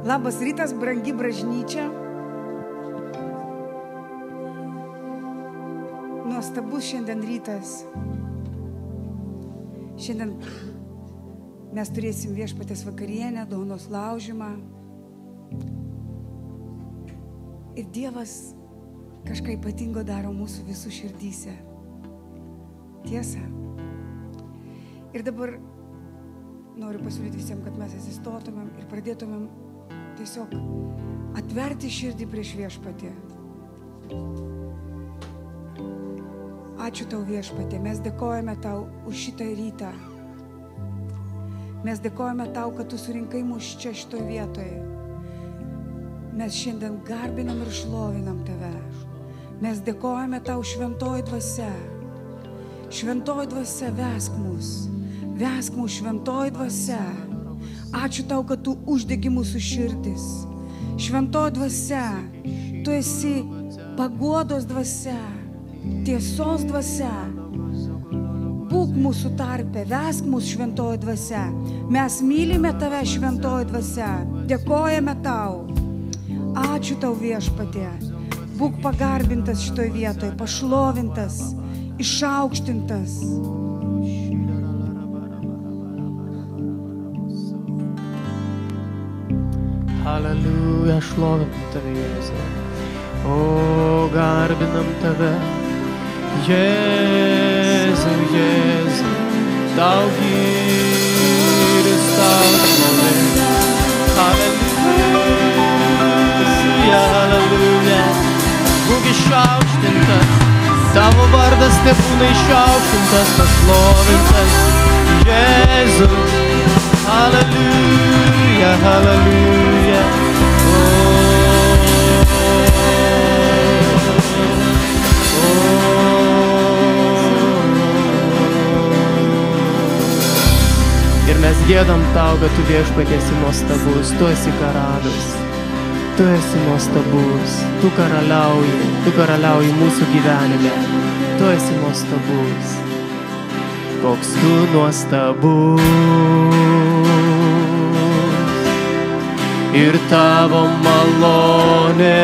Labas rytas, brangi bažnyčia. Nuostabus šiandien rytas. Šiandien mes turėsim viešpatės vakarienę, dovanos laužymą. Ir Dievas kažką ypatingo daro mūsų visų širdyse. Tiesa. Ir dabar noriu pasiūlyti visiems, kad mes atsistotumėm ir pradėtumėm tiesiog atverti širdį prieš viešpatį. Ačiū tau, viešpatė, mes dėkojame tau už šitą rytą. Mes dėkojame tau, kad tu surinkai mus čia šitoj vietoje. Mes šiandien garbinam ir šlovinam tave. Mes dėkojame tau, šventoji dvasia. Šventoji dvasia, vesk mus, šventoji dvasia. Ačiū tau, kad tu uždegi mūsų širdis. Šventoji dvasia, tu esi paguodos dvasia, tiesos dvasia. Būk mūsų tarpe, vesk mus, šventoji dvasia. Mes mylime tave, šventoji dvasia. Dėkojame tau. Ačiū tau, viešpatie. Būk pagarbintas šitoj vietoje, pašlovintas, išaukštintas. Halleluja, šlovinam tave, Jėzau. O, garbinam tave, Jėzau, Jėzau. Tau gyris, tau šlovė. Halleluja, halleluja. Būk išaukštintas, tavo vardas tebūna išaukštintas, pašlovintas, Jėzau. Halleluja, halleluja. Ir mes giedam tau, kad tu viešpatie esi nuostabus, tu esi karalius, tu esi nuostabus, tu karaliauji mūsų gyvenime, tu esi nuostabus. Koks tu nuostabus ir tavo malonė.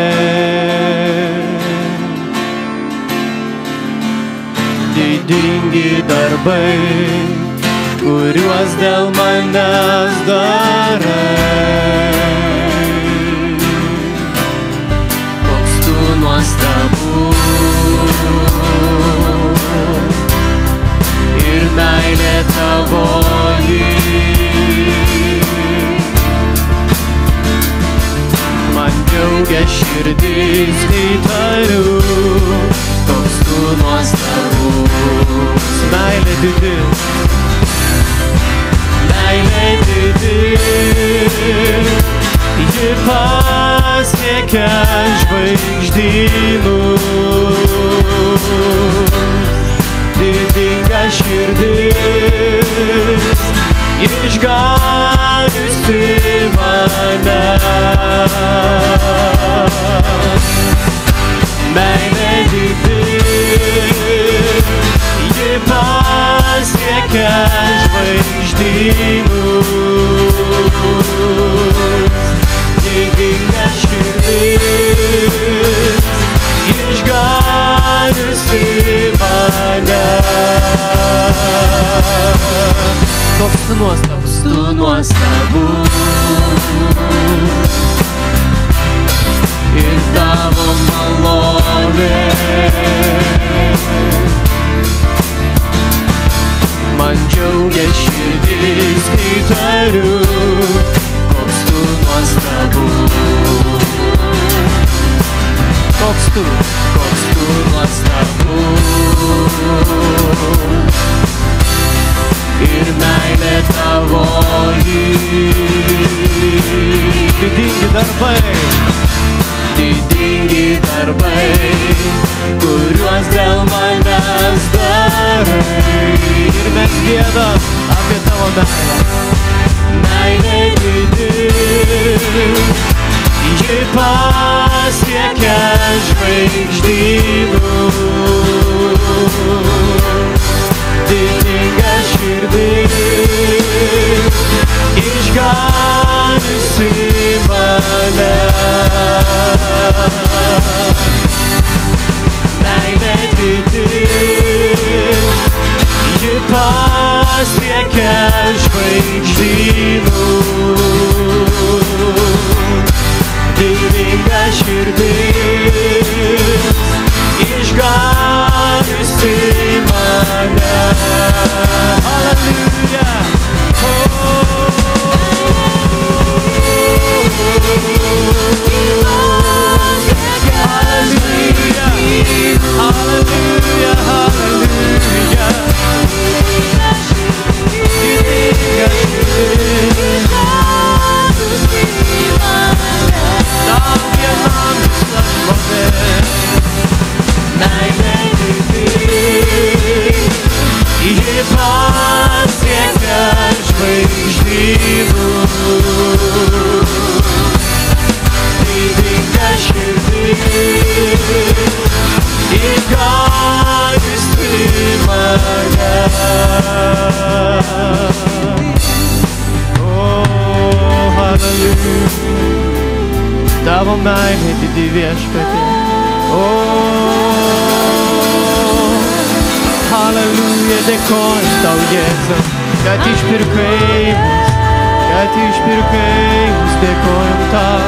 Didingi darbai, kuriuos dėl manęs darai. Koks tu nuostabus ir meilė tavoji. Man džiaugia širdis, kai tariu, koks tu nuostabus. Meilė didi, ji pasiekia žvaigždynus. Didinga širdis, išganiusi mane. Meilė didi, ji pasiekia žvaigždynus. Didinga širdis, išganiusi mane. Koks tu nuostabus ir tavo malonė. Man džiaugia širdis, kai tariu, koks tu nuostabus. Koks tu nuostabus ir meilė tavoji. Didingi darbai, kuriuos dėl manęs darai. Ir mes giedam apie tavo meilę. Meilė didi, ji pasiekia žvaigždynus. Didinga širdis, išganiusi mane. Meilė didi, ji pasiekia žvaigždynų. Daininga širdis, išganiusi mane. Halleluja! Halleluja, halleluja. Tam vienam visa šlovė. Meilė didi, ji pasiekia žvaigždynų. Didinga širdis, įgajusi mane. Halleluja, tavo meilė didi viešpatie. Halleluja, dėkoju tau, Jėzau, kad išpirkai mus, dėkojam tau.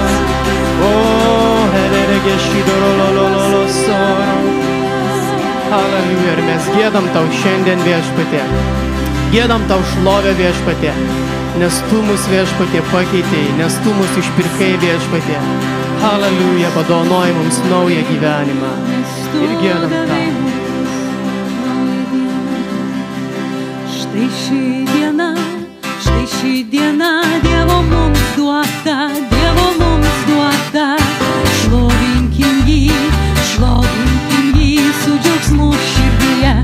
Halleluja, ir mes giedam tau šiandien viešpatie. Giedam tau šlovę viešpatie, nes tu mus viešpatie pakeitėjai, nes tu mus išpirkai viešpatie. Halleluja, padovanoji mums naują gyvenimą ir giedam tau. Štai ši diena Dievo mums duota, šlovinkim jį su džiaugsmu širdyje.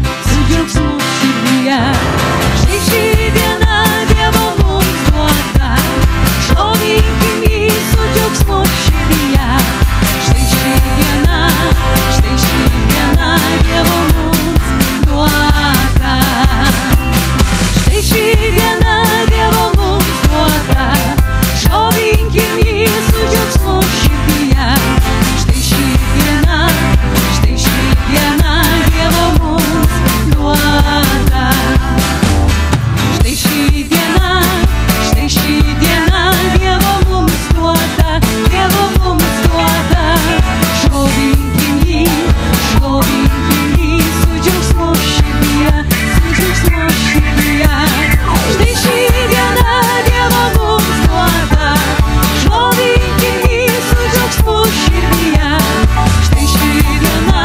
Štai ši diena Dievo mums duota, šlovinkim jį su džiaugsmu širdyje. Štai ši diena Dievo mums duota. Štai ši diena Dievo mums duota, šlovinkim jį su džiaugsmu širdyje. Štai ši diena Dievo mums duota. Štai ši diena Dievo mums duota, šlovinkim jį su džiaugsmu širdyje. Štai ši diena Dievo mums duota, šlovinkim jį su džiaugsmu širdyje. Štai ši diena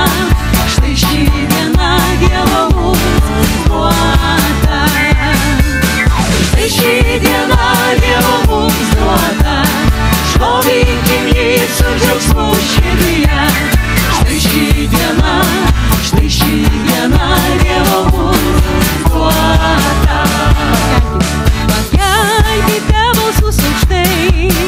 Dievo mums duota. Štai ši diena Dievo mums duota, šlovinkim jį su džiaugsmu širdyje. Štai ši diena Dievo mums duota. Pakelkite balsus aukštai,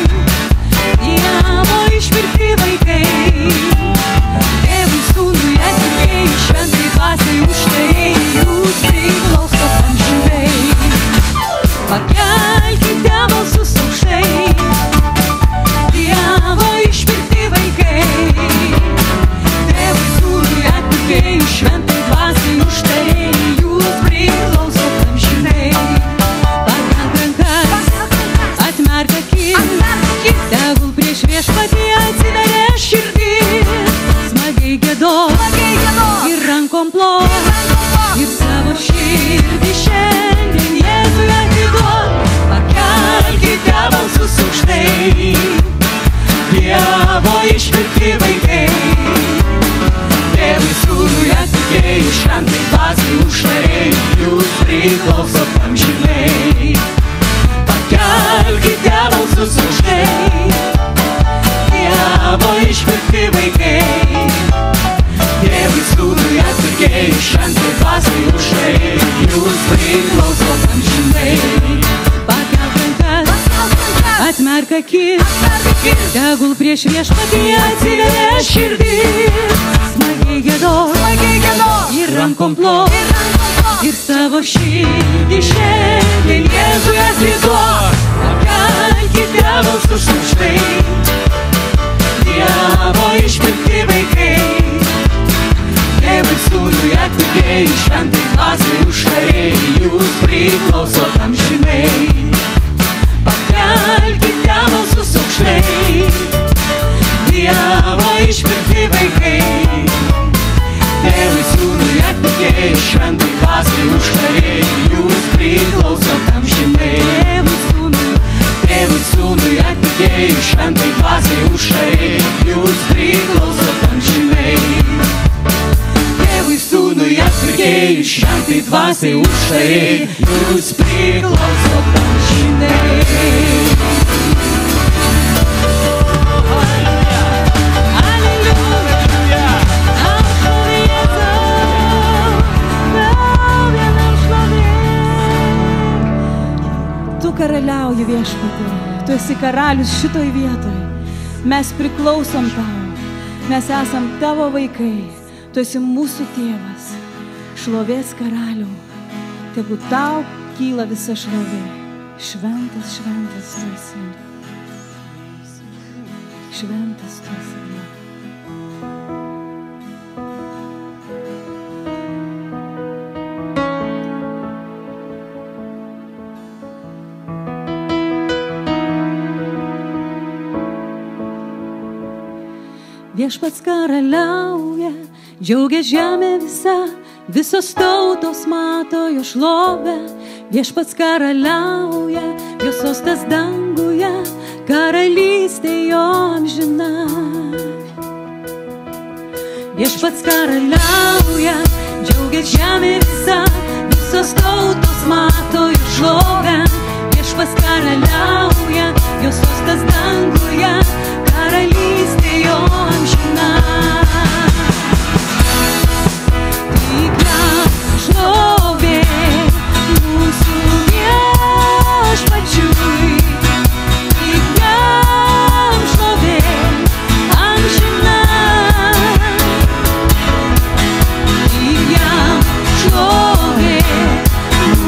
Dievo išpirkti vaikai. Tėvui, Sūnui, atėjai, šventai dvasiai už tai jūs priklausot amžinai. Pakelkite balsus aukštai, Dievo išpirkti vaikai. Tėvui, Sūnui, atėjai, šventai dvasiai už tai jūs priklausot amžinai. Pakelk rankas, atmerk akis, tegul prieš viešpatį atsiveria širdis. Smagiai giedok ir rankom plok, ir savo širdį šiandien Jėzui atiduok. Pakelkite balsus aukštai, Dievo išpirkti vaikai. Tėvui, Sūnui, atėjai, šventai dvasiai už tai jūs priklausot amžinai. Pakelkite balsus aukštai, Dievo išpirkti vaikai. Tėvui, Sūnui, atėjai, šventai dvasiai už tai jūs priklausot amžinai. Pakelk rankas, atmerk akis, tegul prieš viešpatį atsiveria širdis. Smagiai giedok ir rankom plok, ir savo širdį šiandien Jėzui atiduok. Pakelkite balsus aukštai, dvasiai už tai, jūs priklausot amžinai. Karaliauji viešpatie, tu esi karalius šitoj vietoj, mes priklausom tau, mes esam tavo vaikai, tu esi mūsų tėvas, šlovės karaliau, tegu tau kyla visa šlovė, šventas, šventas tu esi, šventas tu esi. Viešpats karaliauja, džiaugia žemė visa, visos tautos mato jo šlovę. Viešpats karaliauja, jo sostas danguje, karalystė jo amžina. Viešpats karaliauja, džiaugia žemė visa, visos tautos mato jo šlovę. Viešpats karaliauja, jo sostas danguje, karalystė jo amžina. Tik jam šlovė mūsų viešpačiui, tik jam šlovė amžina. Tik jam šlovė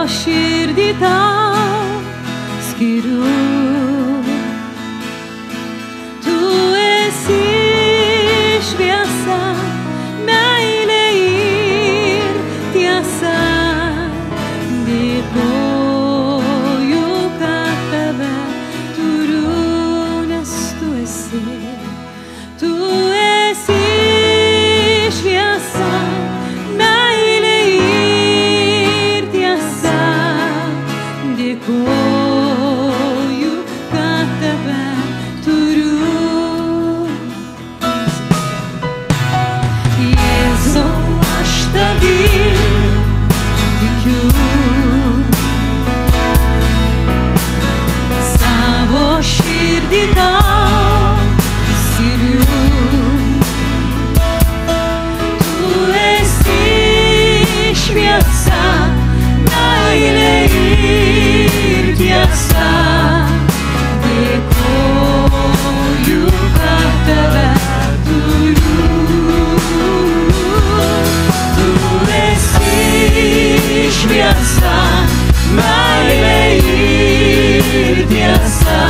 širdį tau skiriu. Tu esi šviesa, meilė ir tiesa. Dėkoju, kad tave turiu, nes tu esi. Tu esi šviesa, meilė ir tiesa. Dėkoju, kad tave turiu. Jėzau, aš tavim tikiu. Savo širdį tau skiriu. Tu esi šviesa, meilė ir tiesa. Dėkoju, kad tave turiu. Tu esi šviesa, meilė ir tiesa.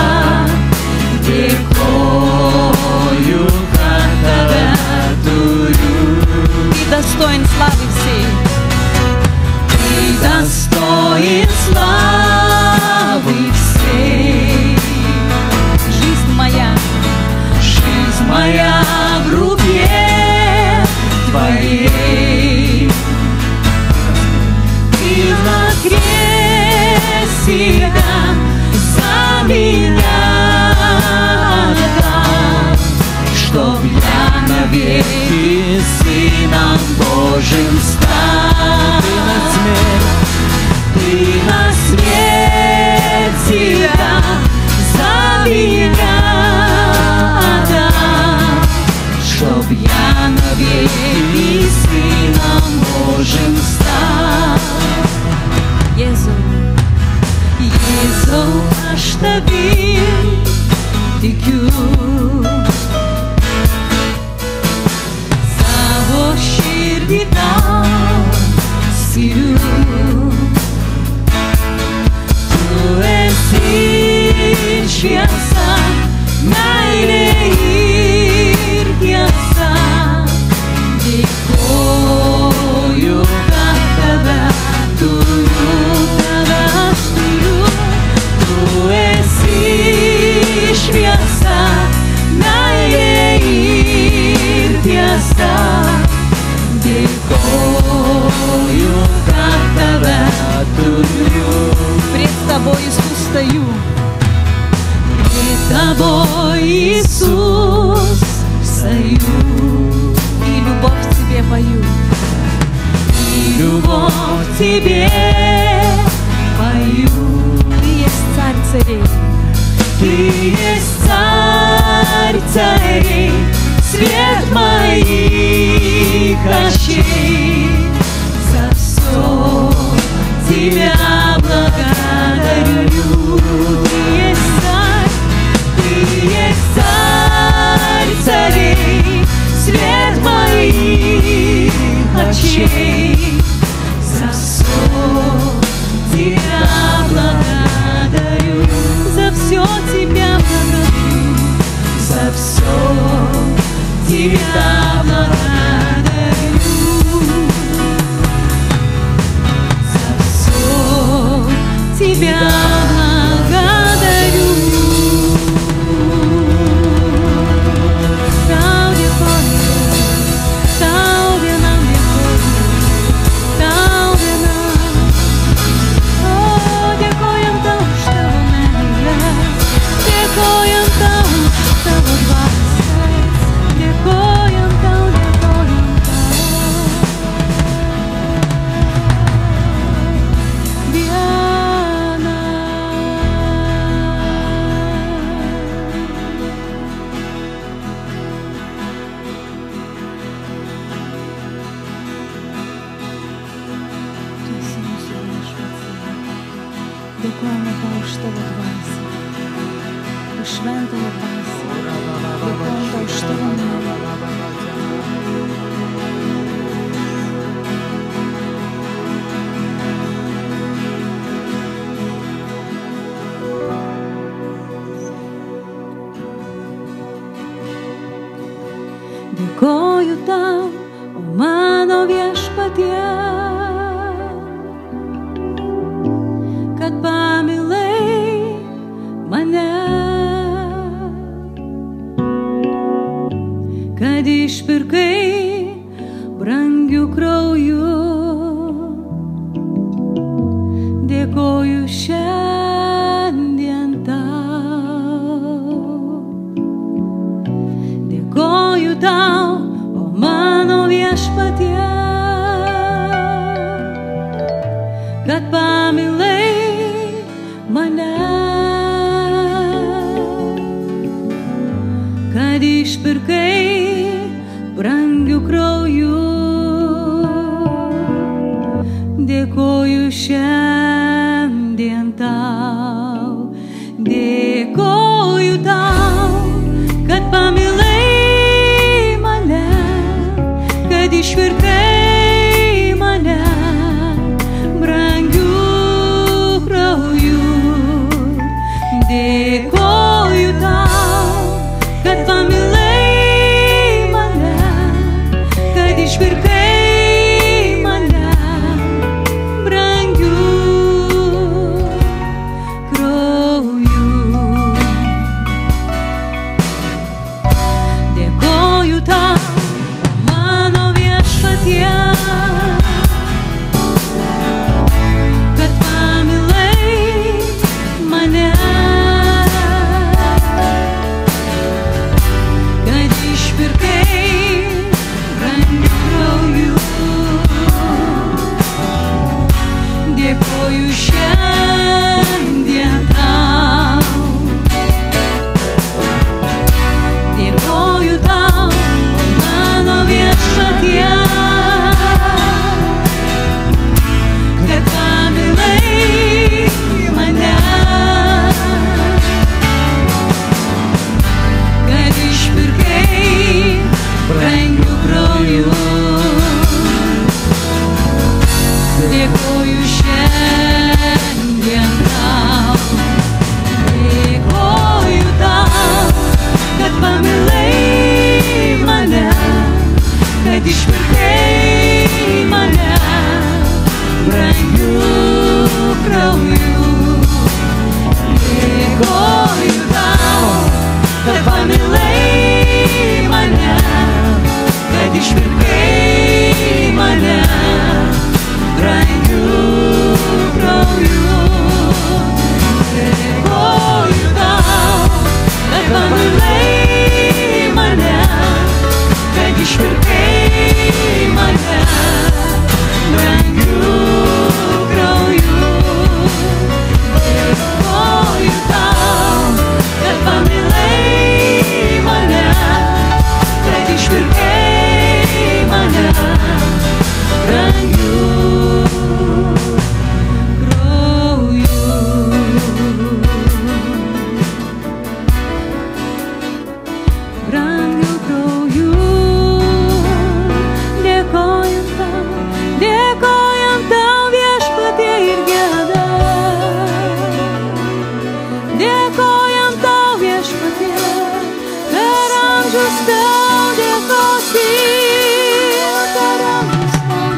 Dėkoju, kad tave turiu. Ты достоин славы всей. Ты достоин славы всей. Жизнь моя в руке твоей. Ты воскрес себя за меня отдал, чтоб я навеки Сыном Божьим стал. Ты на смерть себя за меня отдал, чтоб я навеки Сыном Божьим стал. Jėzau, aš tavim tikiu. Savo širdį tau skiriu. Tu esi šviesa, meilė ir tiesa. Dėkoju, kad tave turiu, tave aš turiu. Tu esi šviesa, meilė ir tiesa. Dėkoju, kad tave turiu. Пред тобой, Иисус, стою. Пред тобой, Иисус, стою. И любовь тебе пою. И любовь тебе пою. Ты есть царь царей. Ты есть царь царей. Свет моих очей. За все тебя благодарю. Ты есть царь царей. Свет моих очей. За все тебя благодарю. За все тебя благодарю. За все тебя благодарю. За все тебя благодарю. Там, где поле, там, где нам легко, там, где нам. О, дякуем там, что в мене, дякуем там, что в вас, дякуем там, дякуем там. Диана. Tu esi mūsų viešpats. Dėkojame tau už tavo dvasią, už šventąją dvasią. Dėkojame tau už tavo meilę. Dėkoju tau, o mano viešpatie, kad pamilai mane, kad išpirkai brangių krauju. Dėkoju šiandien tau. Dėkoju tau, o mano viešpatie, kad pamilai mane, kad išpirkai brangių krauju. Dėkoju šiandien tau. Dėkoju tau, kad pamilai mane, kad išpirkai mane brangių krauju. Dėkoju tau, kad pamilai mane, kad išpirkai mane brangių krauju. Dėkoju tau, mano viešpatie, kad pamilai mane, kad išpirkai brangių krauju. Dėkoju šiandien tau. Dėkoju tau, mano viešpatie, kad pamilai mane, kad išpirkai brangių krauju. Dėkoju šiandien tau. Dėkoju tau, kad pamilai mane, kad išpirkai mane brangių krauju. Dėkoju tau, kad pamilai mane, kad išpirkai mane brangių krauju. Dėkoju tau, kad pamilai mane, kad išpirkai mane brangių krauju. Dėkoju tau, kad pamilai mane, kad išpirkai mane brangių krauju. Brangių krauju. Dėkojam tau viešpatie ir giedam. Dėkojam tau viešpatie, per amžius tau dėkosim, per amžius tau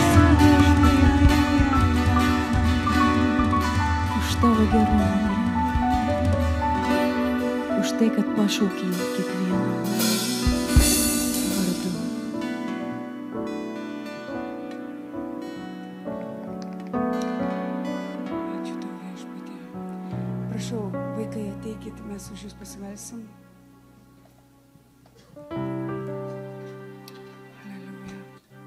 dėkosim. Už tavo gerumą, už tai, kad pašaukei kiekvieną vardu. Ačiū tau viešpatie. Prašau, vaikai, ateikit, mes už jūs pasimelsim. Aleliuja.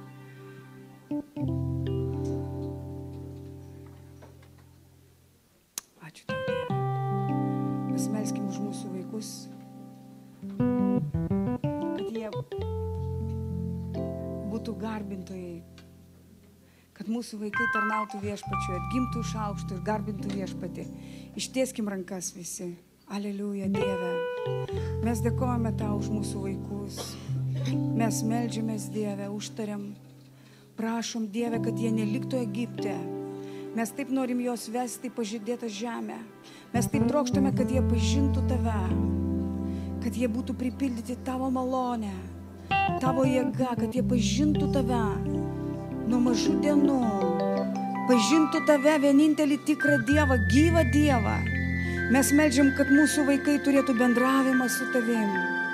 Ačiū tau, Dieve. Pasimelskim už mūsų vaikus, kad jie būtų garbintojai, kad mūsų vaikai tarnautų viešpačiui, atgimtų iš aukšto ir garbintų viešpatį. Ištieskim rankas visi. Aleliuja, Dieve. Mes dėkojame tau už mūsų vaikus. Mes meldžiamės, Dieve, užtariam. Prašom, Dieve, kad jie neliktų Egipte. Mes taip norim juos vesti į pažadėtą žemę. Mes taip trokštame, kad jie pažintų tave, kad jie būtų pripildyti tavo malonę, tavo jėga, kad jie pažintų tave nuo mažų dienų, pažintų tave vienintelį tikrą Dievą, gyvą Dievą. Mes meldžiam, kad mūsų vaikai turėtų bendravimą su tavim,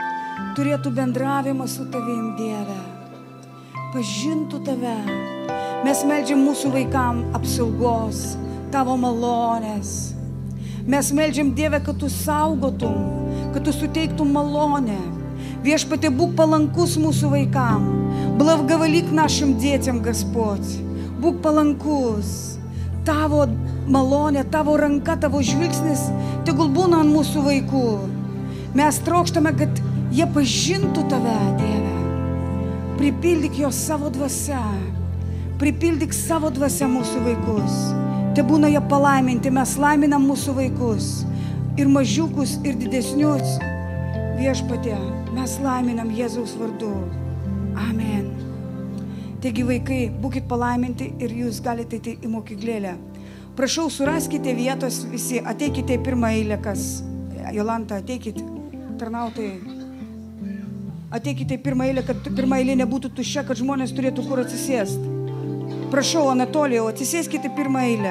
Dieve, pažintų tave. Mes meldžiam mūsų vaikam apsaugos, tavo malonės. Mes meldžiam, Dieve, kad tu saugotum, kad tu suteiktum malonę. Viešpatie, būk palankus mūsų vaikam. Благоволик нашим детям, Господь. Būk palankus. Tavo malonė, tavo ranka, tavo žvilgsnis tegul būna ant mūsų vaikų. Mes trokštame, kad jie pažintų tave, Dieve. Pripildyk jos savo dvasia. Pripildyk savo dvasia mūsų vaikus. Te būna jie palaiminti, mes laiminam mūsų vaikus. Ir mažiukus, ir didesnius. Viešpatie, mes laiminam Jėzaus vardu. Amen. Taigi vaikai, būkit palaiminti ir jūs galite eiti į mokyklėlę. Prašau, suraskite vietos visi, ateikite į pirmą eilę, kas. Jolanta, ateikite, tarnautojai. Ateikite į pirmą eilę, kad pirmą eilė nebūtų tuščia, kad žmonės turėtų kur atsisėsti. Prašau, Anatolijau, atsisėskite pirmą eilę.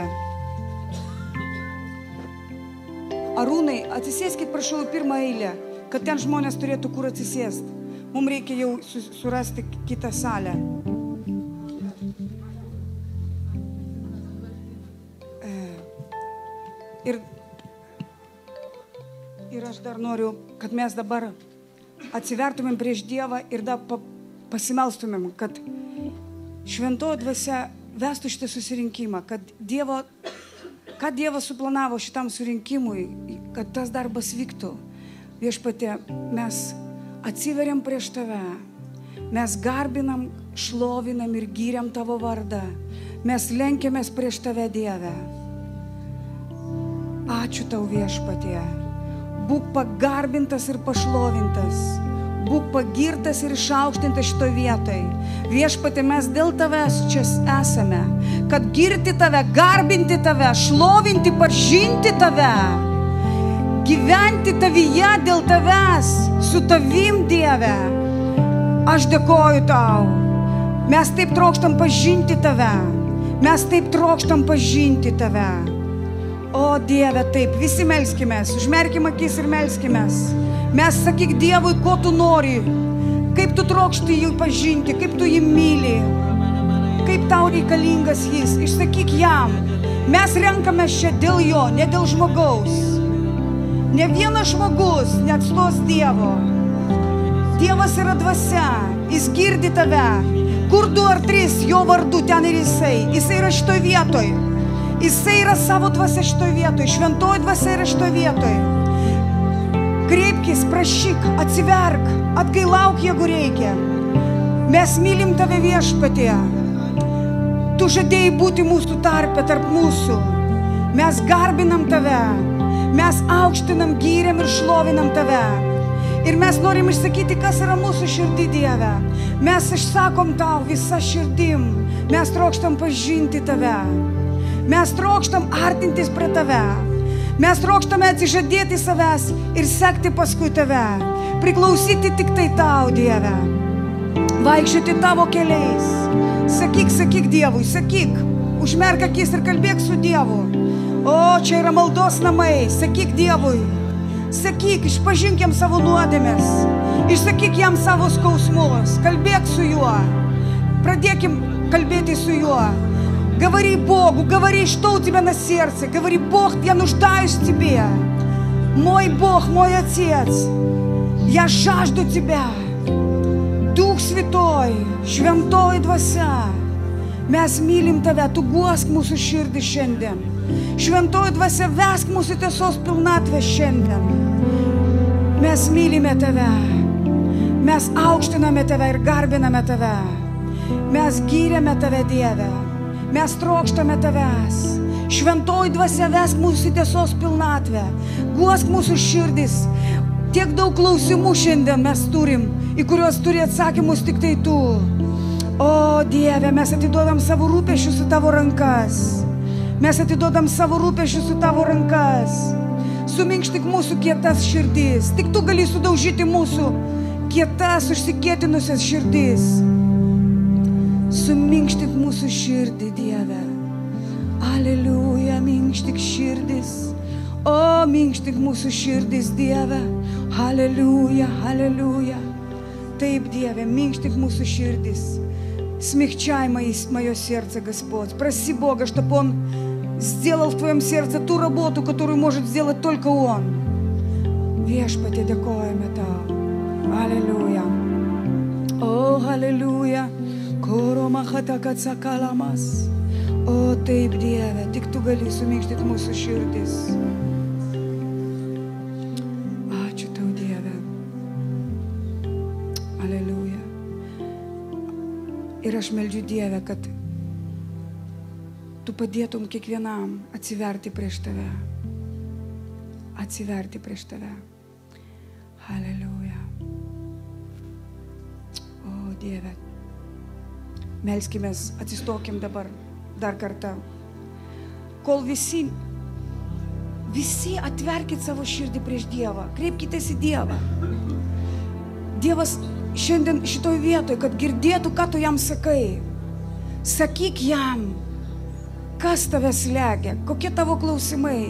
Arūnai, atsisėskite, prašau, į pirmą eilę, kad ten žmonės turėtų kur atsisėsti. Mums reikia jau surasti kitą salę. Ir aš dar noriu, kad mes dabar atsivertumėm prieš Dievą ir dar pasimelstumėm, kad šventoji dvasia vestų šitą susirinkimą, kad Dievas suplanavo šitam surinkimui, kad tas darbas vyktų. Viešpatie, mes atsiveriam prieš tave, mes garbinam, šlovinam ir gyriam tavo vardą, mes lenkiamės prieš tave, Dieve. Ačiū tau, Viešpatie. Būk pagarbintas ir pašlovintas. Būk pagirtas ir išaukštintas šito vietoj. Viešpatie, mes dėl tavęs čia esame, kad girti tave, garbinti tave, šlovinti, pažinti tave, gyventi tavyje dėl tavęs, su tavim, Dieve. Aš dėkoju tau. Mes taip trokštam pažinti tave. Mes taip trokštam pažinti tave. O Dieve, taip, visi melskimės, užmerkim akis ir melskimės. Mes sakyk Dievui, ko tu nori, kaip tu trokšti jį pažinti, kaip tu jį myli, kaip tau reikalingas jis, išsakyk jam. Mes renkamės čia dėl jo, ne dėl žmogaus. Ne vienas žmogus neatstos Dievo. Dievas yra dvasia, jis girdi tave. Kur 2 ar 3 jo vardu, ten ir jisai. Jisai yra šitoj vietoj. Jisai yra savo dvasia šitoj vietoj, šventoji dvasia yra šitoj vietoj. Kreipkis, prašyk, atsiverk, atgailauk, jeigu reikia. Mes mylim tave, Viešpatie. Tu žadėjai būti mūsų tarpe, tarp mūsų. Mes garbinam tave, mes aukštinam, gyriam ir šlovinam tave. Ir mes norim išsakyti, kas yra mūsų širdį, Dieve. Mes išsakom tau visą širdim, mes trokštam pažinti tave. Mes trokštam artintis prie tave. Mes trokštame atsižadėti savęs ir sekti paskui tave. Priklausyti tik tai tau, Dieve. Vaikščioti tavo keliais. Sakyk Dievui, sakyk. Užmerk akis ir kalbėk su Dievu. O, čia yra maldos namai. Sakyk Dievui. Sakyk, išpažink jam savo nuodėmes. Išsakyk jam savo skausmus. Kalbėk su juo. Pradėkim kalbėti su juo. Говори Богу, говори, что у тебя на сердце. Говори, Бог, я нуждаюсь в тебе. Мой Бог, мой Отец, я жажду тебя. Дух Святой, šventoji dvasia, mes mylim tave, tu guosk mūsų širdį šiandien. Šventoji dvasia, vesk mūsų tiesos pilnatvę šiandien. Mes mylime tave, mes aukštiname tave ir garbiname tave. Mes gyrėme tave, Dieve. Mes trokštame tavęs. Šventoji dvasia, vesk mūsų tiesos pilnatvę. Guosk mūsų širdis. Tiek daug klausimų šiandien mes turim, į kuriuos turi atsakymus tik tai tu. O Dieve, mes atiduodam savo rūpesčius į tavo rankas. Mes atiduodam savo rūpesčius į tavo rankas. Suminkštik mūsų kietas širdis. Tik tu gali sudaužyti mūsų kietas užsikėtinusias širdis. Suminkštik mūsų širdį, Dieve. Aleliuja, minkštik širdis. O, minkštik mūsų širdis, Dieve. Аллилуйя, аллилуйя. Taip, Dieve, minkštik mūsų širdis. Смягчай мое сердце, Господь. Проси Бога, чтобы Он сделал в твоем сердце ту работу, которую может сделать только Он. Viešpatie, dėkojame Tau. Аллилуйя. О, аллилуйя. Koромachatakatsakalamas. O, taip, Dieve, tik Tu gali suminkštyti mūsų širdis. Ir aš meldžiu Dievę, kad Tu padėtum kiekvienam atsiverti prieš Tave. Atsiverti prieš Tave. Halleluja. O Dieve. Melskimės, atsistokim dabar dar kartą. Kol visi atverkit savo širdį prieš Dievą. Kreipkitės į Dievą. Dievas šiandien šitoj vietoj, kad girdėtų, ką tu jam sakai. Sakyk jam, kas tave slegia, kokie tavo klausimai.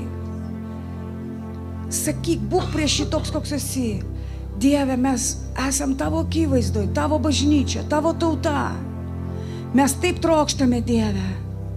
Sakyk, būk prieš šitoks, koks esi. Dieve, mes esam tavo akivaizdoj, tavo bažnyčia, tavo tauta. Mes taip trokštame, Dieve,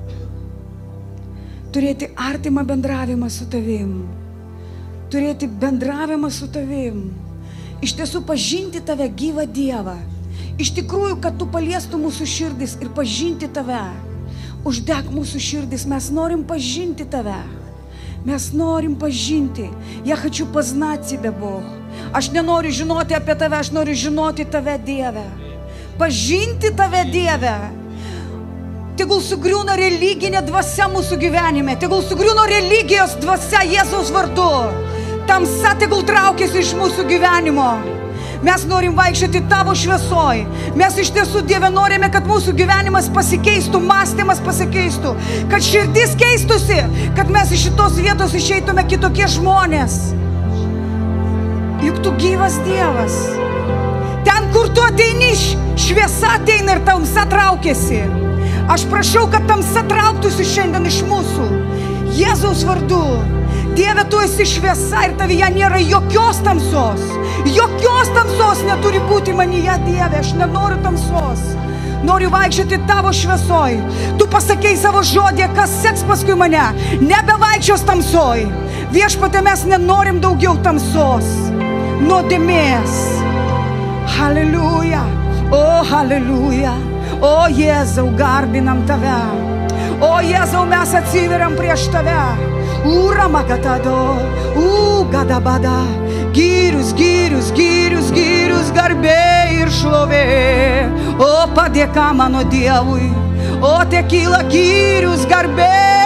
turėti artimą bendravimą su tavim. Turėti bendravimą su tavim. Iš tiesų pažinti tave, gyvą Dievą. Iš tikrųjų, kad tu paliestų mūsų širdis ir pažinti tave. Uždek mūsų širdis, mes norim pažinti tave. Mes norim pažinti. Я хочу познать тебя, Бог. Aš nenoriu žinoti apie tave, aš noriu žinoti tave, Dieve. Pažinti tave, Dieve. Tegul sugriūna religinė dvasia mūsų gyvenime. Tegul sugriūna religijos dvasia Jėzaus vardu. Tamsa tegul traukėsi iš mūsų gyvenimo. Mes norim vaikščioti tavo šviesoj. Mes iš tiesų, Dieve, norime, kad mūsų gyvenimas pasikeistų, mąstymas pasikeistų, kad širdis keistusi, kad mes iš šitos vietos išeitume kitokie žmonės. Juk tu gyvas Dievas. Ten, kur tu ateini, šviesa ateina ir tamsa traukėsi. Aš prašau, kad tamsa trauktųsi šiandien iš mūsų. Jėzaus vardu. Dieve, tu esi šviesa ir tavyje nėra jokios tamsos. Jokios tamsos neturi būti manyje, Dieve. Aš nenoriu tamsos. Noriu vaikščioti tavo šviesoj. Tu pasakei savo žodį, kas seks paskui mane. Nebevaikščios tamsoj. Viešpatie, mes nenorim daugiau tamsos. Nuodėmės. Halleluja. O, halleluja. O, Jėzau, garbinam tave. O, Jėzau, mes atsiveriam prieš tave. Uramakatado, gadabada, gyrius, gyrius, gyrius, gyrius, garbė ir šlovė. O padėka mano Dievui, o tekyla gyrius, garbė,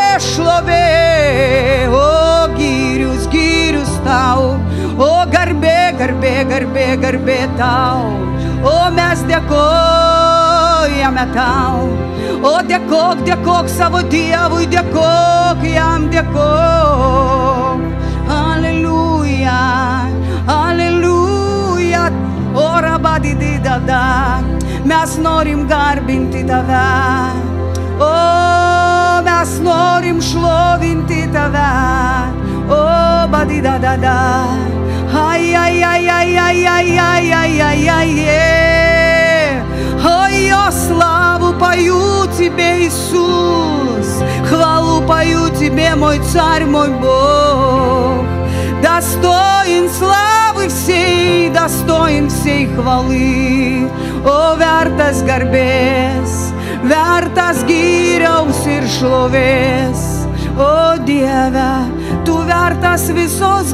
šlovė. O gyrius, gyrius tau, o garbė, garbė, garbė, garbė tau. O mes dėkojame tau. O dėkok, dėkok savo Dievui, dėkok jam, dėkok. Alleluja, alleluja. O rabadididada, mes norim garbinti tave. O mes norim šlovinti tave. O badidadada. Ai, ai, ai, ai, ai, ai, ai, ai, ai, ai, Ой, я славу пою тебе, Иисус, хвалу пою тебе, мой Царь, мой Бог. Достоин славы всей, достоин всей хвалы. O, vertas garbės, vertas gyriaus ir šlovės. O, Dieve, tu vertas visos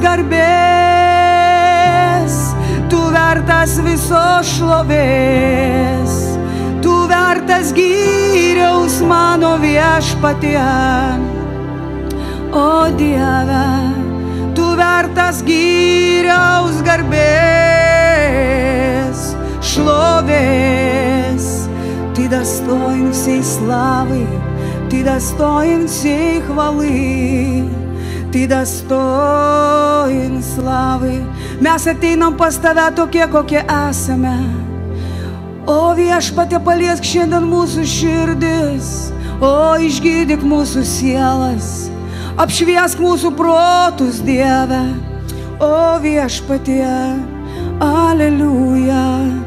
garbės. Tu vertas visos šlovės, tu vertas gyriaus mano viešpatie. O Dieve, tu vertas gyriaus garbės, šlovės. Ты достоин всей славы, ты достоин всей хвалы. Ты достоин славы. Mes ateinam pas tave tokie, kokie esame. O viešpatie, paliesk šiandien mūsų širdis. O išgydyk mūsų sielas. Apšviesk mūsų protus, Dieve. O viešpatie, aleliuja.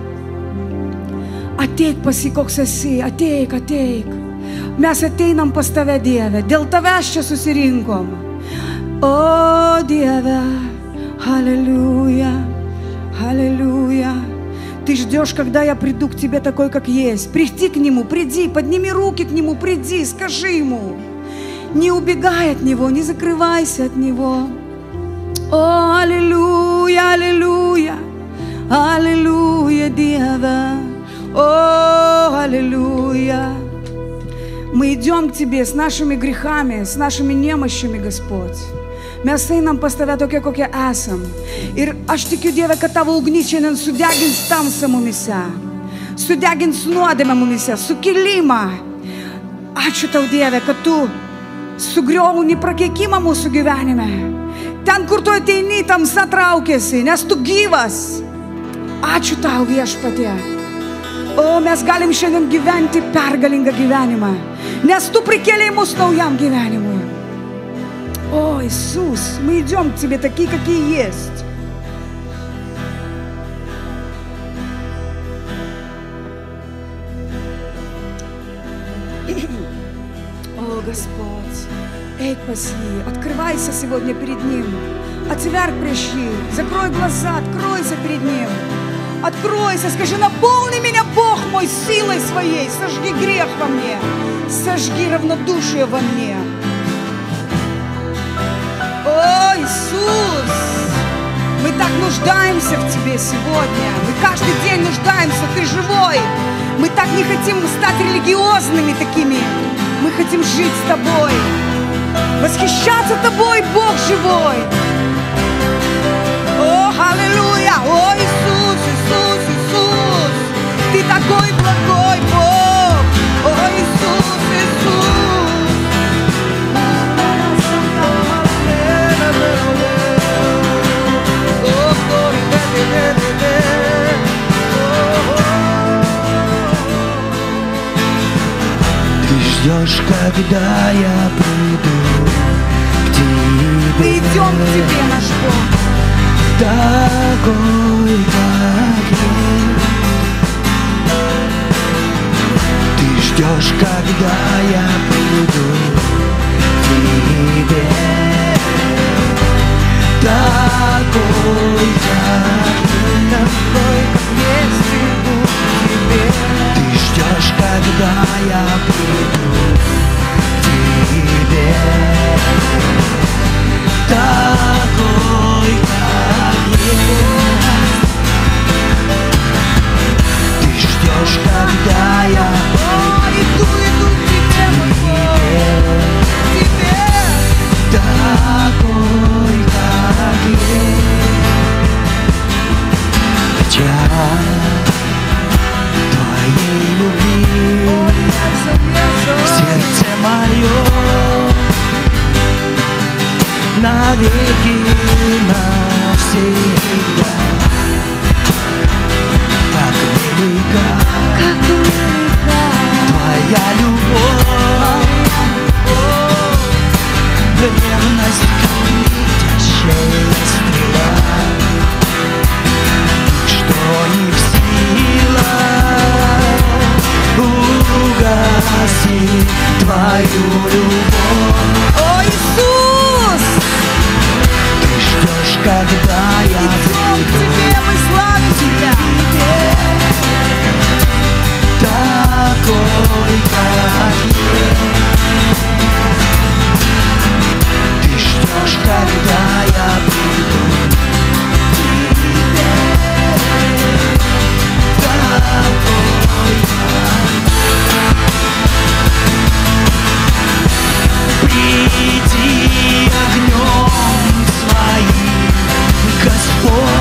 Ateik pas jį, koks esi, ateik, ateik. Mes ateinam pas tave, Dieve. Dėl tavęs čia susirinkom. О, Диеве, аллилуйя, аллилуйя. Ты ждешь, когда я приду к тебе такой, как есть. Приди к Нему, приди, подними руки к Нему, приди, скажи Ему. Не убегай от Него, не закрывайся от Него. О, аллилуйя, аллилуйя, аллилуйя, Диеве. О, аллилуйя. Мы идем к Тебе с нашими грехами, с нашими немощами, Господь. Mes einam pas tave tokie, kokie esam. Ir aš tikiu, Dieve, kad tavo ugnis šiandien sudegins tamsą mumise, sudegins nuodėmę mumise, sukilimą. Ačiū tau, Dieve, kad tu sugriauni prakeikimą mūsų gyvenime. Ten, kur tu ateini, tamsa traukiasi, nes tu gyvas. Ačiū tau, viešpatie. O mes galim šiandien gyventi pergalingą gyvenimą, nes tu prikėlei mus naujam gyvenimui. О, Иисус, мы идем к Тебе такие, какие есть. О, Господь, эйк паси, открывайся сегодня перед Ним. Отверг прещи, закрой глаза, откройся перед Ним. Откройся, скажи: наполни меня, Бог мой, силой своей, сожги грех во мне, сожги равнодушие во мне. О, Иисус, мы так нуждаемся в Тебе сегодня. Мы каждый день нуждаемся, Ты живой. Мы так не хотим стать религиозными такими. Мы хотим жить с Тобой, восхищаться Тобой, Бог живой. О, аллилуйя! О, Иисус, Иисус, Иисус! Ты такой благой Бог! О, Иисус, Иисус! Ты ждешь, когда я приду к тебе. Мы идем к Тебе, наш Бог. Такой, как есть. Ты ждешь, когда я приду к тебе. Такой, как есть, приду к тебе. Ты ждешь, когда я приду к тебе. Такой, как есть. Ты ждешь, когда я Иду к Тебе, мой Бог, к Тебе. такой, как есть. Хотя Твоей любви сердце мое навеки, навсегда. Как велика Твоя любовь, ревность, летящая стрела, что не в силах угасить Твою любовь. О, Иисус! Ты ждешь, когда я Идем к Тебе, мы славим Тебя. такой, как есть. Ты ждешь, когда я приду к тебе. Такой, приди огнем своим, Господь.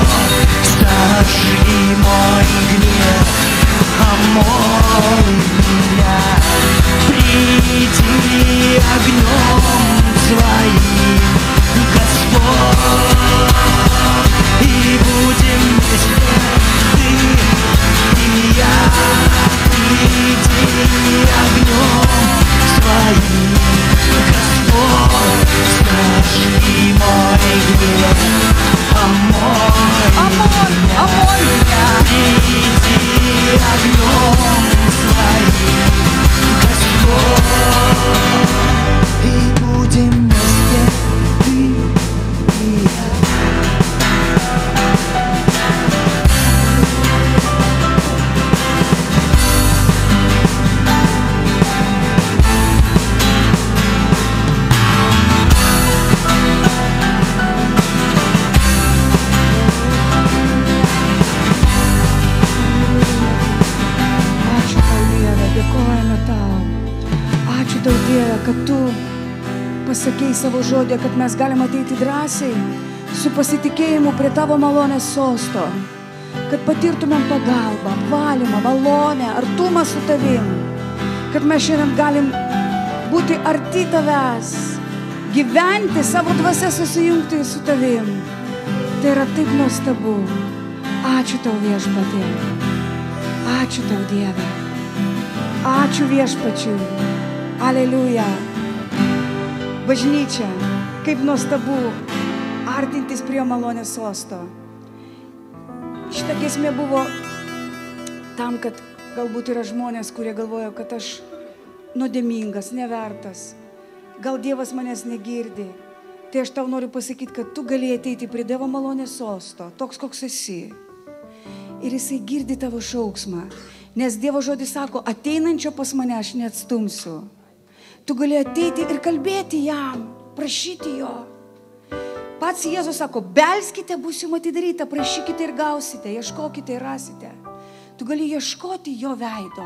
tu pasakei savo žodį, kad mes galime ateiti drąsiai, su pasitikėjimu prie tavo malonės sosto, kad patirtumėm pagalbą, valymą, malonę, artumą su tavim, kad mes šiandien galim būti arti tavęs, gyventi savo dvasia, susijungti su tavim. Tai yra taip nuostabu. Ačiū tau, Viešpatie. Ačiū tau, Dieve. Ačiū Viešpačiui. Aleliuja. Bažnyčia, kaip nuostabu artintis prie malonės sosto. Šitą giesmę buvo tam, kad galbūt yra žmonės, kurie galvoja, kad aš nuodėmingas, nevertas. Gal Dievas manęs negirdi. Tai aš tau noriu pasakyti, kad tu gali ateiti prie Dievo malonės sosto, toks koks esi. Ir jisai girdi tavo šauksmą. Nes Dievo žodis sako, ateinančio pas mane aš neatstumsiu. Tu gali ateiti ir kalbėti jam, prašyti jo. Pats Jėzus sako, belskite, bus jums atidaryta, prašykite ir gausite, ieškokite ir rasite. Tu gali ieškoti jo veido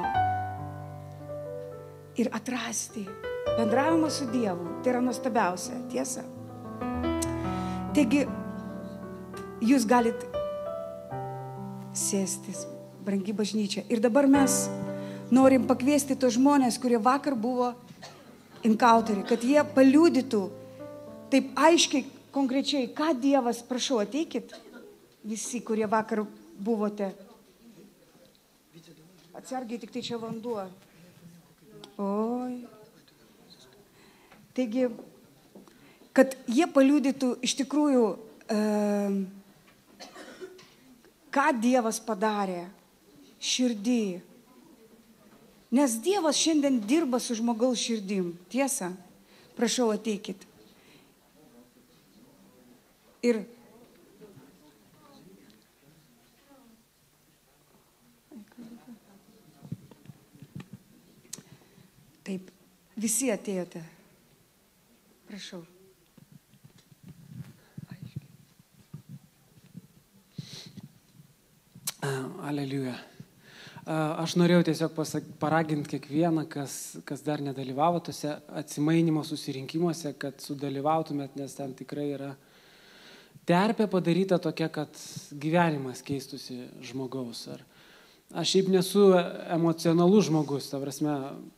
ir atrasti bendravimą su Dievu. Tai yra nuostabiausia, tiesa. Taigi, jūs galit sėstis, brangi bažnyčia. Ir dabar mes norim pakviesti tos žmonės, kurie vakar buvo encounteri, kad jie paliudytų taip aiškiai, konkrečiai, ką Dievas, prašau, ateikit, visi, kurie vakar buvote. Atsargiai, tik tai čia vanduo. Oi. Taigi, kad jie paliudytų iš tikrųjų, ką Dievas padarė širdį. Nes Dievas šiandien dirba su žmogaus širdim. Tiesa? Prašau, ateikit. Ir taip, visi atėjote. Prašau. Aleliuja. Aš norėjau tiesiog paraginti kiekvieną, kas dar nedalyvavo tose atsimainimo susirinkimuose, kad sudalyvautumėt, nes ten tikrai yra terpė padaryta tokia, kad gyvenimas keistusi žmogaus. Aš šiaip nesu emocionalus žmogus, ta prasme,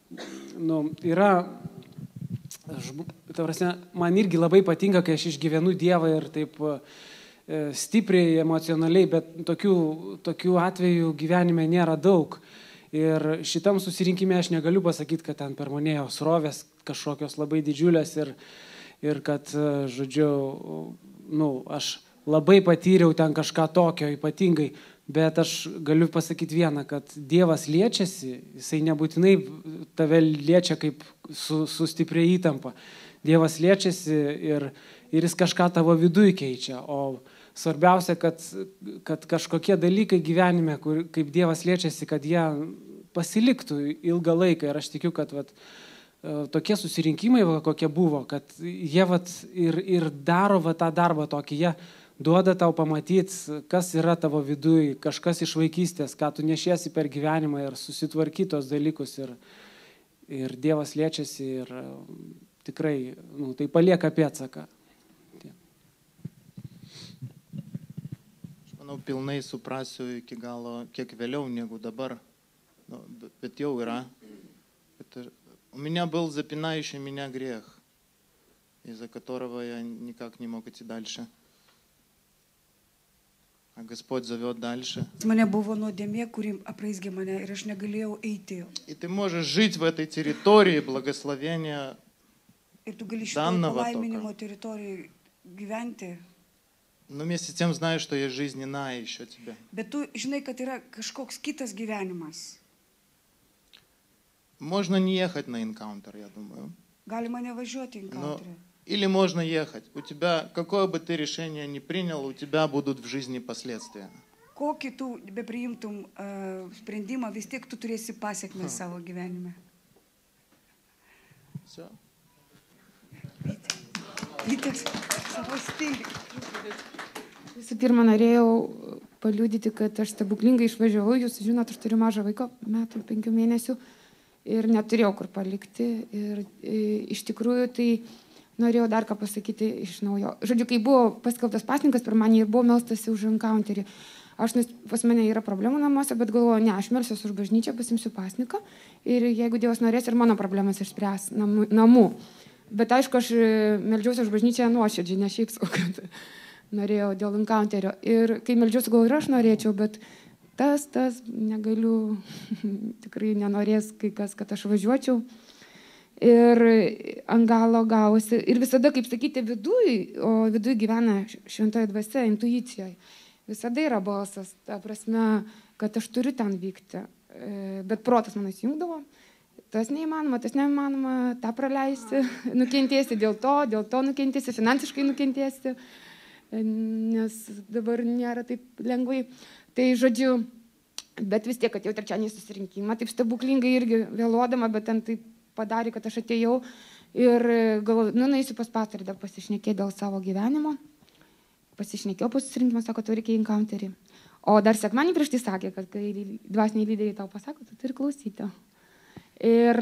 man irgi labai patinka, kai aš išgyvenu Dievą ir taip stipriai, emocionaliai, bet tokių atvejų gyvenime nėra daug. Ir šitam susirinkime aš negaliu pasakyti, kad ten per mane srovės kažkokios labai didžiulės ir kad, žodžiu, aš labai patyriau ten kažką tokio ypatingai, bet aš galiu pasakyti vieną, kad Dievas liečiasi, jisai nebūtinai tave liečia kaip su stipria įtampa. Dievas liečiasi ir jis kažką tavo viduje keičia, o svarbiausia, kad kažkokie dalykai gyvenime, kaip Dievas liečiasi, kad jie pasiliktų ilgą laiką. Ir aš tikiu, kad tokie susirinkimai, kokie buvo, kad jie ir daro tą darbą tokį, jie duoda tau pamatyti, kas yra tavo viduje, kažkas iš vaikystės, ką tu nešiesi per gyvenimą ir susitvarkytos dalykus. Ir Dievas liečiasi ir tikrai tai palieka pėdsaką. Manau, pilnai suprasiu iki galo kiek vėliau negu dabar, bet jau yra. У меня был запинающий меня грех, из-за которого я никак не мог идти дальше. А Господь зовет дальше. Mane buvo nuodėmė, kuri apraizgė mane ir aš negalėjau eiti. И ты можешь жить в этой территории благословения Ir tu gali šitoje данного palaiminimo тока. teritorijoje gyventi. Но вместе с тем знаешь, что есть жизнь иная еще тебе. Bet tu žinai, kad yra kažkoks kitas gyvenimas. Можно не ехать на энкаунтер, я думаю. Galima nevažiuoti į Но encounterį. или можно ехать. У тебя, какое бы ты решение ни принял, у тебя будут в жизни последствия. Kokį tu bepriimtum sprendimą, vis tiek tu turėsi pasiekmes savo gyvenime. Все. Vytas savo stilių. Visų pirma, norėjau paliudyti, kad aš stebuklingai išvažiavau. Jūs žinot, aš turiu mažą vaiką, metų 5 mėnesių. ir neturėjau kur palikti. Ir iš tikrųjų tai norėjau dar ką pasakyti iš naujo. Žodžiu, kai buvo paskelbtas pasninkas per mane ir buvo melstasi už encounterį, pas mane yra problemų namuose, bet galvoju, ne, aš melsiuosi už bažnyčią, pasimsiu pasniką ir jeigu Dievas norės ir mano problemas išspręs namų. Bet aišku, aš meldžiausi už bažnyčią nuoširdžiai, ne šiaip sau, kad norėjau dėl encounterio. Ir kai meldžiausi, galvoju, ir aš norėčiau, bet tas negaliu, tikrai nenorės kai kas, kad aš važiuočiau. Ir ant galo gausi. Ir visada, kaip sakyti, viduj gyvena šventoji dvasia, intuicijoje. Visada yra balsas, ta prasme, kad aš turiu ten vykti. Bet protas man įsijungdavo. Tas neįmanoma, tą praleisti, nukentėsi dėl to nukentėsi, finansiškai nukentėsi, nes dabar nėra taip lengvai. Tai žodžiu, bet vis tiek atėjau trečiadienį susirinkimą, taip stebuklingai irgi vėluodama, bet ten taip padarė, kad aš atėjau ir galvoju, nueisiu pas pastorę, pasišnekėti dėl savo gyvenimo. Pasišnekėjau po susirinkimo, sako, tu reikia encounterį. O dar sekmanį prieš tai sakė, kad kai dvasiniai lyderiai tau pasako, tu turi klausyti. Ir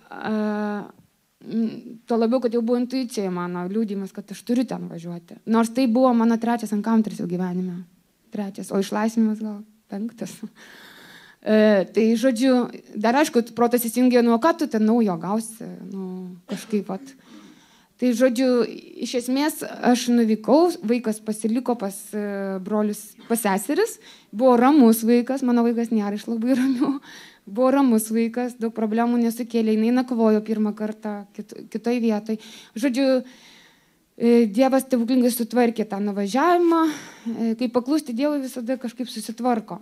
tuo labiau, kad jau buvo intuicija mano liūdimas, kad aš turiu ten važiuoti. Nors tai buvo mano 3 encounteris jau gyvenime. 3, o išlaisvinimas gal 5. Tai žodžiu, dar aišku, protas įsijungė, ką tu ten naujo gausi, kažkaip pat. Tai žodžiu, iš esmės aš nuvykau, vaikas pasiliko pas brolius, pas seseris, buvo ramus vaikas, mano vaikas nėra iš labai ramių, buvo ramus vaikas, daug problemų nesukėlė, jinai nakvojo pirmą kartą kitoj vietoj. Žodžiu, Dievas stebuklingai sutvarkė tą nuvažiavimą, kai paklusti Dievui visada kažkaip susitvarko.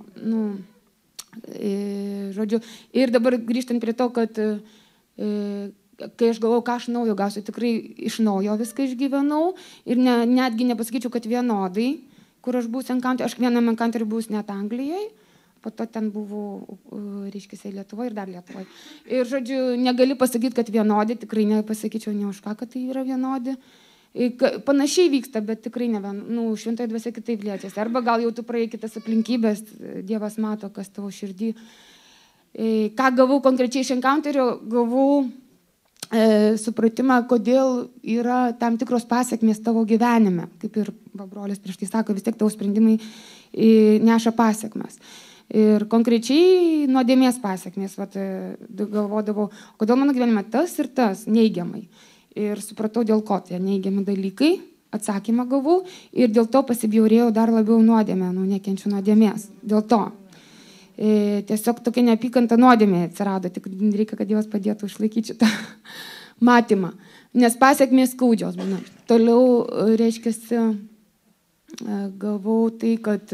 Žodžiu, ir dabar grįžtant prie to, kad kai aš galvojau, ką aš naujo gausiu, tikrai iš naujo viską išgyvenau ir netgi nepasakyčiau, kad vienodai, kur aš būsiu encounterį, aš vienam encounterį būsiu net Anglijoje, po to ten buvau, reiškia, Lietuvoje ir dar Lietuvoje. Ir, žodžiu, negali pasakyti, kad vienodi, tikrai nepasakyčiau ne už ką, kad tai yra vienodi. Panašiai vyksta, bet tikrai ne šventoji dvasia kitaip liečiasi. Arba gal jau tu praėjai kitas aplinkybės, Dievas mato, kas tavo širdį. Ką gavau konkrečiai iš encounterio, gavau supratimą, kodėl yra tam tikros pasiekmės tavo gyvenime. Kaip ir brolis prieš tai sako, vis tiek tavo sprendimai neša pasiekmes. Ir konkrečiai nuodėmės pasiekmės, galvodavau, kodėl mano gyvenime tas ir tas neigiamai. Ir supratau, dėl ko tie neigiami dalykai, atsakymą gavau ir dėl to pasibjaurėjau dar labiau nuodėmę, nekenčiu nuodėmės. Dėl to. Tiesiog tokia neapykanta nuodėmė atsirado, tik reikia, kad Dievas padėtų išlaikyti šitą matymą, nes pasiekmės skaudžios būna. Toliau, reiškia, gavau tai, kad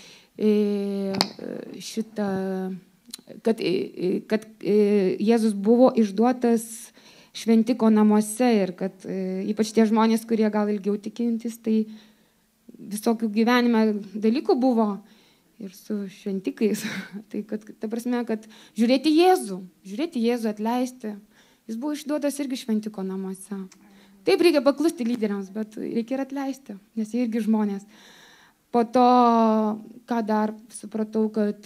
kad Jėzus buvo išduotas šventiko namuose ir kad ypač tie žmonės, kurie gal ilgiau tikintis, tai visokių gyvenime dalykų buvo ir su šventikais. Tai kad, ta prasme, kad žiūrėti Jėzų, atleisti. Jis buvo išduotas irgi šventiko namuose. Taip reikia paklusti lyderiams, bet reikia ir atleisti, nes jie irgi žmonės. Po to, ką dar supratau, kad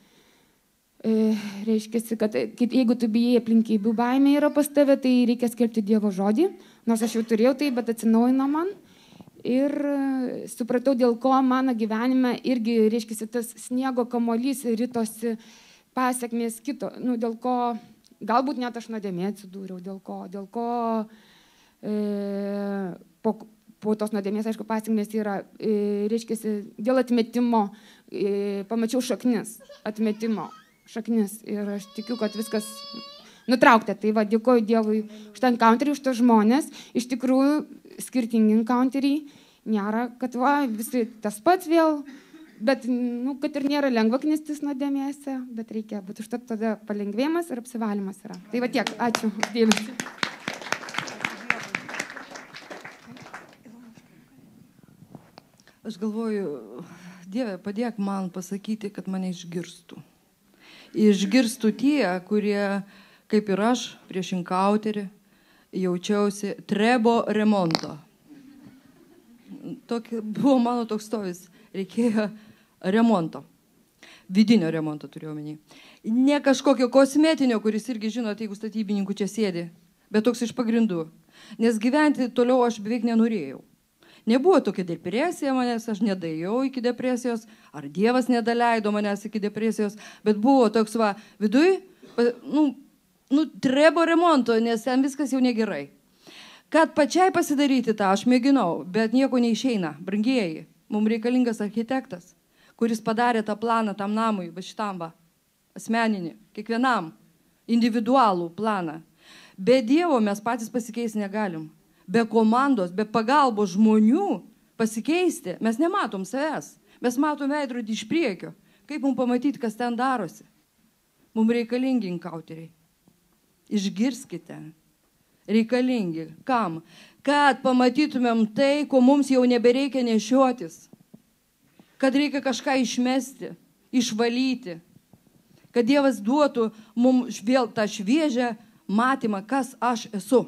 reiškia, kad jeigu tu bijai aplinkybių, baimė yra pas tave, tai reikia skelbti Dievo žodį. Nors aš jau turėjau tai, bet atsinaujino man. Ir supratau, dėl ko mano gyvenime irgi, reiškia, tas sniego kamuolys ritosi pasiekmės kito. Dėl ko, galbūt net aš nuodėmė atsidūriau, dėl ko po tos nuodėmės, aišku, pasiekmės yra, reiškia, dėl atmetimo, pamačiau atmetimo šaknis. Ir aš tikiu, kad viskas nutraukta. Tai dėkoju Dievui už tą encounterį, už tos žmonės. Iš tikrųjų, skirtingi encounteriai, nėra, kad visi tas pats vėl, bet, kad ir nėra lengva knistis nuodėmėse, bet reikia, bet užtat tada palengvėjimas ir apsivalymas yra. Tai tiek, ačiū dėmesį. Aš galvoju, Dieve, padėk man pasakyti, kad mane išgirstų. Išgirstų tie, kurie, kaip ir aš, prieš encounterį, jaučiausi Trebo remonto. Buvo mano toks stovis, reikėjo remonto. Vidinio remonto turiu omeny. Ne kažkokio kosmetinio, kuris irgi žinot, jeigu statybininkų čia sėdi, bet toks iš pagrindų. Nes gyventi toliau aš beveik nenorėjau. Nebuvo tokia depresija manęs, aš nedaėjau iki depresijos, ar Dievas nedaleido manęs iki depresijos, bet buvo toks va, viduj, trebo remonto, nes ten viskas jau negerai. Kad pačiai pasidaryti tą, aš mėginau, bet nieko neišeina, brangieji. Mums reikalingas architektas, kuris padarė tą planą tam namui, va šitam va, asmeninį, kiekvienam, individualų planą. Be Dievo mes patys pasikeisti negalim. Be komandos, be pagalbos žmonių pasikeisti, mes nematom savęs. Mes matom veidrodį iš priekio. Kaip mums pamatyti, kas ten darosi? Mums reikalingi inkauteriai. Išgirskite. Reikalingi. Kam? Kad pamatytumėm tai, ko mums jau nebereikia nešiotis. Kad reikia kažką išmesti, išvalyti. Kad Dievas duotų mums vėl tą šviežią matymą, kas aš esu.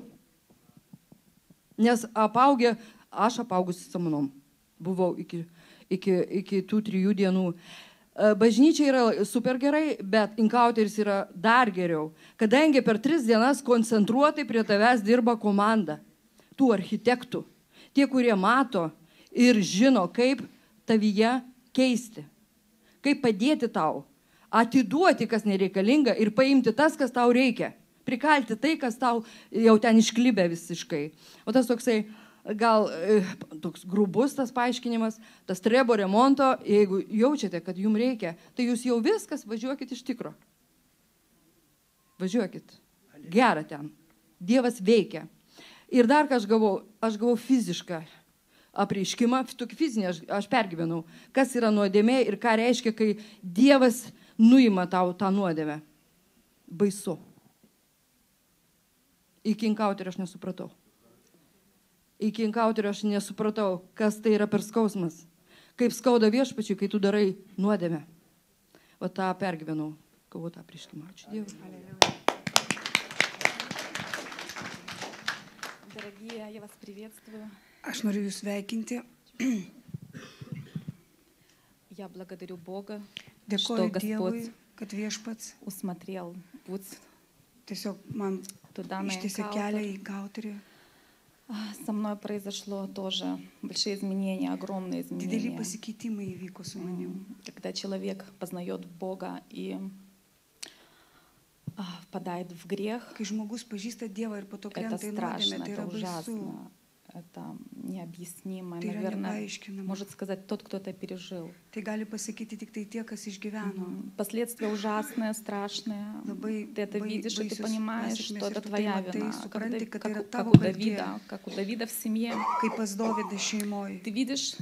Nes aš apaugusi samanom. Buvau iki tų 3 dienų. Bažnyčia yra super gerai, bet inkauteris yra dar geriau. Kadangi per 3 dienas koncentruotai prie tavęs dirba komanda. Tų architektų. Tie, kurie mato ir žino, kaip tavyje keisti. Kaip padėti tau. Atiduoti, kas nereikalinga ir paimti tas, kas tau reikia. Prikalti tai, kas tau jau ten išklibė visiškai. O tas toksai, gal toks grubus tas paaiškinimas, tas trebo remonto, jeigu jaučiate, kad jums reikia, tai jūs jau viskas važiuokit iš tikro. Važiuokit. Gera ten. Dievas veikia. Ir dar ką aš gavau fizišką apreiškimą, tokį fizinį aš pergyvenau, kas yra nuodėmė ir ką reiškia, kai Dievas nuima tau tą nuodėmę. Baisu. Iki inkauterio aš nesupratau. Iki inkauterio aš nesupratau, kas tai yra per skausmas. Kaip skauda Viešpačiui, kai tu darai nuodėmę. O tą pergyvenau, gavau tą apreiškimą. Ačiū Dievui. Дорогие, я вас приветствую. Aš noriu jūs sveikinti. Я благодарю Бога, Dėkoju что Dievui, Господь kad Viešpats усмотрел путь tiesiog man туда, на ištiesė kelią į Kauterį. Со мной произошло тоже большие изменения, огромные Dideli изменения. pasikeitimai įvyko su manim. Когда человек познает Бога и впадает в грех, Kai žmogus pažįsta Dievą ir po to это krenta į nuodėmę, страшно, tai это yra baisu. ужасно, это необъяснимо. Tai yra Наверное, nepaaiškinama. может сказать тот, кто это пережил. Tai gali pasakyti tik tai tie, kas išgyveno. Последствия ужасные, страшные. Labai Ты это видишь, и ты baisios понимаешь, pasekmės что ir это tu tai твоя matai, вина. supranti, kad tai yra Как tavo у kaltė. Давида, как у Давида в семье. Kaip pas Dovydą šeimoje. Ты видишь,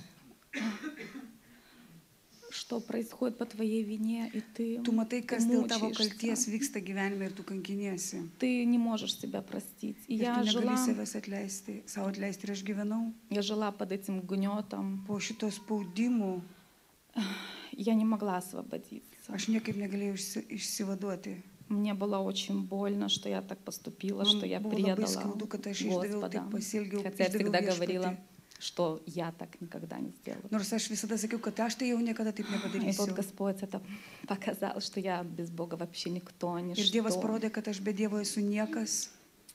что происходит по твоей вине, и ты Tu matai, kas dėl tavo мучаешься. kalties vyksta gyvenime ir tu kankiniesi. Ты не можешь себя простить. И Ir tu я negali жила, savęs atleisti, savo atleisti. Ir aš gyvenau я жила под этим гнетом. po šito spaudimų. Я не могла освободиться. Aš niekaip negalėjau išsivaduoti. Мне было очень больно, что я так поступила, Man что я buvo labai предала skaudu, kad aš išdaviau, Господа. taip pasielgiau, Хотя я išdaviau всегда Viešpatį. говорила, что я так никогда не сделала. Nors aš visada sakiau, kad aš tai jau niekada taip И вот nepadarysiu. Господь это показал, что я без Бога вообще никто, Ir Dievas ничто. parodė, kad aš be Dievo esu niekas.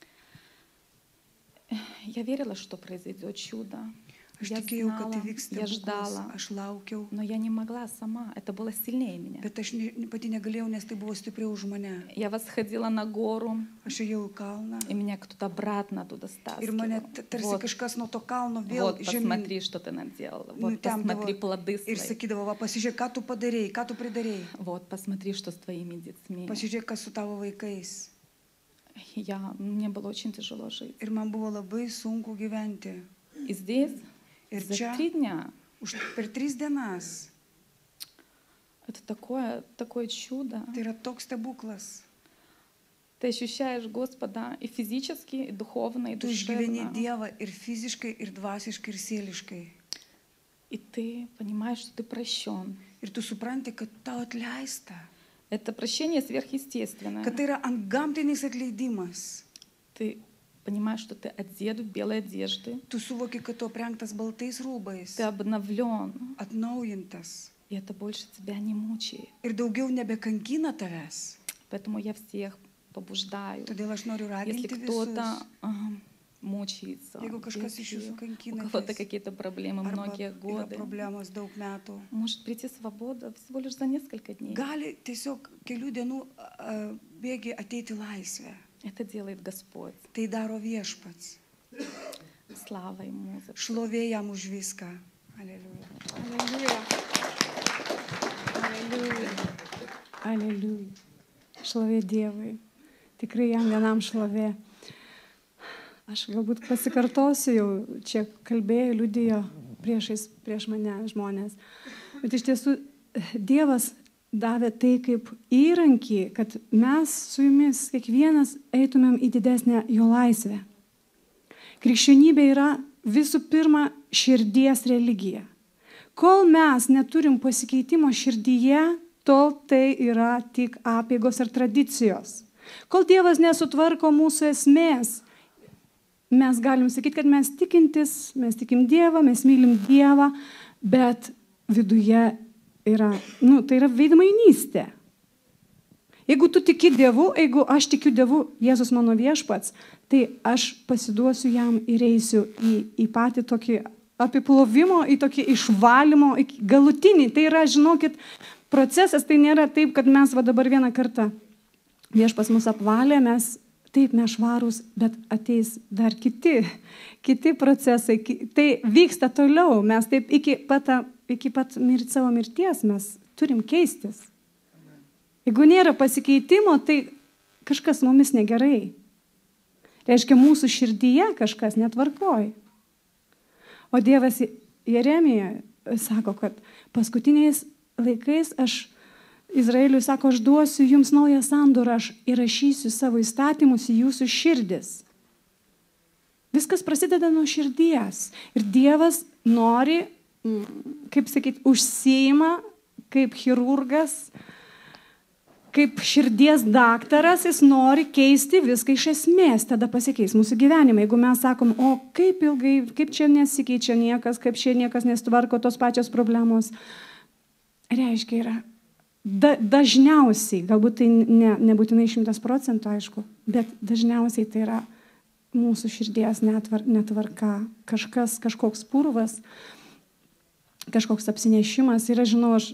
Я верила, что произойдет чудо. Aš Я tikėjau, kad знала, įvyks я stebuklas. ждала, Aš laukiau. но я не могла сама. Это было сильнее меня. Bet aš pati negalėjau, nes tai buvo stipriau už mane. Я восходила на гору, Aš ėjau į kalną. и меня кто-то обратно оттуда Ir mane стаскивал. tarsi Вот, kažkas nuo to kalno vėl вот žemyn посмотри, что ты наделала. Вот посмотри плоды ir свои. sakydavo, va, pasižiūrėk, ką tu padarėjai, ką tu pridarėjai. Вот посмотри, что с твоими детьми. Pasižiūrėk, kas su tavo vaikais. Мне было очень тяжело жить. Ir man buvo labai sunku gyventi. И здесь Ir за čia 3 дня per 3 dienas. это такое чудо. Tai yra toks stebuklas. Ты ощущаешь Господа и физически, и духовно, и Tu išgyveni душевно. Dievą ir fiziškai, ir dvasiškai, ir sieliškai. И ты понимаешь, что ты прощен. Ir tu supranti, kad tau atleista. Это прощение сверхъестественное. Kad tai yra antgamtinis atleidimas. Ты понимаешь, что ты одет в белые одежды. Tu suvoki, kad tu aprengtas baltais rūbais, Ты обновлен. atnaujintas. И это больше тебя не мучает. Ir daugiau nebekankina tavęs. Поэтому я всех побуждаю. Todėl aš noriu Если raginti кто-то visus. мучается, Jeigu kažkas iš если jūsų у kankinatės, кого-то какие-то проблемы arba многие yra годы, problemos daug metų, может прийти свобода всего лишь за несколько дней. gali tiesiog kelių dienų bėgi ateiti laisvę. Это делает Господь. Tai daro viešpats. Слава Ему за всё. Šlovė jam už viską. Aleliuja. Алілюя. Алілюя. Алілюja. Šlovė Dievui. Tikrai jam vienam šlovė. Aš galbūt pasikartosiu, jau čia kalbėjo, liudijo prieš mane žmonės. Bet iš tiesų Dievas davė tai kaip įrankį, kad mes su jumis kiekvienas eitumėm į didesnę jo laisvę. Krikščionybė yra visų pirma širdies religija. Kol mes neturim pasikeitimo širdyje, tol tai yra tik apeigos ir tradicijos. Kol Dievas nesutvarko mūsų esmės, mes galim sakyti, kad mes tikintis, mes tikim Dievą, mes mylim Dievą, bet viduje yra, tai yra veidmainystė. Jeigu tu tiki Dievu, jeigu aš tikiu Dievu, Jėzus mano viešpats, tai aš pasiduosiu jam ir eisiu į patį tokį apiplovimo, į tokį išvalymo, galutinį. Tai yra, žinokit, procesas, tai nėra taip, kad mes dabar vieną kartą viešpas mus apvalė, mes švarūs, bet ateis dar kiti procesai. Tai vyksta toliau, mes taip iki pat savo mirties mes turim keistis. Jeigu nėra pasikeitimo, tai kažkas mumis negerai. Reiškia, mūsų širdyje kažkas netvarkoj. O Dievas Jeremijoje sako, kad paskutiniais laikais Izraeliui sako, aš duosiu jums naują sandorą, aš įrašysiu savo įstatymus į jūsų širdis. Viskas prasideda nuo širdies. Ir Dievas nori, kaip sakyti, užsiima kaip chirurgas, kaip širdies daktaras, jis nori keisti viską iš esmės, tada pasikeis mūsų gyvenimą. Jeigu mes sakom, o kaip ilgai, kaip čia nesikeičia niekas, kaip čia niekas nestvarko tos pačios problemos, reiškia yra dažniausiai, galbūt tai nebūtinai 100%, aišku, bet dažniausiai tai yra mūsų širdies netvarka, kažkoks purvas, kažkoks apsinešimas. Ir aš žinau, aš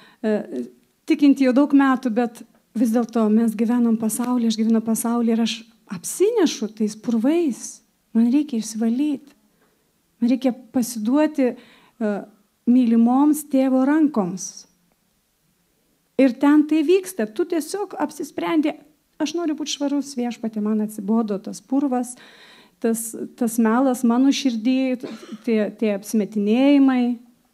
tikinti jau daug metų, bet vis dėlto mes gyvenam pasaulyje, aš gyvenu pasaulyje ir aš apsinešu tais purvais. Man reikia išsivalyti. Man reikia pasiduoti mylimoms tėvo rankoms. Ir ten tai vyksta. Tu tiesiog apsisprendė, aš noriu būti švarus, viešpatė, man atsibodo tas purvas, tas melas mano širdį, tie apsimetinėjimai.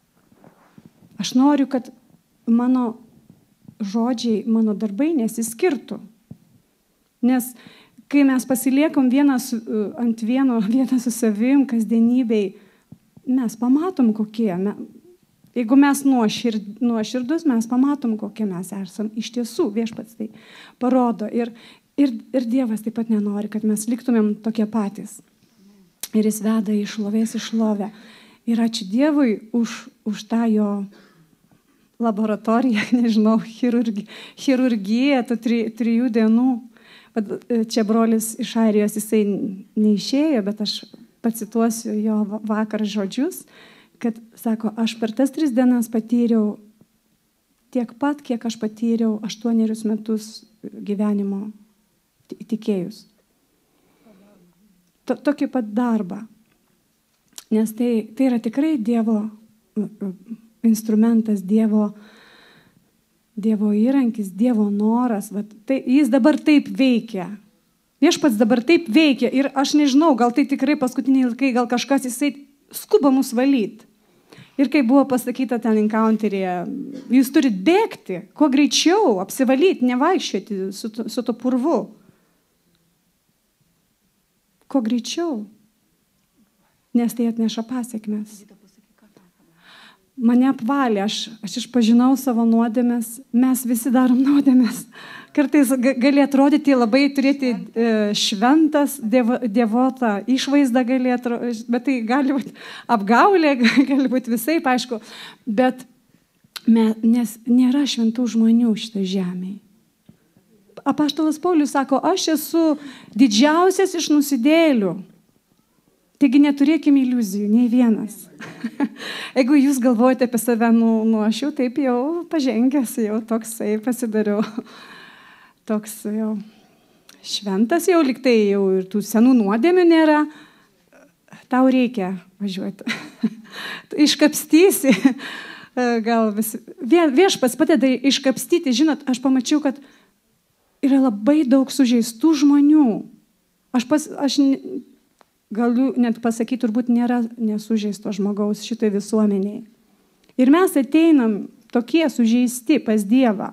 Aš noriu, kad mano žodžiai, mano darbai nesiskirtų. Nes kai mes pasiliekam vienas su savim kasdienybei, mes pamatom kokie. Jeigu mes nuoširdus, mes pamatom, kokie mes esam. Iš tiesų, viešpats tai parodo. Ir Dievas taip pat nenori, kad mes liktumėm tokie patys. Ir jis veda į šlovės į šlovę. Ir ačiū Dievui už tą jo laboratoriją, nežinau, chirurgiją, tų 3 dienų. Čia brolis iš Airijos, jisai neišėjo, bet aš pacituosiu jo vakar žodžius, kad, sako, aš per tas 3 dienas patyriau tiek pat, kiek aš patyriau 8 metus gyvenimo tikėjus. Tokį pat darbą. Nes tai yra tikrai Dievo instrumentas, Dievo įrankis, Dievo noras. Jis dabar taip veikia. Viešpats dabar taip veikia. Ir aš nežinau, gal tai tikrai paskutiniai laikai, gal kažkas jisai skuba mus valyti. Ir kaip buvo pasakyta ten encounteryje, jūs turit bėgti, kuo greičiau, apsivalyti, nevaikščioti su to purvu. Kuo greičiau. Nes tai atneša pasiekmes. Mane apvalė, aš išpažinau savo nuodėmes, mes visi darom nuodėmes. Kartais gali atrodyti labai, turėti šventas, dievotą išvaizdą gali atrodyti, bet tai gali būti apgaulė, gali būti visai, aišku. Bet nes nėra šventų žmonių šitą žemėje. Apaštalas Paulius sako, aš esu didžiausias iš nusidėlių. Taigi neturėkime iliuzijų, nei vienas. Jeigu jūs galvojate apie save, aš jau taip jau pažengęs, jau toksai pasidariau. Toks jau šventas jau liktai, jau ir tų senų nuodėmių nėra. Tau reikia važiuoti. Iškapstysi. Gal viešpats padeda iškapstyti. Žinot, aš pamačiau, kad yra labai daug sužeistų žmonių. Aš galiu net pasakyti, turbūt nėra nesužeisto žmogaus šitai visuomeniai. Ir mes ateinam tokie sužeisti pas Dievą.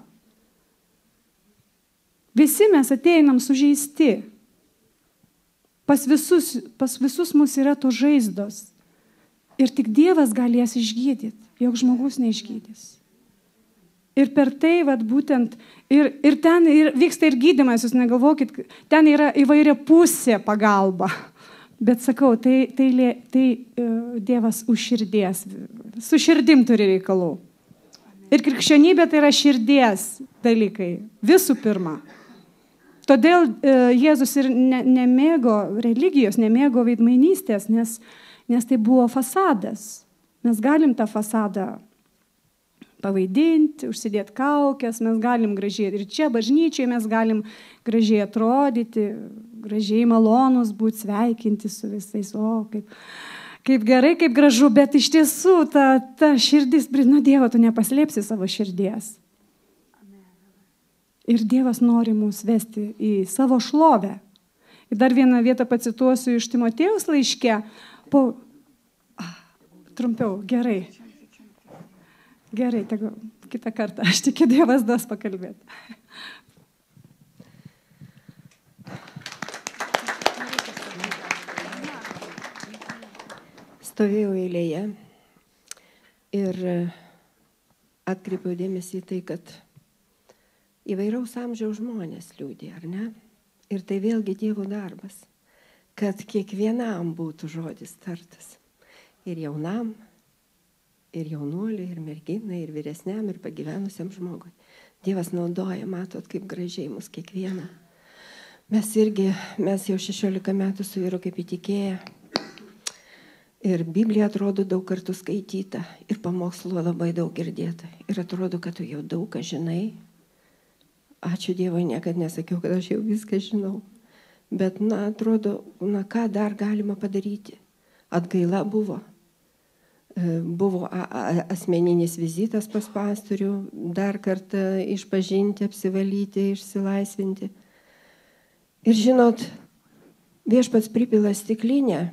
Visi mes ateinam sužeisti. Pas visus mus yra to žaizdos. Ir tik Dievas galės išgydyti, jog žmogus neišgydys. Ir per tai, būtent, ir ten vyksta ir gydymas, jūs negalvokit, ten yra įvairia pusė pagalba. Bet sakau, tai Dievas už širdies, su širdim turi reikalų. Ir krikščionybė tai yra širdies dalykai, visų pirma. Todėl Jėzus ir nemėgo religijos, nemėgo veidmainystės, nes tai buvo fasadas. Mes galim tą fasadą pavaidinti, užsidėti kaukės, mes galim gražiai ir čia bažnyčiai mes galim gražiai atrodyti, gražiai malonus būti, sveikinti su visais, kaip gerai, kaip gražu, bet iš tiesų ta širdis, nuo Dievo tu nepaslėpsi savo širdies. Ir Dievas nori mus vesti į savo šlovę. Ir dar vieną vietą pacituosiu iš Timotėjaus laiške, trumpiau, gerai. Gerai, tegu kitą kartą. Aš tikiu, Dievas duos pakalbėti. Stovėjau eilėje ir atkreipiau dėmesį į tai, kad įvairaus amžiaus žmonės liūdė, ar ne? Ir tai vėlgi Dievo darbas, kad kiekvienam būtų žodis tartas. Ir jaunam, ir jaunuoliui, ir merginai, ir vyresniam, ir pagyvenusiam žmogui. Dievas naudoja, matot, kaip gražiai mus kiekvieną. Mes jau 16 metų su vyru kaip įtikėję. Ir Biblija atrodo daug kartų skaityta, ir pamokslo labai daug girdėta. Ir atrodo, kad tu jau daug ką žinai. Ačiū Dievui, niekad nesakiau, kad aš jau viską žinau. Bet, atrodo, ką dar galima padaryti? Atgaila buvo. Buvo asmeninis vizitas pas pastorių, dar kartą išpažinti, apsivalyti, išsilaisvinti. Ir žinot, viešpats pripila stiklinę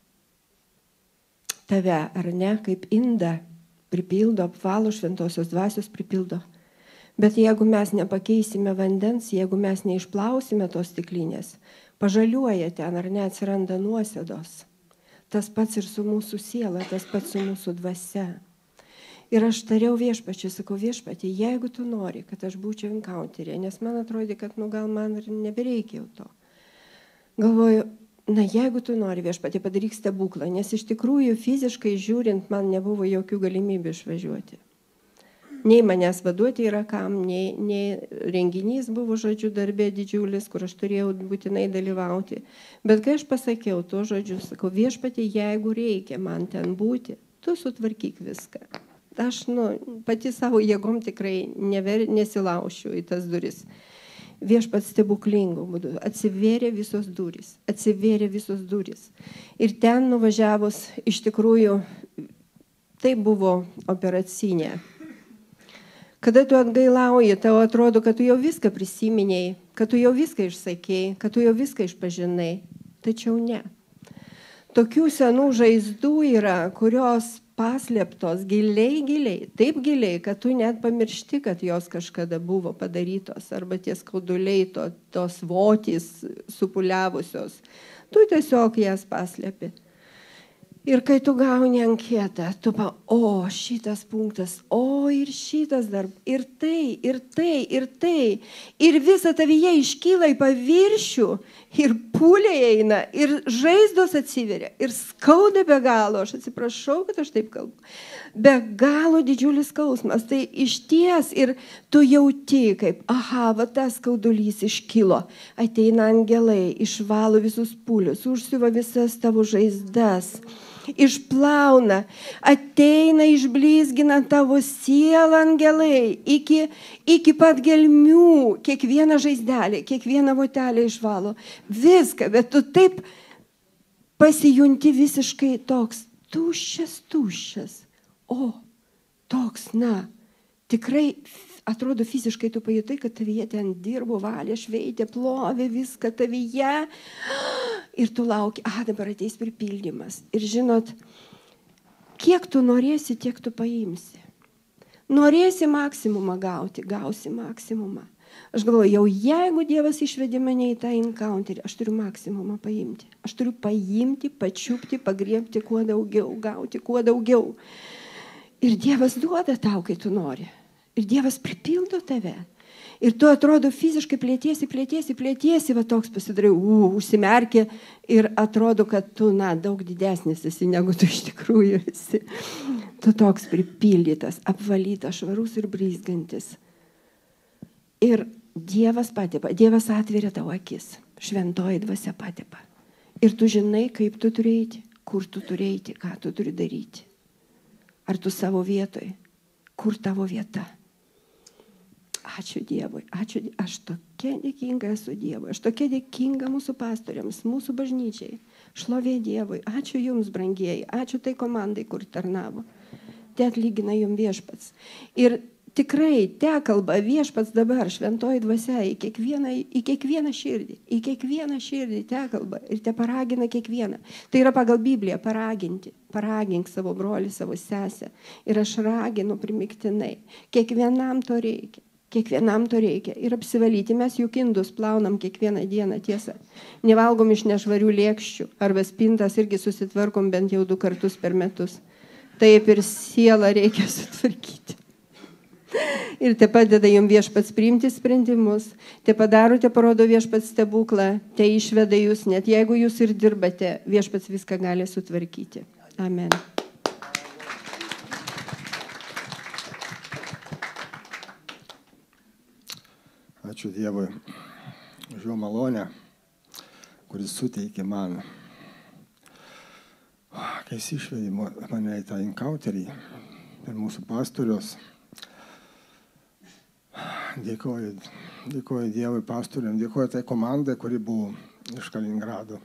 tave, ar ne, kaip indą, pripildo, apvalo, šventosios dvasios pripildo. Bet jeigu mes nepakeisime vandens, jeigu mes neišplausime tos stiklinės, pažaliuoja ten, ar ne, atsiranda nuosėdos. Tas pats ir su mūsų siela, tas pats su mūsų dvasia. Ir aš tariau viešpačiui, sakau, viešpatie, jeigu tu nori, kad aš būčiau encounterė, nes man atrodė, kad gal man ir nebereikia jau to. Galvoju, jeigu tu nori, viešpatie, padaryk stebuklą, nes iš tikrųjų fiziškai žiūrint, man nebuvo jokių galimybių išvažiuoti. Nei manęs vaduoti yra kam, nei renginys buvo, žodžiu, darbė didžiulis, kur aš turėjau būtinai dalyvauti. Bet kai aš pasakiau to žodžiu, sakau, viešpatie, jeigu reikia man ten būti, tu sutvarkyk viską. Aš pati savo jėgom tikrai nesilaušiu į tas duris. Viešpats stebuklingų būdų. Atsivėrė visos durys. Ir ten nuvažiavus, iš tikrųjų, tai buvo operacinė. Kada tu atgailauji, tau atrodo, kad tu jau viską prisiminėjai, kad tu jau viską išsakėjai, kad tu jau viską išpažinai. Tačiau ne. Tokių senų žaizdų yra, kurios paslėptos giliai, taip giliai, kad tu net pamiršti, kad jos kažkada buvo padarytos, arba tie skauduliai, tos votys supuliavusios. Tu tiesiog jas paslėpi. Ir kai tu gauni anketą, tu šitas punktas, ir šitas dar, ir tai, ir tai, ir tai. Ir visa tavyje iškyla į paviršių, ir pūliai eina, ir žaizdos atsiveria, ir skauda be galo. Aš atsiprašau, kad aš taip kalbu. Be galo didžiulis skausmas. Tai išties ir tu jauti, kaip, va tas skaudulys iškilo. Ateina angelai, išvalo visus pūlius, užsiuva visas tavo žaizdas. Išplauna, ateina išblizgina tavo sielą angelai iki pat gelmių, kiekvieną žaizdelę, kiekvieną votelę išvalo. Viską, bet tu taip pasijunti visiškai toks tuščias. Toks, tikrai atrodo fiziškai tu pajutai, kad tavyje ten dirbo, valė, šveitė, plovė viską tavyje. Ir tu lauki, dabar ateis pripildymas. Ir žinot, kiek tu norėsi, tiek tu paimsi. Norėsi maksimumą gauti, gausi maksimumą. Aš galvoju, jeigu Dievas išvedė mane į tą encounterį, aš turiu maksimumą paimti. Aš turiu paimti, pačiupti, pagriebti kuo daugiau, gauti kuo daugiau. Ir Dievas duoda tau, kai tu nori. Ir Dievas pripildo tave. Ir tu atrodo fiziškai plėtiesi, va toks pasidarai, užsimerkė ir atrodo, kad tu, daug didesnis esi, negu tu iš tikrųjų esi. Tu toks pripildytas, apvalytas, švarus ir blizgantis. Ir Dievas patepa, Dievas atveria tavo akis, šventoji dvasia patepa. Ir tu žinai, kaip tu turi eiti, kur tu turi eiti, ką tu turi daryti. Ar tu savo vietoj, kur tavo vieta. Ačiū Dievui, aš tokia dėkinga esu Dievui, aš tokia dėkinga mūsų pastoriams, mūsų bažnyčiai. Šlovė Dievui, ačiū jums, brangieji, ačiū tai komandai, kur tarnavo. Te atlygina jums Viešpats. Ir tikrai te kalba Viešpats dabar, šventoji dvasia, į kiekvieną širdį te kalba ir te paragina kiekvieną. Tai yra pagal Bibliją paraginti, paragink savo brolį, savo sesę. Ir aš raginu primiktinai, kiekvienam to reikia. Ir apsivalyti. Mes juk indus plaunam kiekvieną dieną, tiesa. Nevalgom iš nešvarių lėkščių, arba spintas irgi susitvarkom bent jau 2 kartus per metus. Taip ir sielą reikia sutvarkyti. Ir te padeda jums Viešpats priimti sprendimus, te padaro, te parodo Viešpats stebuklą, te išveda jūs, net jeigu jūs ir dirbate, Viešpats viską gali sutvarkyti. Amen. Ačiū Dievui už jo malonę, kuris suteikė man. Kai jis išvedė mane į tą enkauterį per mūsų pastorius, dėkoju Dievui pastoriam, dėkoju tai komandai, kuri buvo iš Kaliningrado.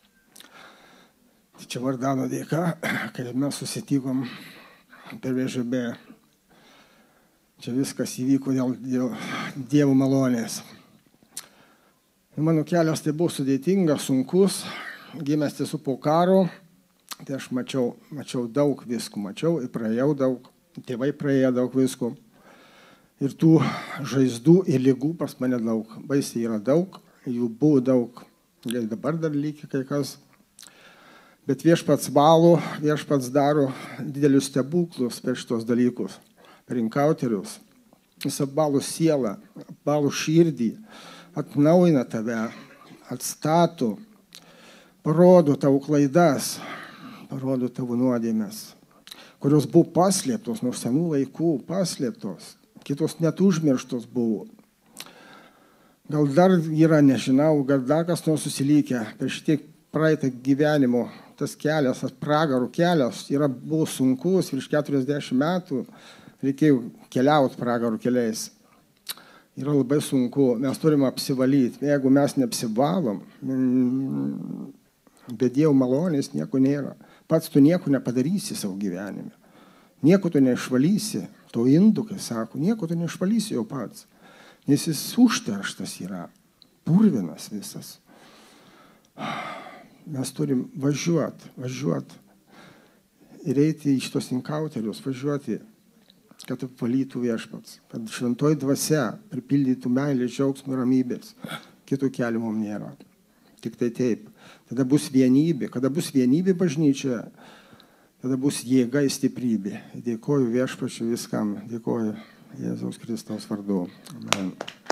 Čia Vardano dėka, kai mes susitikom per VŽB. Čia viskas įvyko dėl Dievo malonės. Mano kelias tai buvo sudėtingas, sunkus, gimęs tiesiog po karo, tai aš mačiau daug visko, ir praėjau daug, tėvai praėjo daug visko. Ir tų žaizdų ir ligų pas mane daug, baisiai yra daug, jų buvo daug, dabar dar lygiai kai kas. Bet Viešpats valo, Viešpats daro didelius stebuklus per šitos dalykus. Per enkauterius. Jis apvalo sielą, apvalo širdį, atnaujina tave, atstato, parodo tavo klaidas, parodo tavo nuodėmes, kurios buvo paslėptos nuo senų laikų, paslėptos, kitos net užmirštos buvo. Gal dar yra, nežinau, gal dar kas nors susilykę per šitiek praeitą gyvenimo. Tas kelias, tas pragarų kelias buvo sunkus, virš 40 metų. Reikėjo keliauti pragarų keliais. Yra labai sunku, mes turime apsivalyti. Jeigu mes neapsivalom, be Dievo malonės nieko nėra. Pats tu nieko nepadarysi savo gyvenime. Nieko tu neišvalysi. To indų, kai sako, nieko tu neišvalysi jau pats. Nes jis užterštas yra, purvinas visas. Mes turim važiuoti ir eiti į šitos enkauterius, važiuoti, kad apvalytų Viešpats, kad šventoji dvasia pripildytų meilės, džiaugsmo, ramybės. Kitų kelių mums nėra. Tik tai taip. Tada bus vienybė. Kada bus vienybė bažnyčioje, tada bus jėga ir stiprybė. Dėkoju viešpačiui viskam. Dėkoju Jėzaus Kristaus vardu. Amen.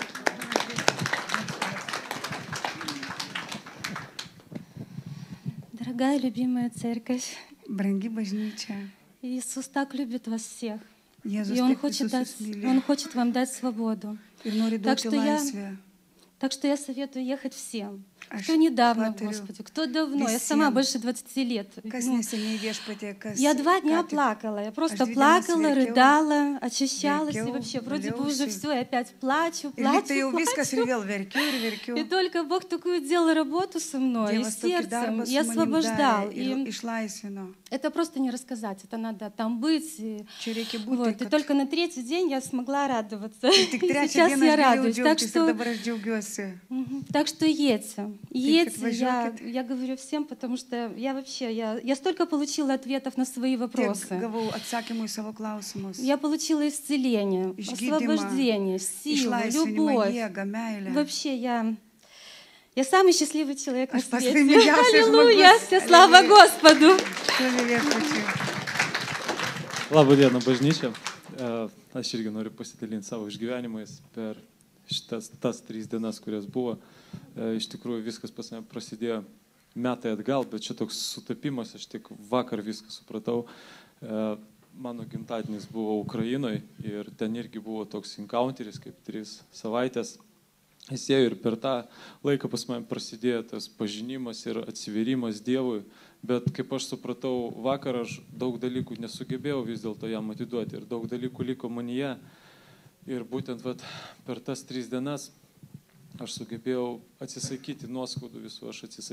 Дорогая любимая церковь, Brangi bažnyčia, Иисус так любит вас всех. Jėzus И Он taip visus myli Он хочет вам дать свободу. ir nori Так duoti что laisvę. Так что я советую ехать всем. Aš Кто недавно, patariu Господи, кто давно. Я сама visiem, больше 20 лет. Kas Ну, neseniai viešpatie, kas Я 2 дня ką tik плакала. Я просто Aš 2 dienas плакала, verkiau, рыдала, очищалась. И verkiau, вообще, вроде бы уже valiausi. все, я опять плачу, Ir lyg tai плачу, jau viskas ir плачу. vėl verkiu ir verkiu. И только Бог такую делал работу со мной, и Dievas tokį сердцем, darbą и su manim освобождал. darė ir И išlaisvino. это просто не рассказать, это надо там быть. И, Čia reikia būti, вот, и kad только на 3-й день я смогла радоваться. tik И trečią сейчас dieną я aš galėjau радуюсь. Так džiaugtis ir что, dabar aš džiaugiuosi. так что едьте. Едьте, važiuokit. я говорю всем, потому что я вообще, я столько получила ответов на свои Tiek вопросы. gavau atsakymų į savo klausimus. Я получила исцеление, Išgydymą, освобождение, силу, Išlaisvinimą, любовь. jėgą, meilę. Вообще, я самый счастливый человек на Aš pats свете. laimingiausias Аллилуйя, žmogus. вся слава Аллилуйя. Господу. Šlovė viešpačiui. Labą dieną, bažnyčia. Aš irgi noriu pasidalinti savo išgyvenimais per tas 3 dienas, kurias buvo. Iš tikrųjų viskas pas mane prasidėjo metai atgal, bet čia toks sutapimas, aš tik vakar viską supratau. Mano gimtadienis buvo Ukrainoje ir ten irgi buvo toks encounteris, kaip 3 savaitės. Jis ėjo ir per tą laiką pas mane prasidėjo tas pažinimas ir atsivėrimas Dievui, bet kaip aš supratau, vakar aš daug dalykų nesugebėjau vis dėlto jam atiduoti ir daug dalykų liko manyje. Ir būtent per tas 3 dienas aš sugebėjau atsisakyti nuoskaudų visų,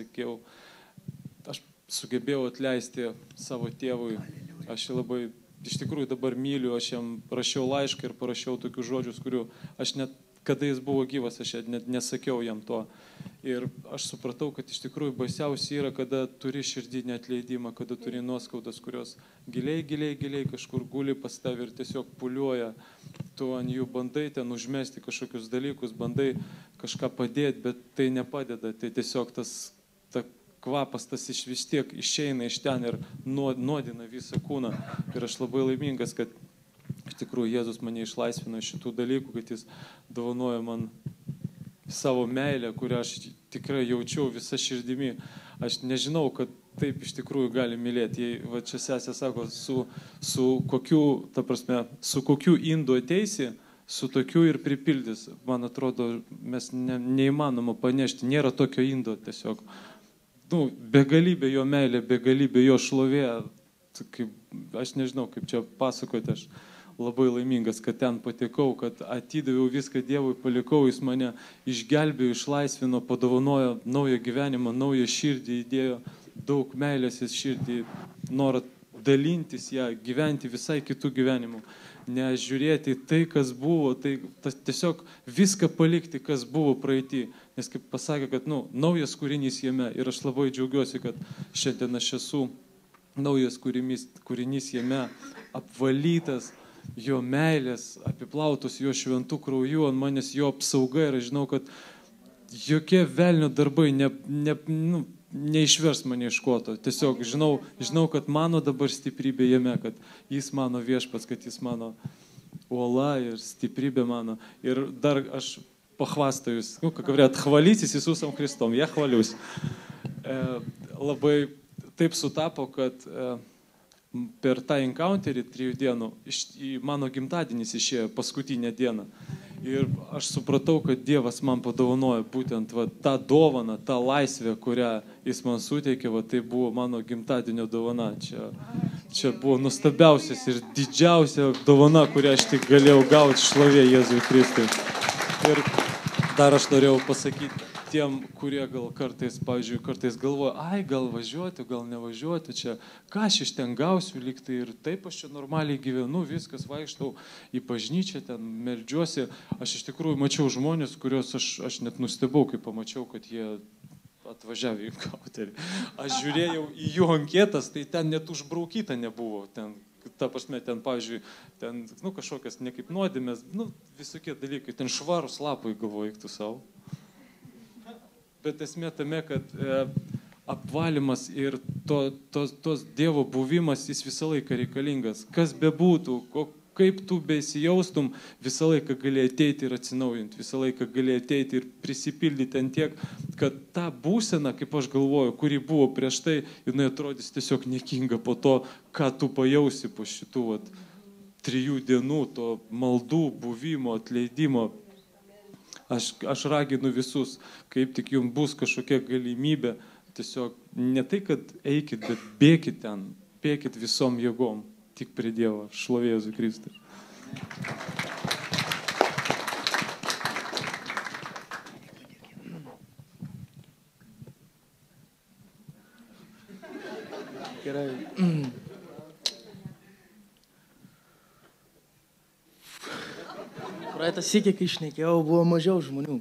aš sugebėjau atleisti savo tėvui. Aš labai, iš tikrųjų dabar myliu, aš jam rašiau laišką ir parašiau tokius žodžius, kurių aš net, kada jis buvo gyvas, aš net nesakiau jam to. Ir aš supratau, kad iš tikrųjų baisiausia yra, kada turi širdinį atleidimą, kada turi nuoskaudas, kurios giliai kažkur guli pas tave ir tiesiog puliuoja. Tu ant jų bandai ten užmesti kažkokius dalykus, bandai kažką padėti, bet tai nepadeda. Tai tiesiog ta kvapas tas vis tiek išeina iš ten ir nuodina visą kūną. Ir aš labai laimingas, kad iš tikrųjų Jėzus mane išlaisvino iš šitų dalykų, kad jis dovanoja man savo meilę, kurią aš tikrai jaučiau visą širdimi. Aš nežinau, kad taip iš tikrųjų gali mylėti. Jei va čia sesė sako, su kokiu indu ateisi, su tokiu ir pripildys. Man atrodo, mes neįmanoma panešti. Nėra tokio indo tiesiog. Begalybė jo meilė, begalybė jo šlovė. Aš nežinau, kaip čia pasakoti, aš labai laimingas, kad ten patekau, kad atidaviau viską Dievui, palikau, jis mane išgelbėjo, išlaisvino, padovanojo naują gyvenimą, naują širdį, įdėjo daug meilės į širdį, norą dalintis ją, gyventi visai kitų gyvenimų, nežiūrėti tai, kas buvo, tai tiesiog viską palikti, kas buvo praeitį, nes kaip pasakė, kad naujas kūrinys jame ir aš labai džiaugiuosi, kad šiandien aš esu naujas kūrinys jame, apvalytas, jo meilės, apiplautos jo šventų krauju, ant manęs jo apsauga ir aš žinau, kad jokie velnio darbai neišvers mane iš koto. Tiesiog žinau, kad mano dabar stiprybė jame, kad jis mano viešpats, kad jis mano uola ir stiprybė mano. Ir dar aš похвастаюсь, как говорят, хвалитесь Иисусом Христом, я хвалюсь. Labai taip sutapo, kad per tą encounterį 3 dienų į mano gimtadienis išėjo paskutinę dieną. Ir aš supratau, kad Dievas man padovanojo būtent tą dovaną, tą laisvę, kurią jis man suteikė, tai buvo mano gimtadienio dovana. Čia buvo nuostabiausias ir didžiausia dovana, kurią aš tik galėjau gauti, šlovė Jėzui Kristui. Ir dar aš norėjau pasakyti tiem, kurie gal kartais galvoja, gal važiuoti, gal nevažiuoti, čia ką aš iš ten gausiu lygtai ir taip aš čia normaliai gyvenu, viskas vaikštau į bažnyčią, ten meldžiuosi. Aš iš tikrųjų mačiau žmonės, kuriuos aš net nustebau, kai pamačiau, kad jie atvažiavę į encounterį. Aš žiūrėjau į jų anketas, tai ten net užbraukyta nebuvo. Ta prasme, ten, pavyzdžiui, ten, kažkokias ne kaip nuodėmės, visokie dalykai, ten švarus lapai, galvoju, eik tu savo. Bet esmė tame, kad apvalymas ir tos Dievo buvimas, jis visą laiką reikalingas. Kas bebūtų, kaip tu besijaustum, visą laiką gali ateiti ir atsinaujinti, visą laiką gali ateiti ir prisipildyti ant tiek, kad ta būsena, kaip aš galvoju, kuri buvo prieš tai, jinai atrodys tiesiog niekinga po to, ką tu pajausi po šitų 3 dienų, to maldų, buvimo, atleidimo. Aš raginu visus, kaip tik jums bus kažkokia galimybė, tiesiog ne tai, kad eikit, bet bėkit ten, bėkit visom jėgom, tik prie Dievo, šlovė Jėzui Kristui. Gerai. Praeitą sykį, kai šnekėjau, buvo mažiau žmonių.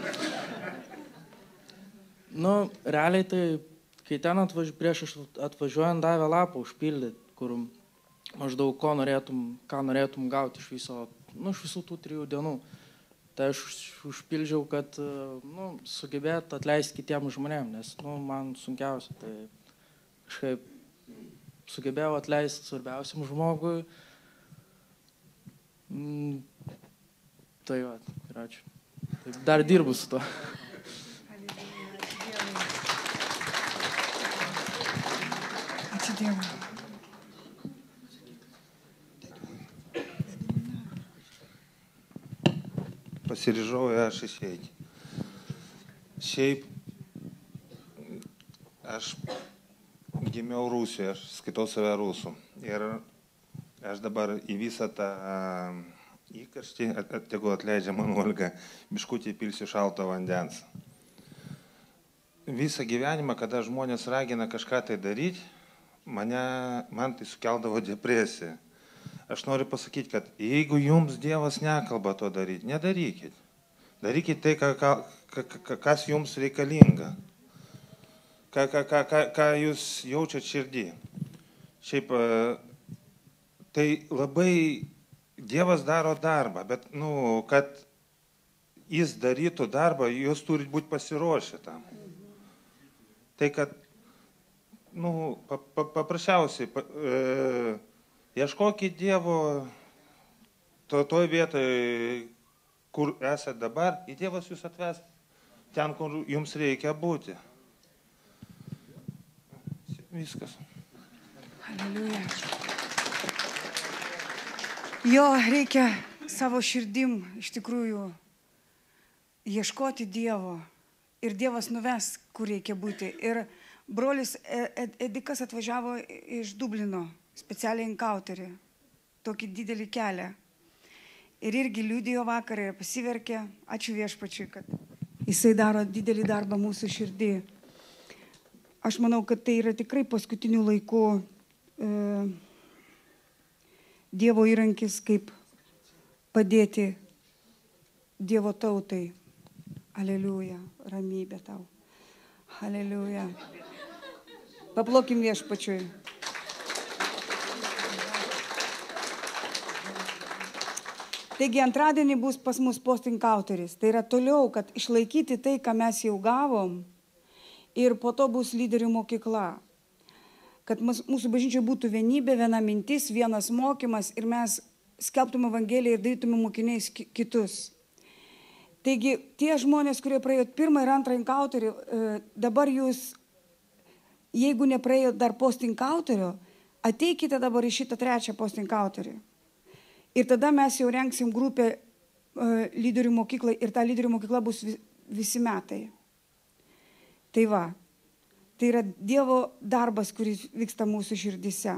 Nu, realiai tai, kai ten prieš atvažiuojant davė lapą užpildyti, kur maždaug ką norėtum gauti iš visų tų 3 dienų. Tai aš užpildžiau, kad sugebėt atleisti kitiems žmonėms, nes man sunkiausia. Tai kažkaip sugebėjau atleisti svarbiausiam žmogui. Tai va, ir ačiū. Tai dar dirbu su to. Ačiū Dievui. Pasiryžau aš išeiti. Šiaip aš gimiau Rusijoje, aš skaitau save rusų. Ir aš dabar į visą tą įkarštį, tegu atleidžia man Olga, biškutį pilsiu šalto vandens. Visą gyvenimą, kada žmonės ragina kažką tai daryti, man tai sukeldavo depresiją. Aš noriu pasakyti, kad jeigu jums Dievas nekalba to daryti, nedarykit. Darykit tai, kas jums reikalinga. Ką jūs jaučiat širdį. Šiaip, tai labai Dievas daro darbą, bet, kad jis darytų darbą, jūs turit būti pasiruošę tam. Tai, kad, paprasčiausiai, ieškokit Dievo toj vietoje, kur esate dabar, į Dievas jūs atves ten, kur jums reikia būti. Viskas. Aleliuja. Jo, reikia savo širdim iš tikrųjų ieškoti Dievo ir Dievas nuves, kur reikia būti. Ir brolis Edikas atvažiavo iš Dublino, specialiai enkauterį, tokį didelį kelią. Ir irgi liudijo vakarą ir pasiverkė. Ačiū Viešpačiui, kad jisai daro didelį darbą mūsų širdį. Aš manau, kad tai yra tikrai paskutinių laikų Dievo įrankis, kaip padėti Dievo tautai. Aleliuja, ramybė tau. Aleliuja. Paplokim Viešpačiui. Taigi antradienį bus pas mus postinkauteris. Tai yra toliau, kad išlaikyti tai, ką mes jau gavom, ir po to bus lyderių mokykla. Kad mūsų bažnyčioje būtų vienybė, viena mintis, vienas mokymas ir mes skelbtume Evangeliją ir darytume mokiniais kitus. Taigi tie žmonės, kurie praėjot 1 ir 2 enkauterį, dabar jūs, jeigu nepraėjot dar postinkauterio, ateikite dabar į šitą 3 postinkauterį. Ir tada mes jau rengsim grupę lyderių mokyklai ir ta lyderių mokykla bus visi metai. Tai va, tai yra Dievo darbas, kuris vyksta mūsų širdise.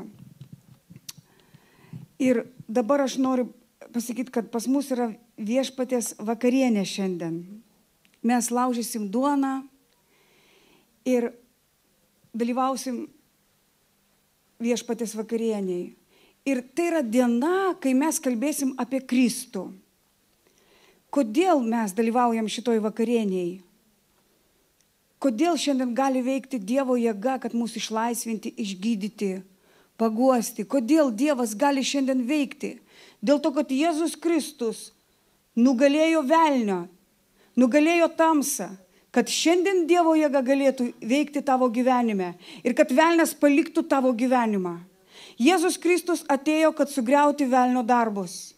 Ir dabar aš noriu pasakyti, kad pas mus yra Viešpaties vakarienė šiandien. Mes laužysim duoną ir dalyvausim Viešpaties vakarieniai. Ir tai yra diena, kai mes kalbėsim apie Kristų. Kodėl mes dalyvaujam šitoj vakarieniai? Kodėl šiandien gali veikti Dievo jėga, kad mūsų išlaisvinti, išgydyti, paguosti? Kodėl Dievas gali šiandien veikti? Dėl to, kad Jėzus Kristus nugalėjo velnio, nugalėjo tamsą. kad šiandien Dievo jėga galėtų veikti tavo gyvenime ir kad velnias paliktų tavo gyvenimą. Jėzus Kristus atėjo, kad sugriauti velnio darbus,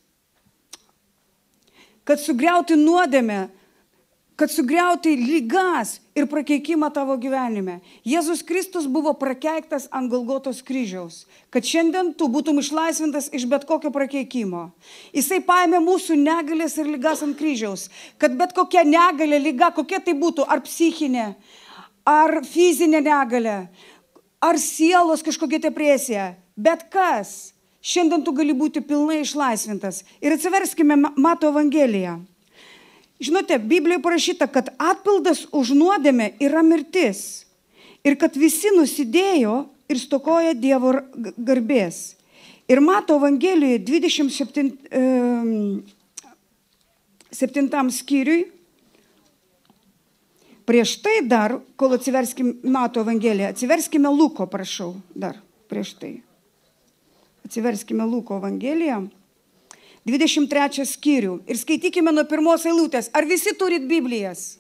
kad sugriauti nuodėmę, kad sugriauti ligas ir prakeikimą tavo gyvenime. Jėzus Kristus buvo prakeiktas ant Golgotos kryžiaus, kad šiandien tu būtum išlaisvintas iš bet kokio prakeikimo. Jisai paėmė mūsų negalės ir ligas ant kryžiaus, kad bet kokia negalė, liga, kokia tai būtų, ar psichinė, ar fizinė negalė, ar sielos kažkokia depresija, bet kas, šiandien tu gali būti pilnai išlaisvintas. Ir atsiverskime Mato Evangeliją. Žinote, Biblijoje parašyta, kad atpildas už nuodėmę yra mirtis ir kad visi nusidėjo ir stokoja Dievo garbės. Ir Mato Evangelijoje 27 skyriui, prieš tai dar, kol atsiverskime Mato Evangeliją, atsiverskime Luko, prašau, dar prieš tai. Atsiverskime Luko Evangeliją. 23 skyrių ir skaitykime nuo pirmos eilutės. Ar visi turit Biblijas?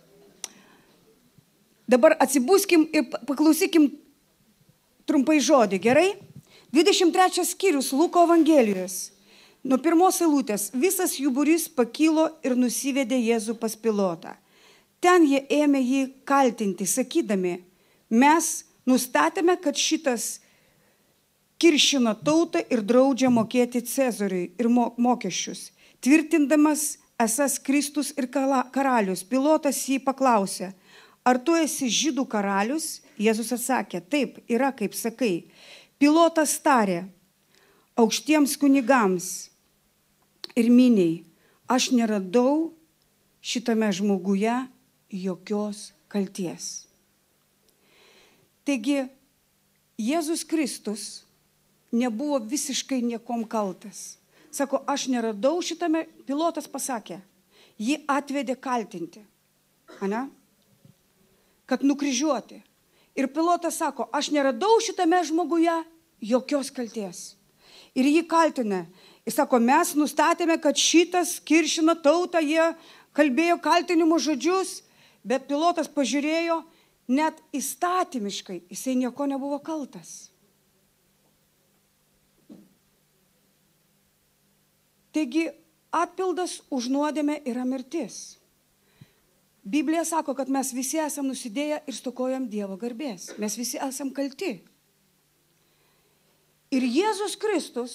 Dabar atsibuskim ir paklausykim trumpai žodį, gerai? 23 skyrius Luko Evangelijos. Nuo pirmos eilutės. Visas jų būrys pakilo ir nusivedė Jėzų pas Pilotą. Ten jie ėmė jį kaltinti, sakydami, mes nustatėme, kad šitas kiršina tautą ir draudžia mokėti Cezariui ir mokesčius. Tvirtindamas esas Kristus ir karalius, Pilotas jį paklausė, ar tu esi žydų karalius? Jėzus atsakė, taip, yra kaip sakai. Pilotas tarė aukštiems kunigams ir miniai, aš neradau šitame žmoguje jokios kalties. Taigi, Jėzus Kristus nebuvo visiškai niekom kaltas. Sako, aš neradau šitame, Pilotas pasakė, jį atvedė kaltinti, ane? Kad nukryžiuoti. Ir Pilotas sako, aš neradau šitame žmoguje jokios kalties. Ir jį kaltinę. Ir sako, mes nustatėme, kad šitas kiršina tautą, jie kalbėjo kaltinimo žodžius, bet Pilotas pažiūrėjo, net įstatymiškai jisai nieko nebuvo kaltas. Taigi, atpildas už nuodėmę yra mirtis. Biblija sako, kad mes visi esam nusidėję ir stokojam Dievo garbės. Mes visi esam kalti. Ir Jėzus Kristus,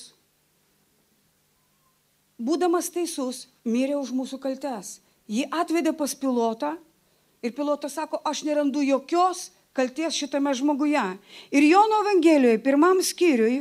būdamas teisus, mirė už mūsų kaltes. Jį atvedė pas Pilotą ir Pilotas sako, aš nerandu jokios kalties šitame žmoguje. Ir Jono Evangelijoje, 1 skyriui,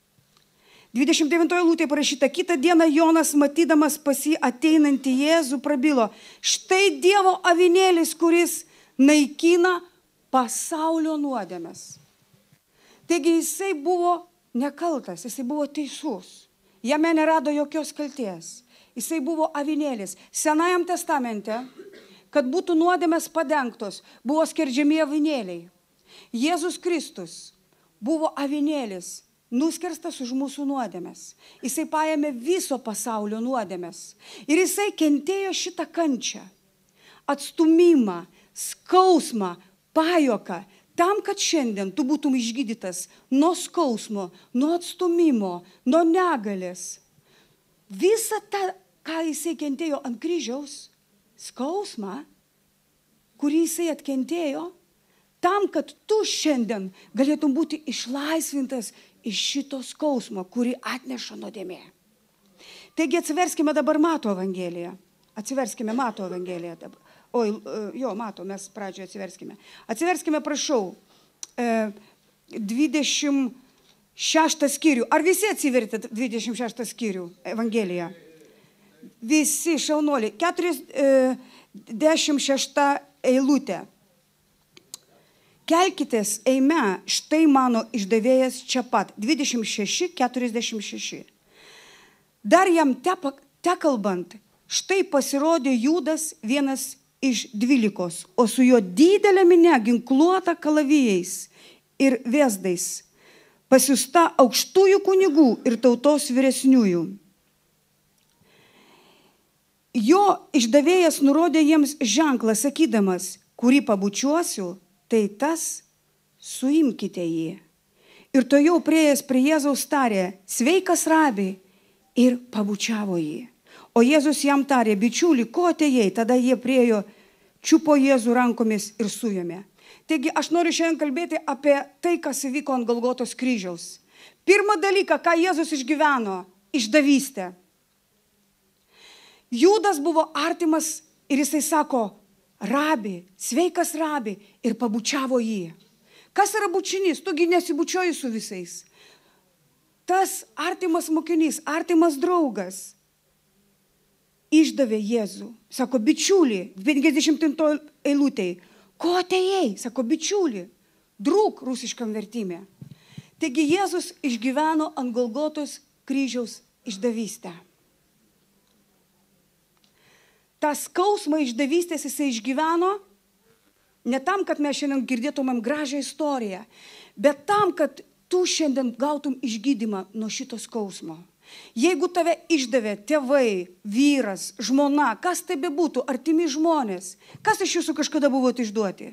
29 eilutė parašyta, kitą dieną Jonas, matydamas pas jį ateinantį Jėzų, prabilo, štai Dievo avinėlis, kuris naikina pasaulio nuodėmes. Taigi jisai buvo nekaltas, jisai buvo teisus. Jame nerado jokios kalties. Jisai buvo avinėlis. Senajam testamente, kad būtų nuodėmės padengtos, buvo skerdžiami avinėliai. Jėzus Kristus buvo avinėlis, nuskerstas už mūsų nuodėmes. Jisai paėmė viso pasaulio nuodėmes. Ir jisai kentėjo šitą kančią, atstumimą, skausmą, pajuoką, tam, kad šiandien tu būtum išgydytas nuo skausmo, nuo atstumimo, nuo negalės. Visa ta, ką jisai kentėjo ant kryžiaus, skausmą, kurį jisai atkentėjo, tam, kad tu šiandien galėtum būti išlaisvintas iš šito skausmo, kurį atneša nuodėmė. Taigi atsiverskime dabar Mato Evangeliją. Atsiverskime Mato Evangeliją dabar. Mato, mes pradžioje atsiverskime. Atsiverskime, prašau, 26 skyrių. Ar visi atsivertėte 26 skyrių Evangeliją? Visi šaunuoliai. 46 eilutė. Kelkitės, eime, štai mano išdavėjas čia pat. 26:46. Dar jam tekalbant, štai pasirodė Judas, vienas iš 12, o su jo didelė minia ginkluota kalavijais ir vėzdais, pasiųsta aukštųjų kunigų ir tautos vyresniųjų. Jo išdavėjas nurodė jiems ženklą, sakydamas, kurį pabučiuosiu, tai tas suimkite jį. Ir to jau prieėjęs prie Jėzaus tarė, sveikas rabi, ir pabučiavo jį. O Jėzus jam tarė, bičiuli, ko atėjai? Tada jie priejo, čiupo Jėzų rankomis ir suėmė. Taigi aš noriu šiandien kalbėti apie tai, kas įvyko ant Golgotos kryžiaus. Pirmą dalyką, ką Jėzus išgyveno, išdavystę. Judas buvo artimas ir jisai sako, rabi, sveikas rabi, ir pabučiavo jį. Kas yra bučinys? Tugi nesibučioji su visais. Tas artimas mokinys, artimas draugas išdavė Jėzų. Sako, bičiulį, 50 eilutėj. Ko atėjai? Sako, bičiulį, drug rusiškam vertime. Taigi Jėzus išgyveno ant Golgotos kryžiaus išdavystę. tą skausmą išdavystės jisai išgyveno, ne tam, kad mes šiandien girdėtumėm gražią istoriją, bet tam, kad tu šiandien gautum išgydymą nuo šito skausmo. Jeigu tave išdavė tėvai, vyras, žmona, kas tai bebūtų, artimi žmonės, kas iš jūsų kažkada buvote išduoti?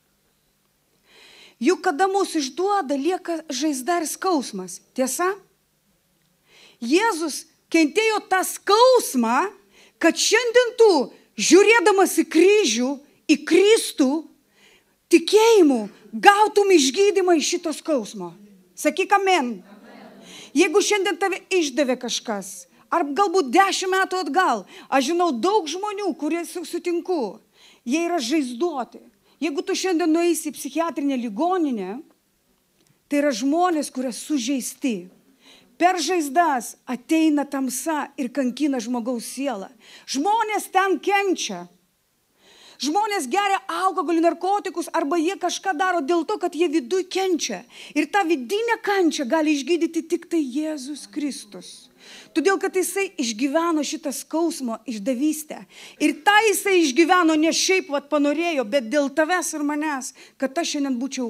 Juk kada mūsų išduoda, lieka žaizda ir skausmas. Tiesa? Jėzus kentėjo tą skausmą, kad šiandien tu, žiūrėdamas į kryžių, į Kristų, tikėjimu, gautum išgydymą iš šito skausmo. Sakyk amen. Jeigu šiandien tave išdavė kažkas, ar galbūt 10 metų atgal, aš žinau daug žmonių, kurie sutinku, jie yra žaizduoti. Jeigu tu šiandien nueisi į psichiatrinę ligoninę, tai yra žmonės, kurie sužeisti. Per žaizdas ateina tamsa ir kankina žmogaus sielą. Žmonės ten kenčia. Žmonės geria alkoholį, narkotikus arba jie kažką daro dėl to, kad jie viduj kenčia. Ir tą vidinę kančią gali išgydyti tik tai Jėzus Kristus. Todėl, kad jisai išgyveno šitą skausmo išdavystę. Ir tą jisai išgyveno ne šiaip panorėjo, bet dėl tavęs ir manęs, kad aš šiandien būčiau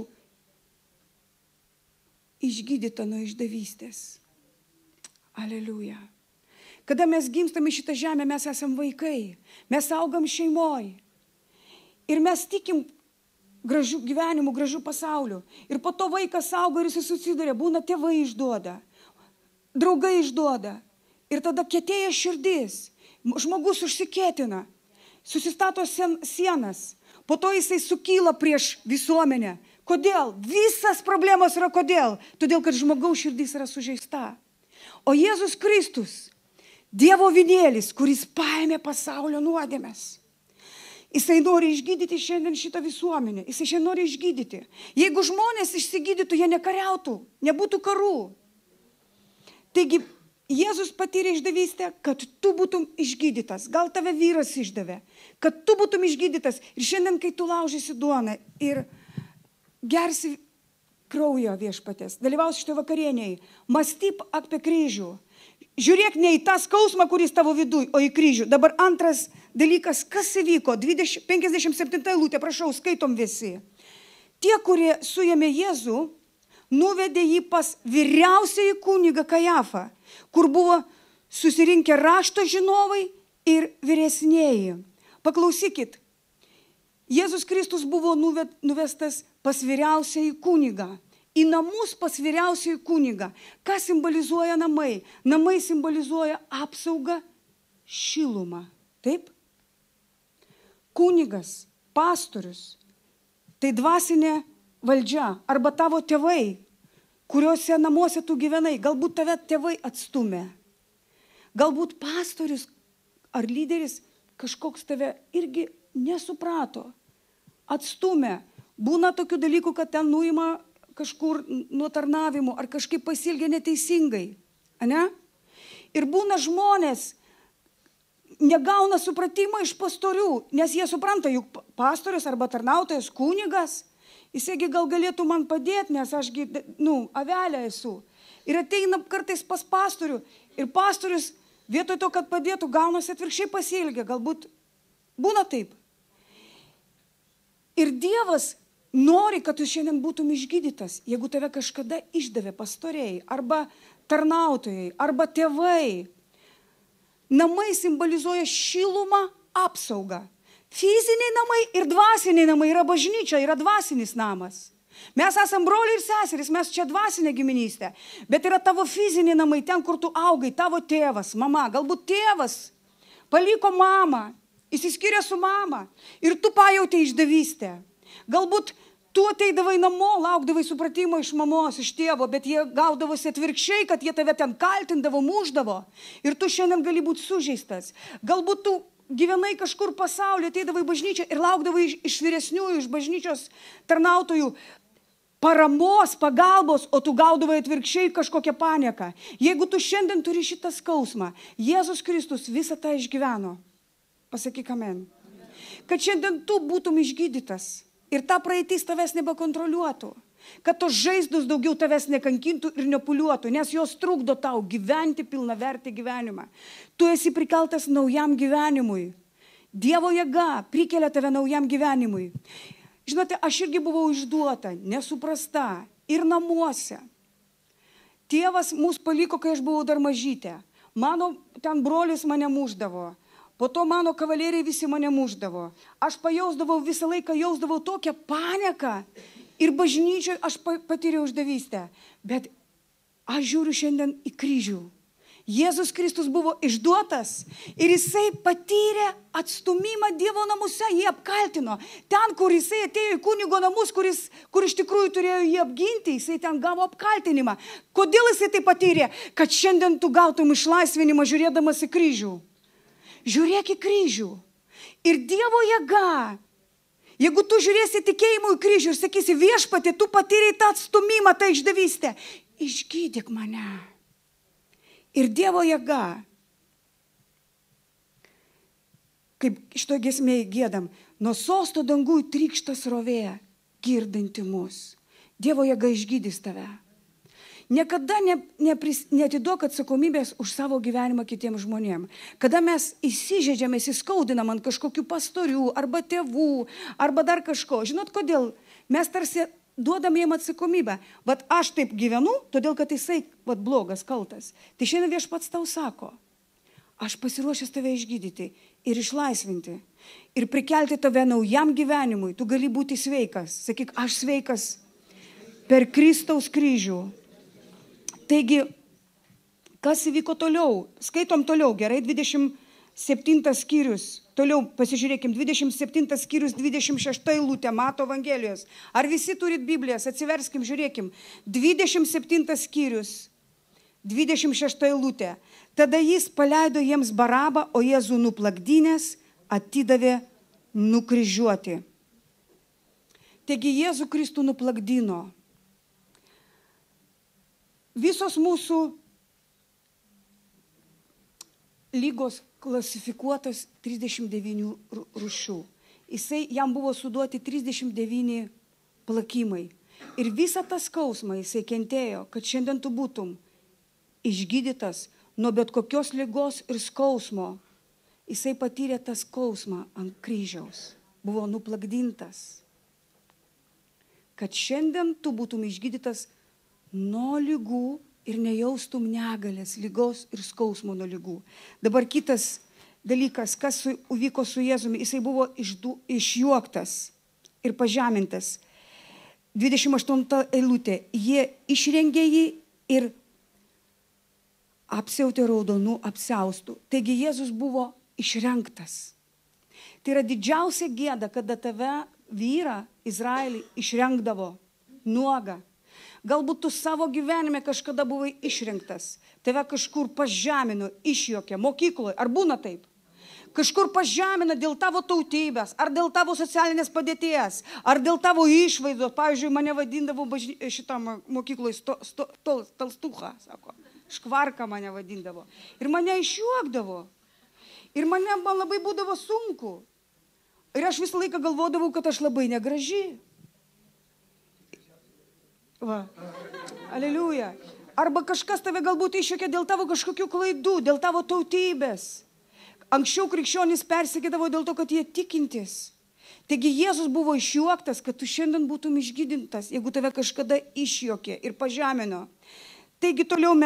išgydyta nuo išdavystės. Aleliuja. Kada mes gimstame į šitą žemę, mes esam vaikai. Mes augam šeimoj. Ir mes tikim gražių gyvenimų, gražių pasaulių. Ir po to vaikas auga ir jis susiduria, būna tėvai išduoda, draugai išduoda. Ir tada kietėja širdis. Žmogus užsikėtina, susistato sienas. Po to jisai sukyla prieš visuomenę. Kodėl? Visas problemos yra kodėl? Todėl, kad žmogaus širdis yra sužeista. O Jėzus Kristus, Dievo vynėlis, kuris paėmė pasaulio nuodėmes. Jisai nori išgydyti šiandien šitą visuomenę. Jisai šiandien nori išgydyti. Jeigu žmonės išsigydytų, jie nekariautų, nebūtų karų. Taigi, Jėzus patyrė išdavystę, kad tu būtum išgydytas. Gal tave vyras išdavė, kad tu būtum išgydytas. Ir šiandien, kai tu laužysi duoną ir gersi kraujo Viešpaties, dalyvausi šitą vakarienėje, mąstyk apie kryžių. Žiūrėk ne į tą skausmą, kuris tavo viduj, o į kryžių. Dabar antras dalykas, kas įvyko? 57 eilutė, prašau, skaitom visi. Tie, kurie suėmė Jėzų, nuvedė jį pas vyriausiąjį kunigą Kajafą, kur buvo susirinkę rašto žinovai ir vyresnieji. Paklausykit, Jėzus Kristus buvo nuvestas pas vyriausiąjį kunigą. Į namus pas vyriausiąjį kunigą. Ką simbolizuoja namai? Namai simbolizuoja apsaugą, šilumą. Taip? Kunigas, pastorius, tai dvasinė valdžia arba tavo tėvai, kuriuose namuose tu gyvenai. Galbūt tave tėvai atstumė. Galbūt pastorius ar lyderis kažkoks tave irgi nesuprato. Atstumė. Būna tokių dalykų, kad ten nuima kažkur nuo tarnavimų ar kažkaip pasielgia neteisingai. Ane? Ir būna žmonės, negauna supratimo iš pastorių, nes jie supranta, juk pastorius arba tarnautojas kunigas, jisgi gal galėtų man padėti, nes ašgi, avelė esu. Ir ateina kartais pas pastorių ir pastorius vietoj to, kad padėtų, gaunasi atvirkščiai pasielgia. Galbūt būna taip. Ir Dievas nori, kad tu šiandien būtum išgydytas, jeigu tave kažkada išdavė pastoriai, arba tarnautojai, arba tėvai. Namai simbolizuoja šilumą, apsaugą. Fiziniai namai ir dvasiniai namai yra bažnyčia, yra dvasinis namas. Mes esam broliai ir seserys, mes čia dvasinė giminystė. Bet yra tavo fiziniai namai, ten, kur tu augai, tavo tėvas, mama, galbūt tėvas paliko mamą, įsiskyrė su mama ir tu pajauti išdavystę. Galbūt tu ateidavai namo, laukdavai supratimo iš mamos, iš tėvo, bet jie gaudavosi atvirkščiai, kad jie tave ten kaltindavo, muždavo. Ir tu šiandien gali būti sužeistas. Galbūt tu gyvenai kažkur pasaulyje, ateidavai į bažnyčią ir laukdavai iš vyresniųjų, iš bažnyčios tarnautojų paramos, pagalbos, o tu gaudavai atvirkščiai kažkokią panieką. Jeigu tu šiandien turi šitą skausmą, Jėzus Kristus visą tą išgyveno. Pasakyk amen. Kad šiandien tu būtum išgydytas ir ta praeitis tavęs nebekontroliuotų. Kad tos žaizdos daugiau tavęs nekankintų ir nepuliuotų, nes jos trukdo tau gyventi pilnavertį gyvenimą. Tu esi prikeltas naujam gyvenimui. Dievo jėga prikelia tave naujam gyvenimui. Žinote, aš irgi buvau išduota, nesuprasta ir namuose. Tėvas mus paliko, kai aš buvau dar mažytė. Mano ten brolis mane muždavo. Po to mano kavaleriai visi mane muždavo. Aš pajausdavau, visą laiką jausdavau tokią panieką. Ir bažnyčioje aš patyriau išdavystę. Bet aš žiūriu šiandien į kryžių. Jėzus Kristus buvo išduotas ir jisai patyrė atstumimą Dievo namuose, jį apkaltino. Ten, kur jisai atėjo į kunigo namus, kur iš tikrųjų turėjo jį apginti, jisai ten gavo apkaltinimą. Kodėl jisai tai patyrė? Kad šiandien tu gautum išlaisvinimą žiūrėdamas į kryžių. Žiūrėk į kryžių. Ir Dievo jėga. Jeigu tu žiūrėsi tikėjimų į kryžių ir sakysi, viešpatie, tu patyrei tą atstumimą, tą išdavystę, išgydyk mane. Ir Dievo jėga, kaip šito giesmėje giedam, nuo sosto dangų trykšta srovė, girdanti mus. Dievo jėga išgydys tave. Niekada neatiduok atsakomybės už savo gyvenimą kitiems žmonėms. Kada mes įsižeidžiame, įsiskaudinam ant kažkokių pastorių, arba tėvų, arba dar kažko. Žinot kodėl? Mes tarsi duodam jiem atsakomybę. Vat aš taip gyvenu, todėl kad jisai blogas, kaltas. Tai šiandien Viešpats tau sako, aš pasiruošęs tave išgydyti ir išlaisvinti. Ir prikelti tave naujam gyvenimui. Tu gali būti sveikas. Sakyk, aš sveikas per Kristaus kryžių. Taigi, kas įvyko toliau? Skaitom toliau, gerai, 27 skyrius. Toliau pasižiūrėkim, 27 skyrius, 26 eilutė, Mato Evangelijos. Ar visi turit Biblijas? Atsiverskim, žiūrėkim. 27 skyrius, 26 eilutė. Tada jis paleido jiems Barabą, o Jėzų nuplakdynės atidavė nukryžiuoti. Taigi Jėzų Kristų nuplakdino. Visos mūsų lygos klasifikuotas 39 rūšių. Jam buvo suduoti 39 plakimai. Ir visą tą skausmą jisai kentėjo, kad šiandien tu būtum išgydytas nuo bet kokios ligos ir skausmo. Jisai patyrė tą skausmą ant kryžiaus. Buvo nuplakdintas. Kad šiandien tu būtum išgydytas nuo lygų ir nejaustum negalės, lygos ir skausmo nuo lygų. Dabar kitas dalykas, kas įvyko su Jėzumi, jisai buvo išjuoktas ir pažemintas. 28 eilutė. Jie išrengė jį ir apsiautė raudonų apsiaustų. Taigi Jėzus buvo išrengtas. Tai yra didžiausia gėda, kada tave vyrą Izraelį išrengdavo nuogą. Galbūt tu savo gyvenime kažkada buvai išrinktas. Tave kažkur pažemino, išjuokė mokykloje. Ar būna taip? Kažkur pažemina dėl tavo tautybės, ar dėl tavo socialinės padėties, ar dėl tavo išvaizdos. Pavyzdžiui, mane vadindavo šitam mokykloje talstucha, sako. Škvarka mane vadindavo. Ir mane išjuokdavo. Ir man labai būdavo sunku. Ir aš visą laiką galvodavau, kad aš labai negraži. Va. Aleliuja. Arba kažkas tave galbūt išjuokė dėl tavo kažkokių klaidų, dėl tavo tautybės. Anksčiau krikščionys persekėdavo dėl to, kad jie tikintis. Taigi Jėzus buvo išjuoktas, kad tu šiandien būtum išgydintas, jeigu tave kažkada išjuokė ir pažemino. Taigi toliau mes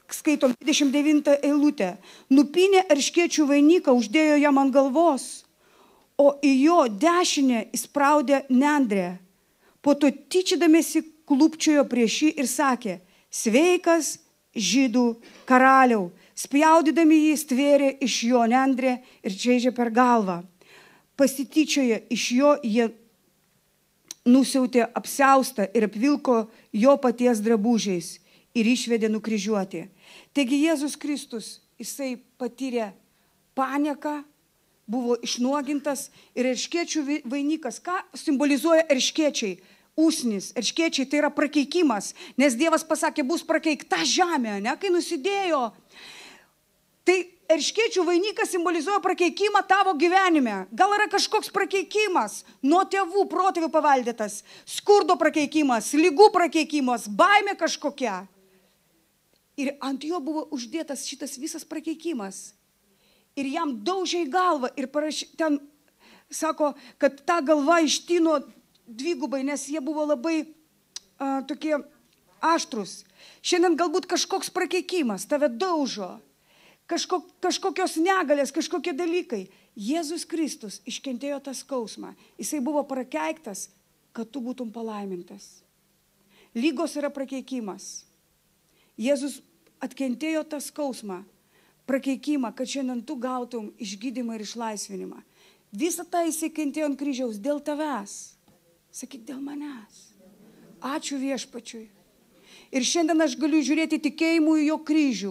skaitom 29 eilutę. Nupynė erškėčių vainiką, uždėjo jam ant galvos, o į jo dešinę įspraudė nendrę. Po to tyčydamėsi klūpčiojo prieš jį ir sakė, sveikas žydų karaliau. Spjaudydami jį stvėrė iš jo nendrę ir čaižė per galvą. Pasityčioje iš jo jie nusiautė apsiaustą ir apvilko jo paties drabužiais ir išvedė nukryžiuoti. Taigi Jėzus Kristus, jisai patyrė panieką, buvo išnuogintas ir erškėčių vainikas. Ką simbolizuoja erškėčiai? Usnis, erškėčiai tai yra prakeikimas, nes Dievas pasakė, bus prakeikta žemė, ne, kai nusidėjo. Tai erškėčių vainikas simbolizuoja prakeikimą tavo gyvenime. Gal yra kažkoks prakeikimas, nuo tėvų, protėvių paveldėtas, skurdo prakeikimas, lygų prakeikimas, baimė kažkokia. Ir ant jo buvo uždėtas šitas visas prakeikimas. Ir jam daužė į galvą ir ten sako, kad ta galva ištino dvigubai, nes jie buvo labai tokie aštrus. Šiandien galbūt kažkoks prakeikimas tave daužo, kažkokios negalės, kažkokie dalykai. Jėzus Kristus iškentėjo tą skausmą. Jisai buvo prakeiktas, kad tu būtum palaimintas. Lygos yra prakeikimas. Jėzus atkentėjo tą skausmą, prakeikimą, kad šiandien tu gautum išgydymą ir išlaisvinimą. Visą tą jisai kentėjo ant kryžiaus dėl tavęs. Sakyk, dėl manęs. Ačiū Viešpačiui. Ir šiandien aš galiu žiūrėti tikėjimu į jo kryžių.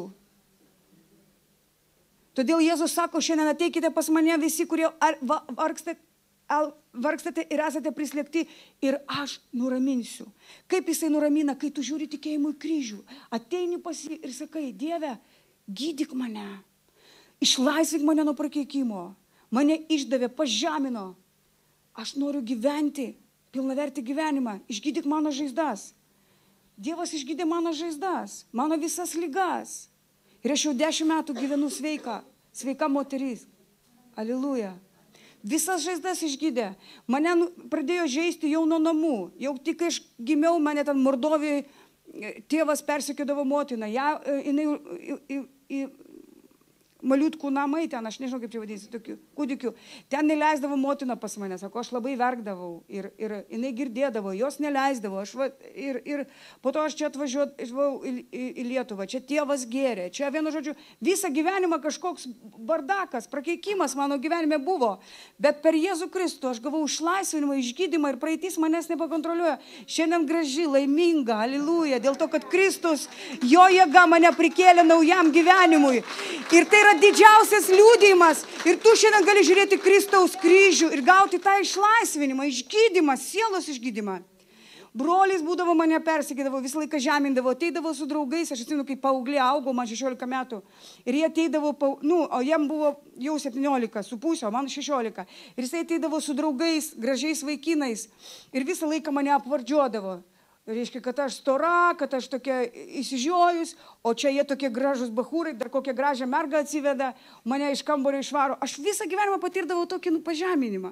Todėl Jėzus sako, šiandien ateikite pas mane visi, kurie vargstate ir esate prislėgti, ir aš nuraminsiu. Kaip jisai nuramina, kai tu žiūri tikėjimu į kryžių? Ateini pas jį ir sakai, Dieve, gydyk mane, išlaisvink mane nuo prakeikimo, mane išdavė, pažemino. Aš noriu gyventi pilnavertį gyvenimą, išgydyk mano žaizdas. Dievas išgydė mano žaizdas, mano visas ligas. Ir aš jau 10 metų gyvenu sveika moteris. Aliluja. Visas žaizdas išgydė. Mane pradėjo žeisti jau nuo namų. Jau tik kai aš gimiau, mane ten Mordovijoj tėvas persekiodavo motiną. Jinai maliutkų namai ten, aš nežinau kaip čia vadinasi, tokių kūdikių. Ten neleisdavo motina pas mane, sako, aš labai verkdavau ir jinai girdėdavo, jos neleisdavo. Ir po to aš čia atvažiavau į Lietuvą, čia tėvas gėrė, čia vienu žodžiu, visą gyvenimą kažkoks bardakas, prakeikimas mano gyvenime buvo. Bet per Jėzų Kristų aš gavau išlaisvinimą, išgydymą ir praeitis manęs nepakontroliuoja. Šiandien graži, laiminga, aliluja, dėl to, kad Kristus, jo jėga mane prikėlė naujam gyvenimui. Ir tai yra didžiausias liudijimas. Ir tu šiandien gali žiūrėti Kristaus kryžių ir gauti tą išlaisvinimą, išgydymą, sielos išgydymą. Brolis būdavo mane persekydavo, visą laiką žemindavo, ateidavo su draugais, aš atsimenu, kai paauglė augo, man 16 metų. Ir jie ateidavo, o jiem buvo jau 17 su pusė, o man 16. Ir jis ateidavo su draugais, gražiais vaikinais ir visą laiką mane apvardžiuodavo. Reiškia, kad aš stora, kad aš tokia įsižiojus, o čia jie tokie gražus bahūrai, dar kokią gražią mergą atsiveda, mane iš kambario išvaro. Aš visą gyvenimą patirdavau tokį pažeminimą.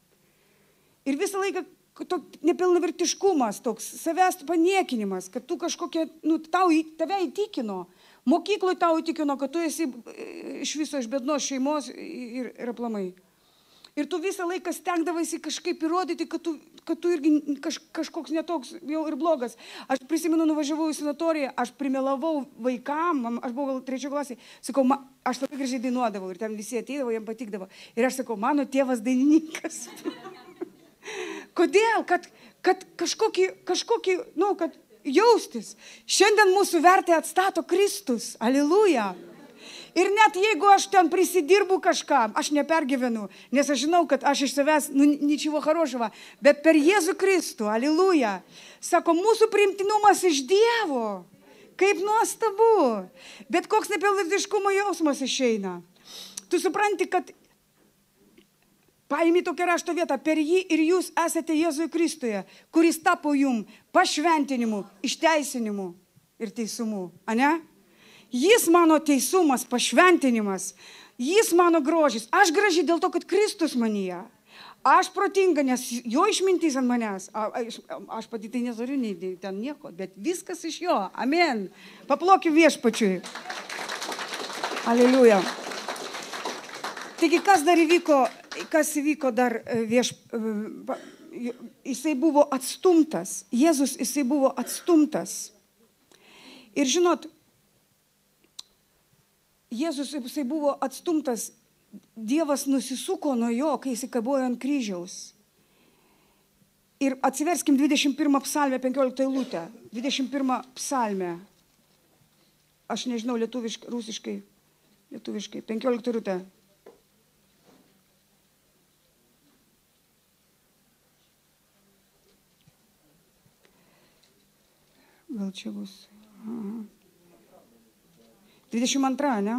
Ir visą laiką nepilnavertiškumas, toks savęs paniekinimas, kad tu kažkokia, tave įtikino. Mokykloje tau įtikino, kad tu esi iš viso iš bednos šeimos ir aplamai. Ir tu visą laiką stengdavaisi kažkaip įrodyti, kad tu irgi kažkoks netoks jau ir blogas. Aš prisimenu, nuvažiavau į sanatoriją, aš primelavau vaikam, aš buvau gal 3 klasėje, sakau, aš labai gražiai dainuodavau ir ten visi ateidavo, jiems patikdavo. Ir aš sakau, mano tėvas dainininkas. Kodėl? Kad kažkokį, kad jaustis. Šiandien mūsų vertę atstato Kristus. Aliluja. Ir net jeigu aš ten prisidirbu kažką, aš nepergyvenu, nes aš žinau, kad aš iš savęs, ničego хорошего, bet per Jėzų Kristų, aliluja, sako, mūsų priimtinumas iš Dievo, kaip nuostabu, bet koks nepilnavertiškumo jausmas išeina. Tu supranti, kad paimi tokią rašto vietą, per jį ir jūs esate Jėzui Kristuje, kuris tapo jum pašventinimu, išteisinimu ir teisumu, ane? Jis mano teisumas, pašventinimas, jis mano grožis. Aš graži dėl to, kad Kristus manyje. Aš protinga, nes jo išmintis ant manęs. Aš pati tai neturiu nei ten nieko, bet viskas iš jo. Amen. Paplokim Viešpačiui. Aleliuja. Taigi, kas dar įvyko, dar jisai buvo atstumtas. Jėzus, jisai buvo atstumtas. Ir žinot, Jėzus, jisai buvo atstumtas. Dievas nusisuko nuo jo, kai jis kabojo ant kryžiaus. Ir atsiverskim 21 psalmę, 15 eilutę. 21 psalmę. Aš nežinau lietuviškai, rusiškai, lietuviškai. 15 eilutę. Gal čia bus. 22, ne?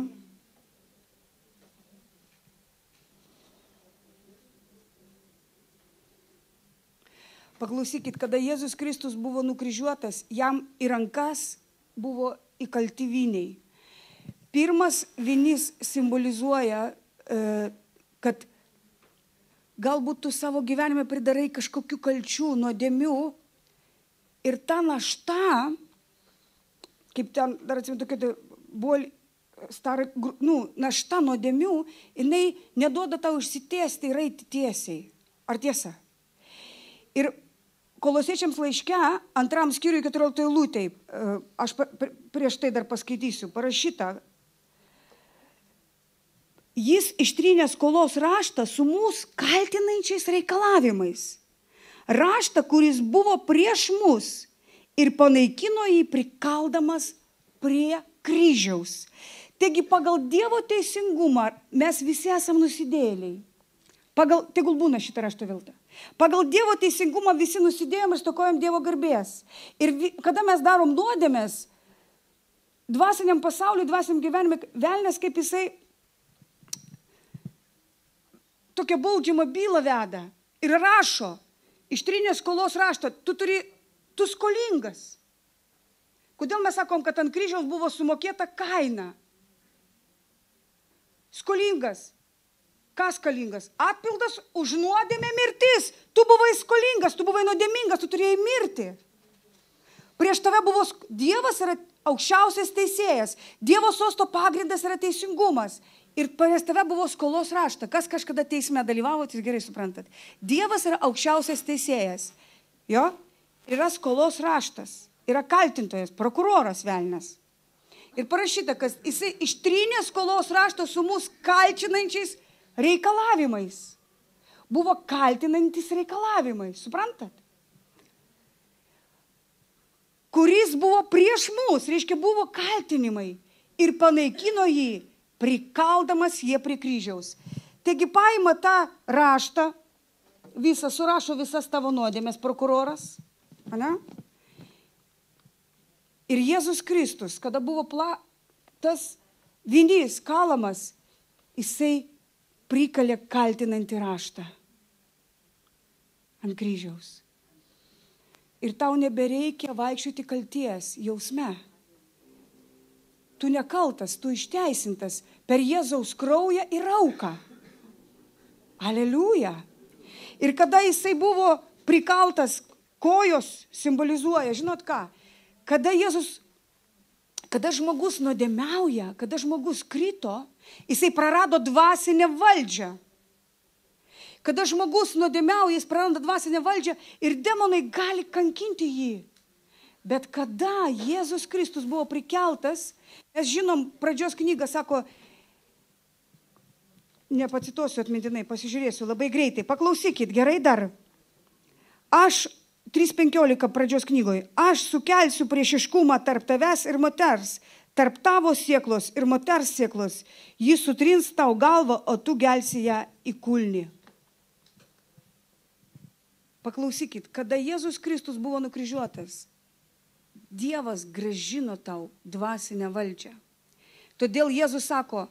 Paklausykit, kada Jėzus Kristus buvo nukryžiuotas, jam į rankas buvo įkalti vyniai. Pirmas vynys simbolizuoja, kad galbūt tu savo gyvenime pridarai kažkokių kalčių, nuodėmių ir ta našta, kaip ten, dar atsimenu, tokia buvo našta nuodėmių, jinai neduoda tau išsitiesti ir eiti tiesiai. Ar tiesa? Ir Kolosiečiams laiške, 2 skyriui 14 eilutėj, aš prieš tai dar paskaitysiu, parašyta, jis ištrynė skolos raštą su mūsų kaltinančiais reikalavimais. Raštą, kuris buvo prieš mus ir panaikino jį prikaldamas prie kryžiaus. Taigi pagal Dievo teisingumą mes visi esam nusidėjėliai. Tegul būna šitą rašto viltą. Pagal Dievo teisingumą visi nusidėjom ir stokojam Dievo garbės. Ir kada mes darom nuodėmės, dvasiniam pasauliu, dvasiniam gyvenime, velnias kaip jisai tokią baudžiamą bylą veda ir rašo, ištrynė skolos raštą, tu skolingas. Kodėl mes sakom, kad ant kryžiaus buvo sumokėta kaina? Skolingas. Kas skolingas? Atpildas už nuodėmę mirtis. Tu buvai skolingas, tu buvai nuodėmingas, tu turėjai mirti. Prieš tave buvo, Dievas yra aukščiausias teisėjas. Dievo sosto pagrindas yra teisingumas. Ir prieš tave buvo skolos raštą. Kas kažkada teisme dalyvavo, jūs gerai suprantat. Dievas yra aukščiausias teisėjas. Jo? Yra skolos raštas. Yra kaltintojas, prokuroras velnias. Ir parašyta, kad jisai ištrynė skolos raštą su mūsų kaltinančiais reikalavimais. Buvo kaltinantis reikalavimai, suprantat? Kuris buvo prieš mus, reiškia, buvo kaltinimai ir panaikino jį, prikaldamas jie prie kryžiaus. Taigi paima tą raštą, surašo visas tavo nuodėmės prokuroras, ane? Ir Jėzus Kristus, kada buvo tas vynys kalamas, jisai prikalė kaltinantį raštą ant kryžiaus. Ir tau nebereikia vaikščioti kalties jausme. Tu nekaltas, tu išteisintas per Jėzaus kraują ir auką. Aleliuja. Ir kada jisai buvo prikaltas, kojos simbolizuoja, žinot ką? Kada žmogus nuodėmiauja, kada žmogus krito, jisai prarado dvasinę valdžią. Kada žmogus nuodėmiauja, jis praranda dvasinę valdžią ir demonai gali kankinti jį. Bet kada Jėzus Kristus buvo prikeltas, mes žinom, pradžios knyga sako, nepacituosiu atmintinai, pasižiūrėsiu labai greitai, paklausykit, gerai dar. 3:15 pradžios knygoje. Aš sukelsiu priešiškumą tarp tavęs ir moters, tarp tavo sieklos ir moters sieklos. Jis sutrins tau galvą, o tu gelsi ją į kulnį. Paklausykit, kada Jėzus Kristus buvo nukryžiuotas, Dievas grąžino tau dvasinę valdžią. Todėl Jėzus sako,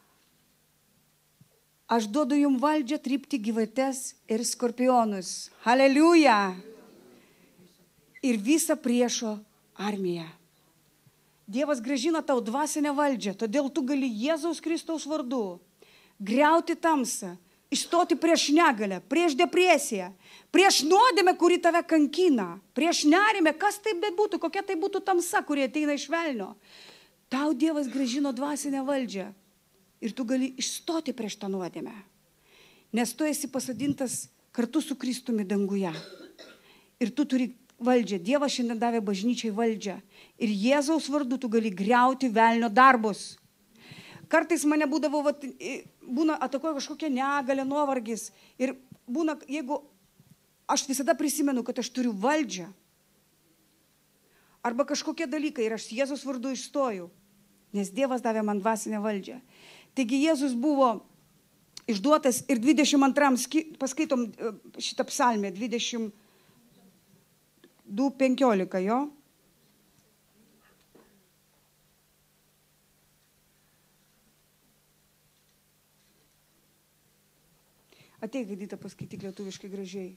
aš duodu jums valdžią trypti gyvates ir skorpionus. Haleliuja! Ir visą priešo armiją. Dievas grąžina tau dvasinę valdžią, todėl tu gali Jėzaus Kristaus vardu griauti tamsą išstoti prieš negalę, prieš depresiją, prieš nuodėmę, kuri tave kankina, prieš nerimę, kas tai bebūtų, kokia tai būtų tamsa, kuri ateina iš velnio. Tau Dievas grąžino dvasinę valdžią ir tu gali išstoti prieš tą nuodėmę, nes tu esi pasadintas kartu su Kristumi danguje. Ir tu turi valdžią. Dievas šiandien davė bažnyčiai valdžią. Ir Jėzaus vardu tu gali griauti velnio darbus. Kartais mane būna atakuoja kažkokia negalė, nuovargis. Ir būna, jeigu aš visada prisimenu, kad aš turiu valdžią. Arba kažkokie dalykai ir aš Jėzaus vardu išstoju. Nes Dievas davė man dvasinę valdžią. Taigi Jėzus buvo išduotas ir 22, paskaitom šitą psalmę, 22:15, jo. Ateik, Edita, paskaityk lietuviškai gražiai.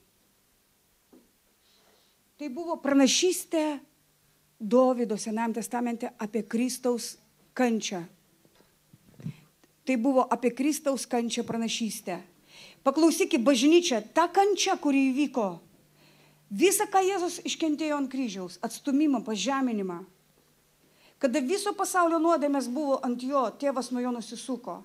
Tai buvo pranašystė Dovydo Senajame testamente apie Kristaus kančią. Tai buvo apie Kristaus kančią pranašystę. Paklausykit, bažnyčia, ta kančia, kuri įvyko, visą, ką Jėzus iškentėjo ant kryžiaus, atstumimą, pažeminimą, kada viso pasaulio nuodėmės buvo ant jo, tėvas nuo jo nusisuko.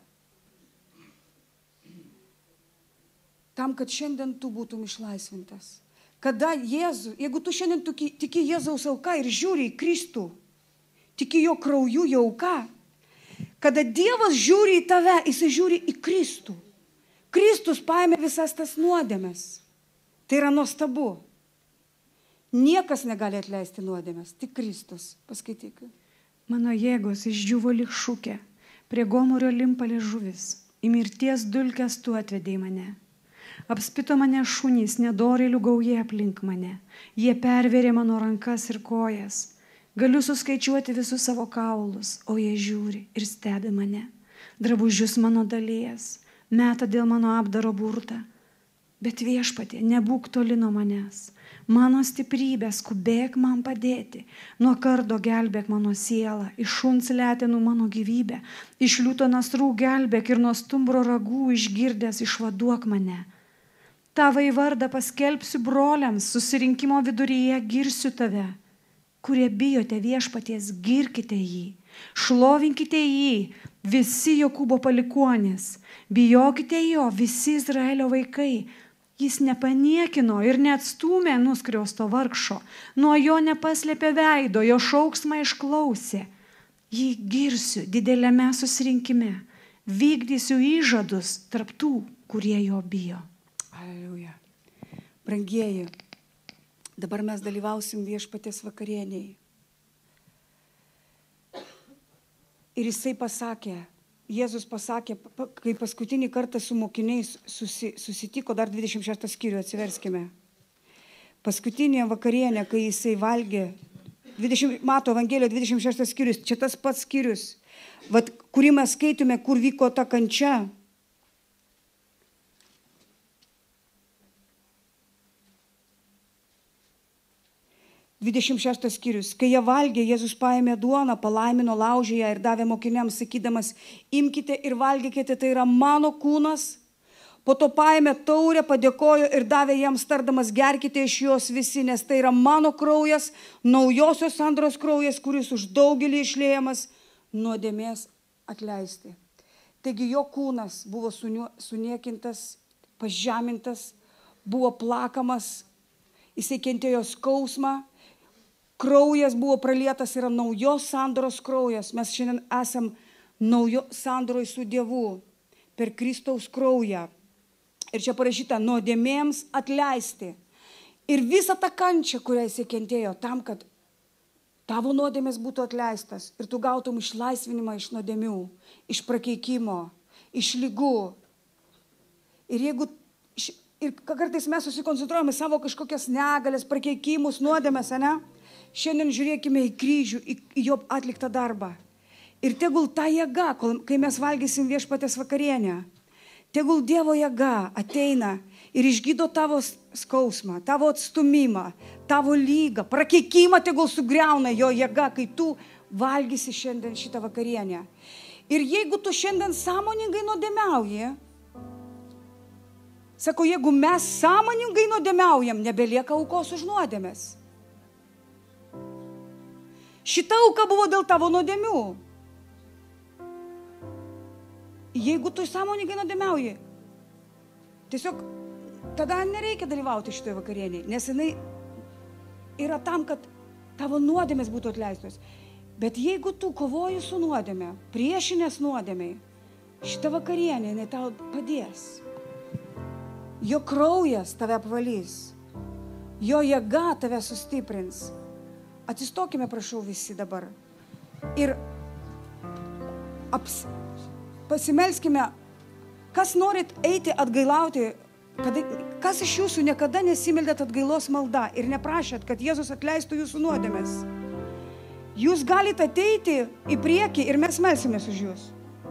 Tam, kad šiandien tu būtum išlaisvintas. Kada jeigu tu šiandien tiki Jėzaus auka ir žiūri į Kristų, tiki jo krauju jo auka, kada Dievas žiūri į tave, jis žiūri į Kristų. Kristus paėmė visas tas nuodėmes. Tai yra nuostabu. Niekas negali atleisti nuodėmes, tik Kristus. Paskaityk. Mano jėgos išdžiuvo lyg šūkė, prie gomurio limpa liežuvis, į mirties dulkes tu atvedei mane. Apspito mane šunys, nedorėlių gauja aplink mane. Jie pervėrė mano rankas ir kojas. Galiu suskaičiuoti visus savo kaulus, o jie žiūri ir stebi mane. Drabužius mano dalijas, meta dėl mano apdaro burtą. Bet Viešpatie, nebūk toli nuo manęs. Mano stiprybė, skubėk man padėti. Nuo kardo gelbėk mano sielą, iš šuns letenų mano gyvybę. Iš liūto nasrų gelbėk ir nuo stumbro ragų išgirdęs išvaduok mane. Tavai vardą paskelbsiu broliams, susirinkimo viduryje girsiu tave. Kurie bijote Viešpaties, girkite jį, šlovinkite jį, visi Jokūbo palikuonys, bijokite jo, visi Izraelio vaikai. Jis nepaniekino ir neatstūmė nuskriausto vargšo, nuo jo nepaslėpė veido, jo šauksmą išklausė. Jį girsiu dideliame susirinkime, vykdysiu įžadus tarp tų, kurie jo bijo. Aleliuja. Brangieji, dabar mes dalyvausim Viešpaties vakarieniai. Ir jisai pasakė, Jėzus pasakė, kai paskutinį kartą su mokiniais susitiko, dar 26 skyrių, atsiverskime. Paskutinė vakarienė, kai jisai valgė, Mato Evangelijoje 26 skyrius, čia tas pats skyrius, kurį mes skaitome, kur vyko ta kančia. (26 skyrius). Kai jie valgė, Jėzus paėmė duoną, palaimino, laužė ją ir davė mokiniams, sakydamas, imkite ir valgykite, tai yra mano kūnas. Po to paėmė taurę, padėkojo ir davė jiems tardamas, gerkite iš jos visi, nes tai yra mano kraujas, naujosios sandoros kraujas, kuris už daugelį išliejamas nuodėmės atleisti. Taigi jo kūnas buvo suniekintas, pažemintas, buvo plakamas, jisai kentėjo skausmą. Kraujas buvo pralietas, yra naujos sandoros kraujas. Mes šiandien esam naujo sandoroj su Dievu per Kristaus kraują. Ir čia parašyta, nuodėmėms atleisti. Ir visą tą kančią, kurią jis kentėjo, tam, kad tavo nuodėmės būtų atleistas ir tu gautum išlaisvinimą iš nuodėmių, iš prakeikimo, iš ligų. Ir kartais mes susikoncentruojame savo kažkokias negalės, prakeikimus, nuodėmės, ne? Šiandien žiūrėkime į kryžių, į jo atliktą darbą. Ir tegul ta jėga, kai mes valgysim Viešpaties vakarienę, tegul Dievo jėga ateina ir išgydo tavo skausmą, tavo atstumimą, tavo lygą, prakeikimą tegul sugriauna jo jėga, kai tu valgysi šiandien šitą vakarienę. Ir jeigu tu šiandien sąmoningai nuodėmiauji, Sako, jeigu mes sąmoningai nuodėmiaujam, nebelieka aukos už nuodėmės. Šita auka buvo dėl tavo nuodėmių. Jeigu tu sąmoningai nuodėmiauji, tiesiog tada nereikia dalyvauti šitoje vakarienėje, nes jinai yra tam, kad tavo nuodėmės būtų atleistos. Bet jeigu tu kovoji su nuodėme, priešinės nuodėmiai, šita vakarienė, jinai tau padės. Jo kraujas tave apvalys, jo jėga tave sustiprins. Atsistokime, prašau, visi dabar. Ir pasimelskime, kas norit eiti atgailauti, kas iš jūsų niekada nesimeldėt atgailos malda ir neprašėt, kad Jėzus atleistų jūsų nuodėmes. Jūs galite ateiti į priekį ir mes melsimės už jūs.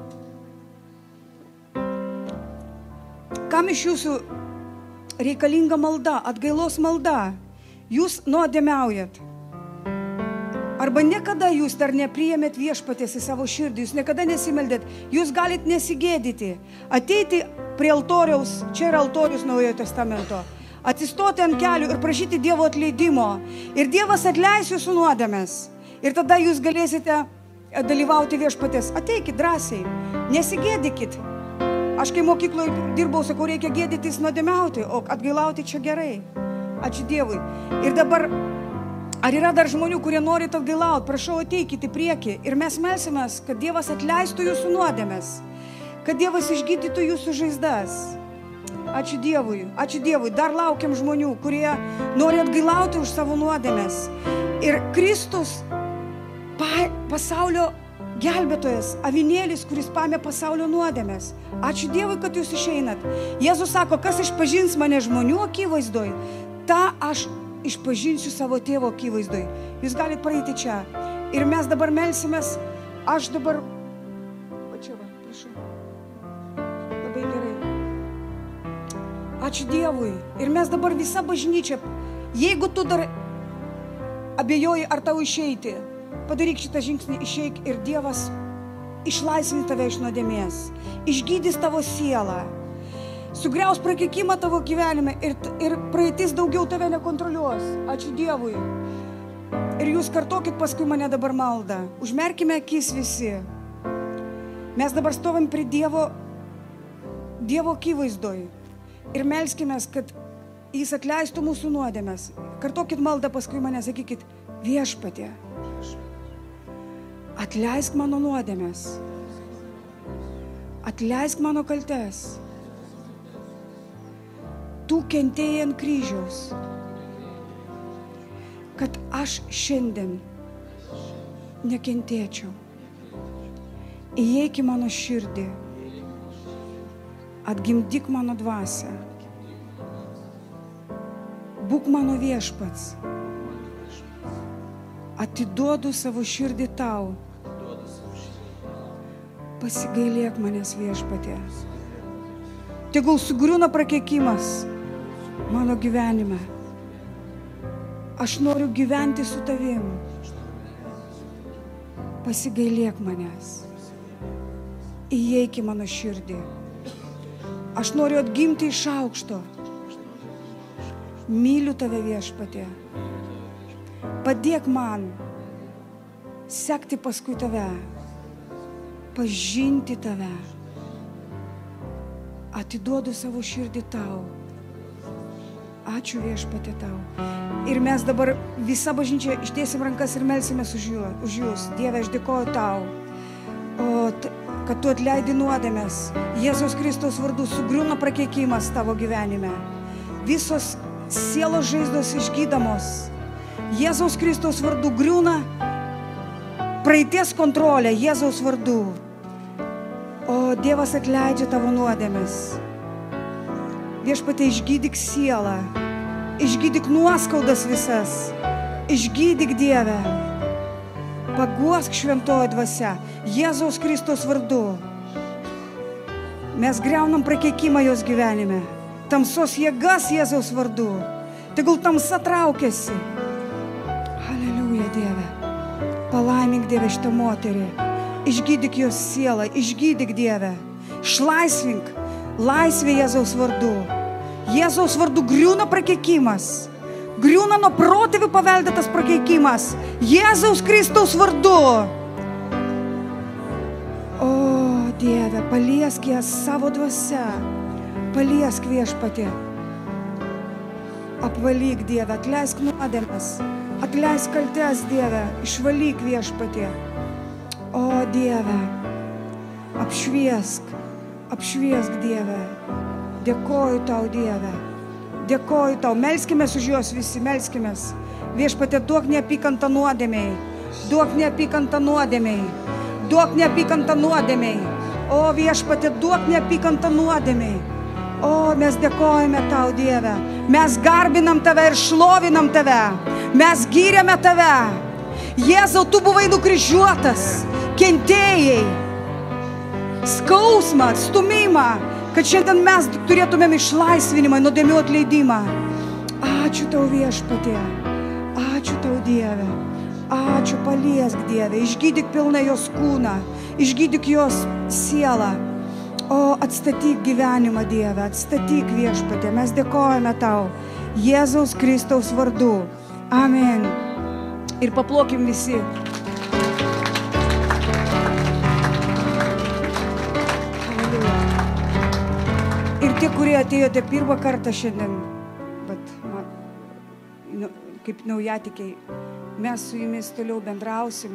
Kam iš jūsų reikalinga malda, atgailos malda? Jūs nuodėmiaujat. Arba niekada jūs dar nepriėmėt viešpaties į savo širdį, jūs niekada nesimeldėt, jūs galit nesigėdyti, ateiti prie altoriaus, čia yra altorius Naujojo Testamento, atsistoti ant kelių ir prašyti Dievo atleidimo. Ir Dievas atleis jūsų nuodėmes. Ir tada jūs galėsite dalyvauti viešpaties. Ateikit drąsiai, nesigėdykit. Aš kai mokykloje dirbau, sakau, reikia gėdytis nuodėmiauti, o atgailauti čia gerai. Ačiū Dievui. Ir dabar, ar yra dar žmonių, kurie norit atgailauti? Prašau, ateikit į priekį. Ir mes melsimės, kad Dievas atleistų jūsų nuodėmes, kad Dievas išgydytų jūsų žaizdas. Ačiū Dievui, ačiū Dievui. Dar laukiam žmonių, kurie nori atgailauti už savo nuodėmes. Ir Kristus, pasaulio gelbėtojas, avinėlis, kuris paėmė pasaulio nuodėmes. Ačiū Dievui, kad jūs išeinat. Jėzus sako, kas išpažins mane žmonių akivaizdoj, tą aš išpažinsiu savo tėvo akivaizdoj. Jūs galite praeiti čia. Ir mes dabar melsimės. Aš dabar... Čia va, prašau. Labai gerai. Ačiū Dievui. Ir mes dabar visa bažnyčia. Jeigu tu dar abejoji, ar tau išeiti, padaryk šitą žingsnį, išeik ir Dievas išlaisvins tave iš nuodėmės. Išgydys tavo sielą. Sugriaus prakeikimą tavo gyvenime ir praeitis daugiau tave nekontroliuos. Ačiū Dievui. Ir jūs kartokit paskui mane dabar maldą. Užmerkime akis visi. Mes dabar stovim prie Dievo akivaizdoj. Ir melskimės, kad Jis atleistų mūsų nuodėmes. Kartokit maldą paskui mane, sakykit, Viešpatie, atleisk mano nuodėmes. Atleisk mano kaltes. Tu kentėjai ant kryžiaus, kad aš šiandien nekentėčiau. Įeik į mano širdį, atgimdyk mano dvasią, būk mano viešpats, atiduodu savo širdį tau, pasigailėk manęs viešpatie. Tegul sugriūna prakeikimas mano gyvenime. Aš noriu gyventi su tavim. Pasigailėk manęs. Įeik į mano širdį. Aš noriu atgimti iš aukšto. Myliu tave viešpatie. Padėk man sekti paskui tave, pažinti tave. Atiduodu savo širdį tau. Ačiū viešpatie tau. Ir mes dabar visa bažnyčia ištiesim rankas ir melsimės už jūs. Dieve, aš dėkoju tau, kad tu atleidi nuodėmes. Jėzaus Kristaus vardu sugriūna prakeikimas tavo gyvenime. Visos sielos žaizdos išgydamos. Jėzaus Kristaus vardu griūna praeities kontrolė Jėzaus vardu. O Dievas atleidžia tavo nuodėmes. Viešpatie, išgydyk sielą, išgydyk nuoskaudas visas, išgydyk Dieve, paguosk šventoji dvasia, Jėzaus Kristaus vardu. Mes griaunam prakeikimą jos gyvenime, tamsos jėgas Jėzaus vardu, tegul tamsa traukiasi. Aleliuja Dieve, palaimink Dieve šitą moterį, išgydyk jos sielą, išgydyk Dieve, išlaisvink. Laisvė Jėzaus vardu. Jėzaus vardu griūna prakeikimas. Griūna nuo protėvių paveldėtas prakeikimas. Jėzaus Kristaus vardu. O Dieve, paliesk jas savo dvasia. Paliesk Viešpatie. Apvalyk Dieve, atleisk nuodėmes. Atleisk kaltes Dieve, išvalyk Viešpatie. O Dieve, apšviesk Dieve. Dėkoju tau Dieve. Dėkoju tau. Melskimės už juos visi, melskimės. Viešpatie, duok neapykantą nuodėmei. Duok neapykantą nuodėmei. Duok neapykantą nuodėmei. O Viešpatie, duok neapykantą nuodėmei. O, mes dėkojame tau Dieve. Mes garbinam tave ir šlovinam tave. Mes gyrėme tave. Jėzau, tu buvai nukryžiuotas. Kentėjai. Skausmą, atstumimą. Kad šiandien mes turėtumėm išlaisvinimą, nuodėmių atleidimą. Ačiū tau Viešpatie, ačiū tau Dieve, ačiū, paliesk Dieve, išgydyk pilną jos kūną, išgydyk jos sielą. O atstatyk gyvenimą Dieve, atstatyk Viešpatie, mes dėkojame tau Jėzaus Kristaus vardu. Amen. Ir paplokim visi. Ir tie, kurie atėjote pirmą kartą šiandien, bet kaip naujatikiai, mes su jumis toliau bendrausim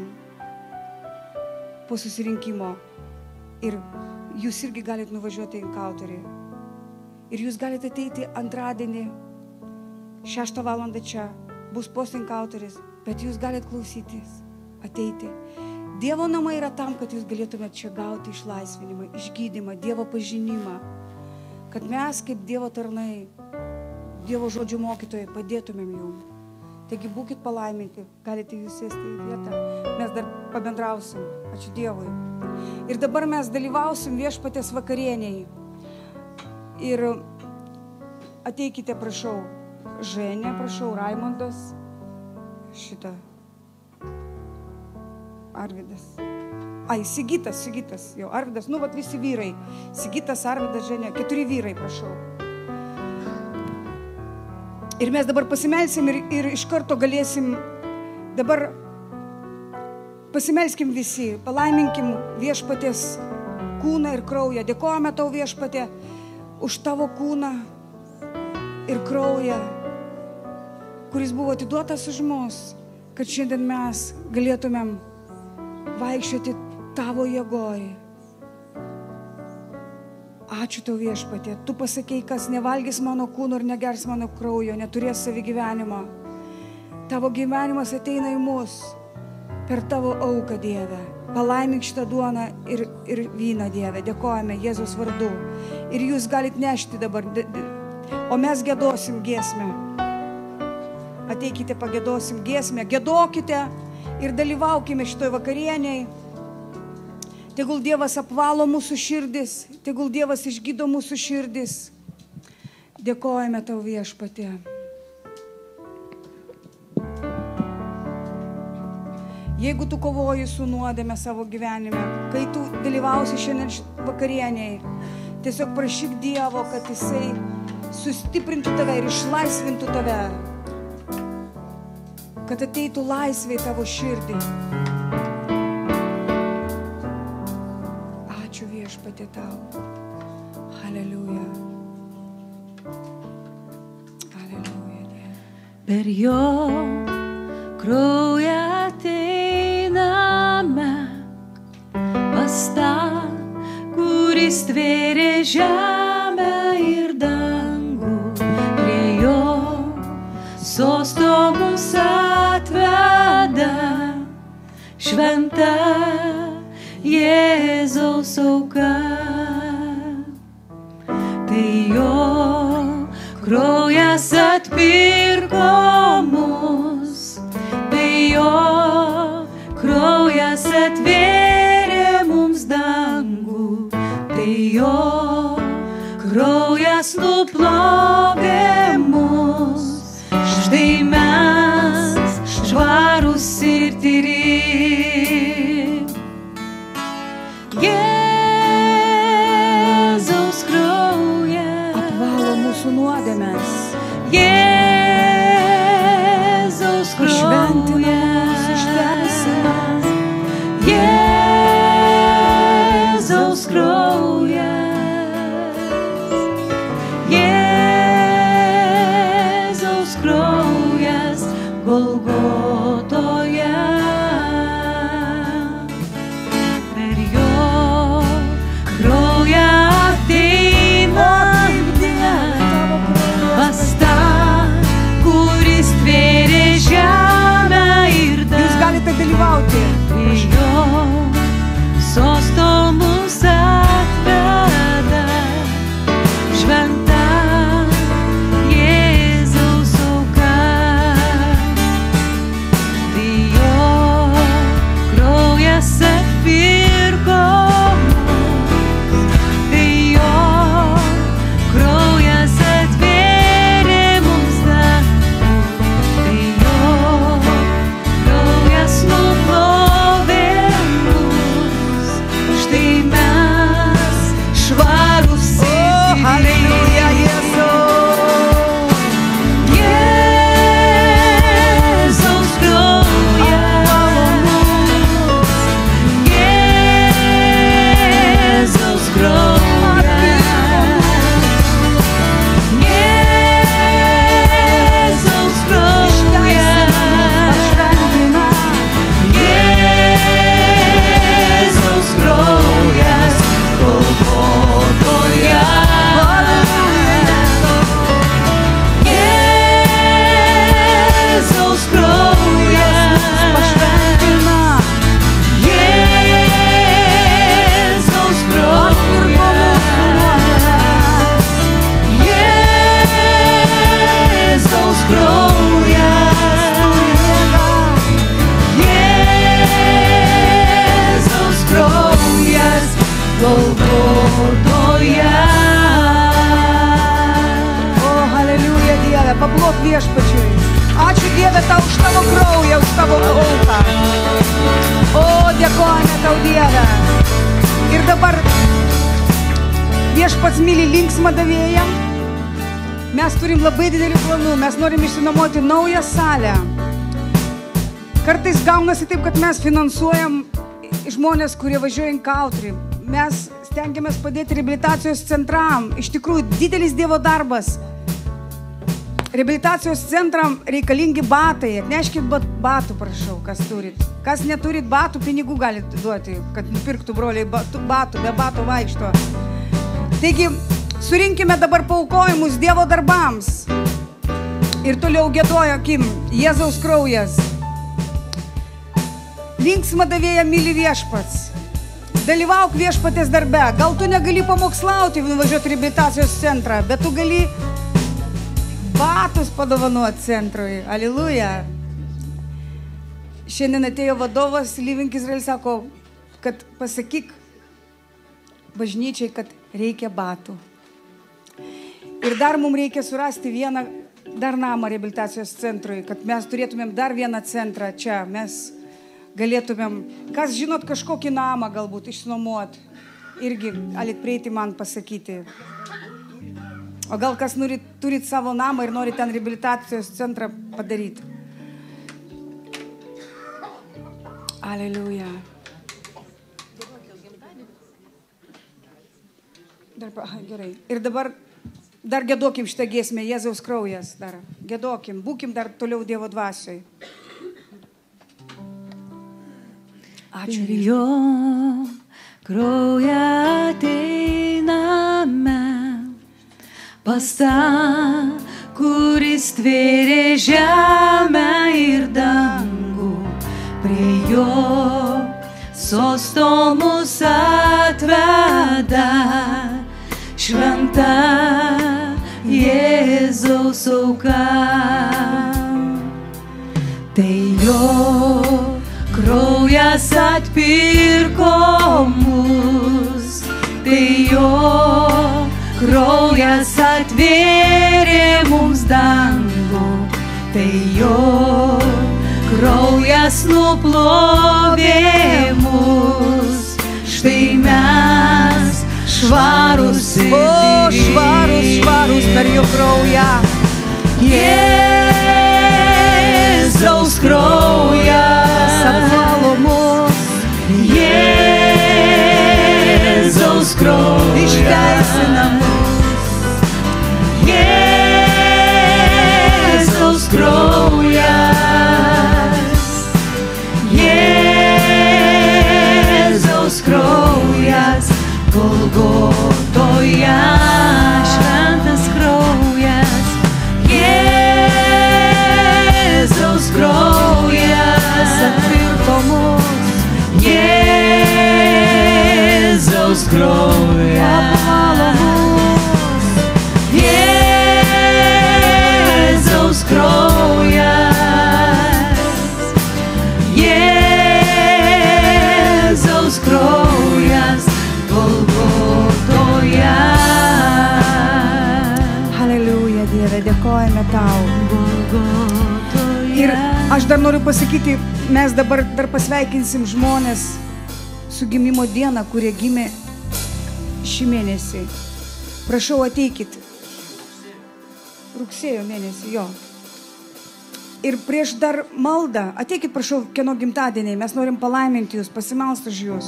po susirinkimo ir jūs irgi galite nuvažiuoti į Encouterį. Ir jūs galite ateiti antradienį 6 valandą čia, bus post Encouteris, bet jūs galite klausytis, ateiti. Dievo namai yra tam, kad jūs galėtumėte čia gauti išlaisvinimą, išgydymą, Dievo pažinimą. Kad mes kaip Dievo tarnai, Dievo žodžių mokytojai padėtumėm jums. Taigi būkit palaiminti, galite jūs sėsti į vietą, mes dar pabendrausim, ačiū Dievui. Ir dabar mes dalyvausim Viešpaties vakarieniai. Ir ateikite, prašau, Ženė, prašau, Raimondas, Arvidas. Ai, Sigitas, jau Arvidas, vat visi vyrai. Sigitas, Arvidas, Ženė, 4 vyrai, prašau. Ir mes dabar pasimelsim ir iš karto galėsim, dabar pasimelskim visi, palaiminkim Viešpaties kūną ir kraują. Dėkojame tau Viešpatie už tavo kūną ir kraują, kuris buvo atiduotas už mus, kad šiandien mes galėtumėm vaikščioti tavo jėgoj. Ačiū tau Viešpatie. Tu pasakei, kas nevalgys mano kūno ir negers mano kraujo, neturės savi gyvenimo. Tavo gyvenimas ateina į mus per tavo auką, Dieve. Palaimink šitą duoną ir vyną, Dieve. Dėkojame Jėzus vardu. Ir jūs galite nešti dabar, o mes gėdosim giesmę. Ateikite, pagėdosim giesmę, gėdokite ir dalyvaukime šitoj vakarieniai. Tegul Dievas apvalo mūsų širdis, tegul Dievas išgydo mūsų širdis. Dėkojame tau Viešpatie. Jeigu tu kovoji su nuodėme savo gyvenime, kai tu dalyvausi šiandien vakarieniai, tiesiog prašyk Dievo, kad Jisai sustiprintų tave ir išlaisvintų tave, kad ateitų laisvė į tavo širdį. Ačiū Viešpatie tau. Haleliuja. Haleliuja, Dieve. Per jo kraują ateiname pas tą, kuris tvėrė žemę ir dangų. Prie jo sosto mus atveda šventa Jėzaus auka. Tai jo kraujas atpirko mus, tai jo kraujas atvėrė mums dangų, tai jo kraujas nuplovė mus. Štai mes švarūs ir tyri. Jėzaus kraujas apvalo mūsų mūsų nuodėmes. Jėzaus Pašventina mus, išteisina. Jėzaus kraujas. Jėzaus kraujas Golgotoje. Per jo kraują ateina pas tą, kuris tvėrė žemę ir dangų. Jūs galite dalyvauti. Jo sosto mus atveda šventa Jėzaus auka. Tai jo kraujas atpirko mus, tai jo kraujas atvėrė mums dangų, tai jo kraujas nuplovė mus, štai mes švarūs ir Halleluja, Jėzau. Jėzaus kraujas, Jėzaus kraujas, Jėzaus kraujas, Jėzaus kraujas Golgotoje. Jėzaus kraujas Pašventina. Jėzaus kraujas, Jėzaus kraujas, Jėzaus kraujas Golgotoje. O, halleluja, Dieve, paplok viešpačiui. Ačiū Dieve tau už tavo kraują, už tavo auką. O, dėkojame tau, Dieve. Ir dabar viešpats myli linksmą davėją. Mes turim labai didelių planų, mes norim išsinuomoti naują salę. Kartais gaunasi taip, kad mes finansuojam žmonės, kurie važiuoja į country. Mes stengiamės padėti reabilitacijos centram. Iš tikrųjų, didelis Dievo darbas. Reabilitacijos centram reikalingi batai. Atneškit batų, prašau, kas turit. Kas neturit batų, pinigų galite duoti, kad nupirktų broliai batų, be batų vaikšto. Taigi, surinkime dabar paaukojimus Dievo darbams. Ir toliau giedojokim Jėzaus kraujas. Linksmą davėją myli viešpats. Dalyvauk viešpatės darbe. Gal tu negali pamokslauti, nuvažiuoti reabilitacijos centrą, bet tu gali batus padovanuoti centrui. Aliluja. Šiandien atėjo vadovas Living Israel, sako, kad pasakyk bažnyčiai, kad reikia batų. Ir dar mums reikia surasti vieną dar namą reabilitacijos centrui, kad mes turėtumėm dar vieną centrą čia. Mes galėtumėm, kas žinot, kažkokį namą galbūt išsinuomot. Irgi galit prieiti man pasakyti. O gal kas turit savo namą ir norit ten reabilitacijos centrą padaryti. Aleliuja. Gerai. Ir dabar dar gėdokim šitą giesmę, Jėzaus kraujas. Dar gėdokim, būkim dar toliau Dievo dvasioj. Ačiū. Ir jo kraują ateiname pas tą, kuris tvėrė žemę ir dangų. Prie jo sosto mus atveda šventa Jėzaus auka. Tai jo kraujas atpirko mus, tai jo kraujas atvėrė mums dangų, tai jo kraujas nuplovė mus, štai mes švarūs ir švarūs per jo kraują. Jėzaus kraujas apvalo mus. Jėzaus kraujas Išteisina mus. Jėzaus kraujas. Jėzaus kraujas Golgotoje. Šventas kraujas. Jėzaus kraujas Atpirko mus. Jėzaus kraujas Apvalo mus. Jėzaus kraujas. Jėzaus kraujas Golgotoje. Haleliuja, Dieve, dėkojame tau. Ir aš dar noriu pasakyti, mes dabar dar pasveikinsim žmonės su gimimo diena, kurie gimė šį mėnesį. Prašau, ateikit. Rugsėjo mėnesį, jo. Ir prieš dar maldą, ateikit, prašau, kieno gimtadieniai, mes norim palaiminti jūs, pasimelsti už jūs.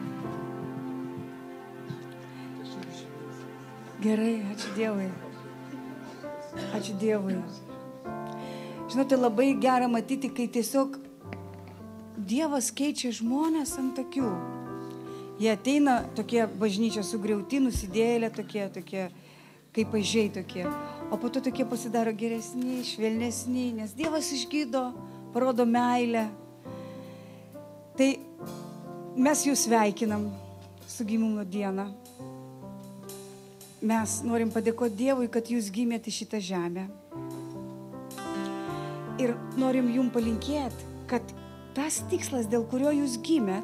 Gerai, ačiū Dievui. Ačiū Dievui. Žinote, labai gera matyti, kai tiesiog Dievas keičia žmonės ant akių. Jie ateina tokie bažnyčia sugriauti, nusidėlė, tokie kaip pažiai tokie. O po to tokie pasidaro geresni, švelnesni, nes Dievas išgydo, parodo meilę. Tai mes jūs sveikinam su gimimo diena. Mes norim padėkoti Dievui, kad jūs gimėte į šitą žemę. Ir norim jum palinkėti, kad tas tikslas, dėl kurio jūs gimėt,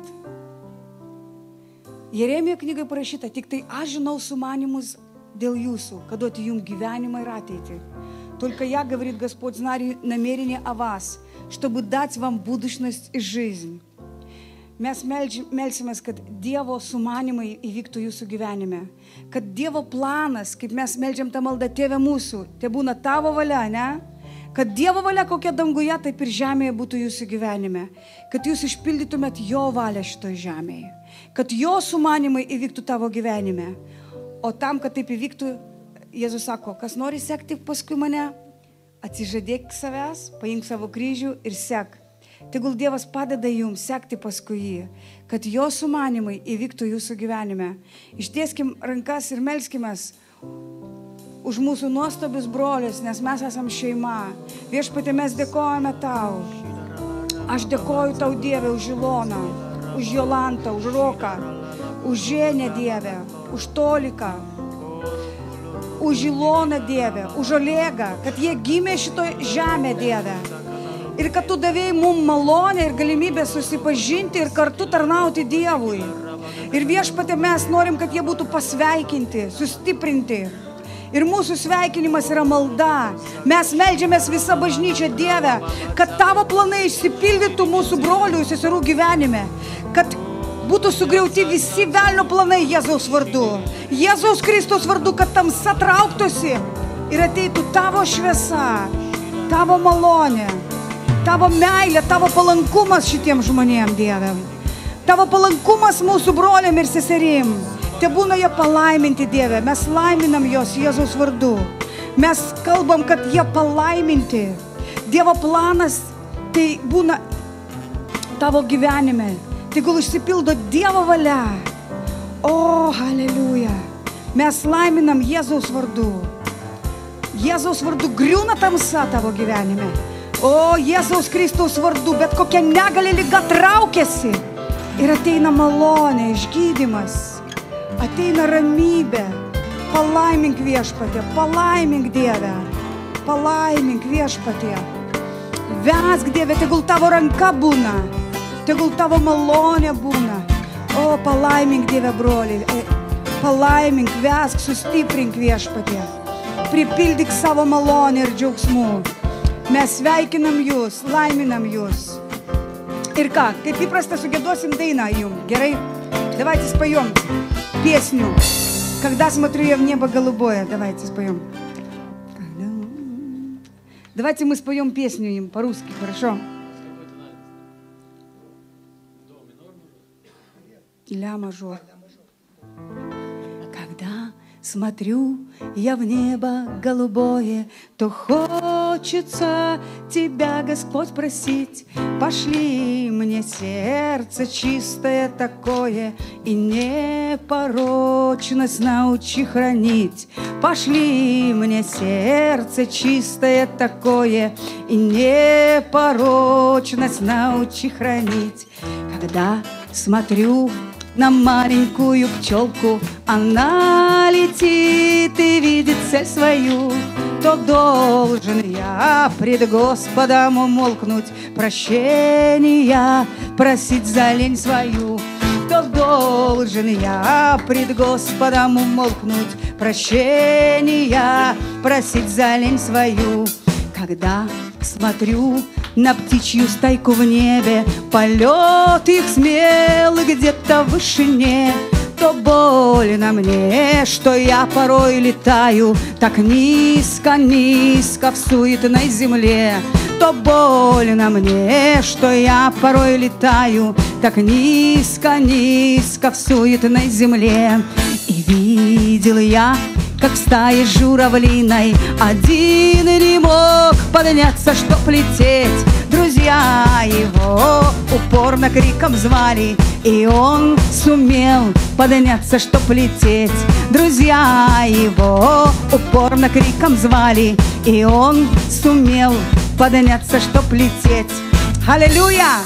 Jeremijo knygai parašyta, tik tai aš žinau sumanimus dėl jūsу, kad duoti jum gyvenimą ir ateitį. Только я, говорит Господь, знаю намерение о вас, чтобы дать вам будущность и жизнь. Mes melsimės, kad Dievo sumanimai įvyktų jūsų gyvenime. Kad Dievo planas, kaip mes meldžiam tą maldą, Tėve mūsų, te būna tavo valia, ne? Kad Dievo valia kokia danguje, taip ir žemėje būtų jūsų gyvenime. Kad jūs išpildytumėt jo valią šitoje žemėje. Kad jo sumanimai įvyktų tavo gyvenime. O tam, kad taip įvyktų, Jėzus sako, kas nori sekti paskui mane, atsižadėk savęs, paimk savo kryžių ir sek. Tegul Dievas padeda jums sekti paskui jį, kad jo sumanimai įvyktų jūsų gyvenime. Ištieskim rankas ir melskimės už mūsų nuostabius brolius, nes mes esam šeima. Viešpatie, mes dėkojame tau. Aš dėkoju tau, Dieve, už Iloną, už Jolantą, už Roką, už Ženę, Dieve, už Toliką, už Iloną, Dieve, už Olegą, kad jie gimė šitoj žemė, Dieve. Ir kad tu davėjai mum malonę ir galimybę susipažinti ir kartu tarnauti Dievui. Ir viešpatie, mes norim, kad jie būtų pasveikinti, sustiprinti. Ir mūsų sveikinimas yra malda. Mes meldžiamės visą bažnyčią, Dieve, kad tavo planai išsipildytų mūsų brolių ir seserų gyvenime. Kad būtų sugriauti visi velnio planai Jėzaus vardu. Jėzaus Kristaus vardu, kad tamsa trauktusi ir ateitų tavo šviesa, tavo malonė. Tavo meilė, tavo palankumas šitiem žmonėm, Dieve. Tavo palankumas mūsų broliam ir seserim. Te būna jie palaiminti, Dieve. Mes laiminam jos Jėzaus vardu. Mes kalbam, kad jie palaiminti. Dievo planas tai būna tavo gyvenime. Tegul išsipildo Dievo valia. O, haleliuja. Mes laiminam Jėzaus vardu. Jėzaus vardu griūna tamsa tavo gyvenime. O, Jėzaus Kristaus vardu, bet kokia negali liga traukiasi. Ir ateina malonė, išgydymas. Ateina ramybė. Palaimink viešpatie, palaimink Dieve. Palaimink viešpatie. Vesk, Dieve, tegul tavo ranka būna. Tegul tavo malonė būna. O, palaimink Dieve, broliai. Palaimink, vesk, sustiprink viešpatie. Pripildyk savo malonę ir džiaugsmų. Mes sveikinam jūs, laiminam jūs. Ir ką, kaip įprasta, sugėduosim dainą jum, gerai? Давайте споем песню. Когда смотрю я в небо голубое, давайте споем. Давайте мы споем песню им по-русски, хорошо? Ля мажор. Когда смотрю я в небо голубое, то хочется тебя, Господь, просить. Пошли мне сердце чистое такое, и непорочность научи хранить. Пошли мне сердце чистое такое, и непорочность научи хранить. Когда смотрю на маленькую пчелку, она летит и видит цель свою, то должен я пред Господом умолкнуть, прощения просить за лень свою. То должен я пред Господом умолкнуть, прощения просить за лень свою. Когда смотрю на птичью стайку в небе, полет их смелый где-то в вышине, то больно мне, что я порой летаю так низко, низко в суетной земле. То больно мне, что я порой летаю так низко, низко в суетной земле. И видел я, как в стае журавлиной один не мог подняться, чтоб лететь. Друзья его упорно криком звали, и он сумел подняться, чтоб лететь. Друзья его упорно криком звали, и он сумел подняться, чтоб лететь. Аллилуйя!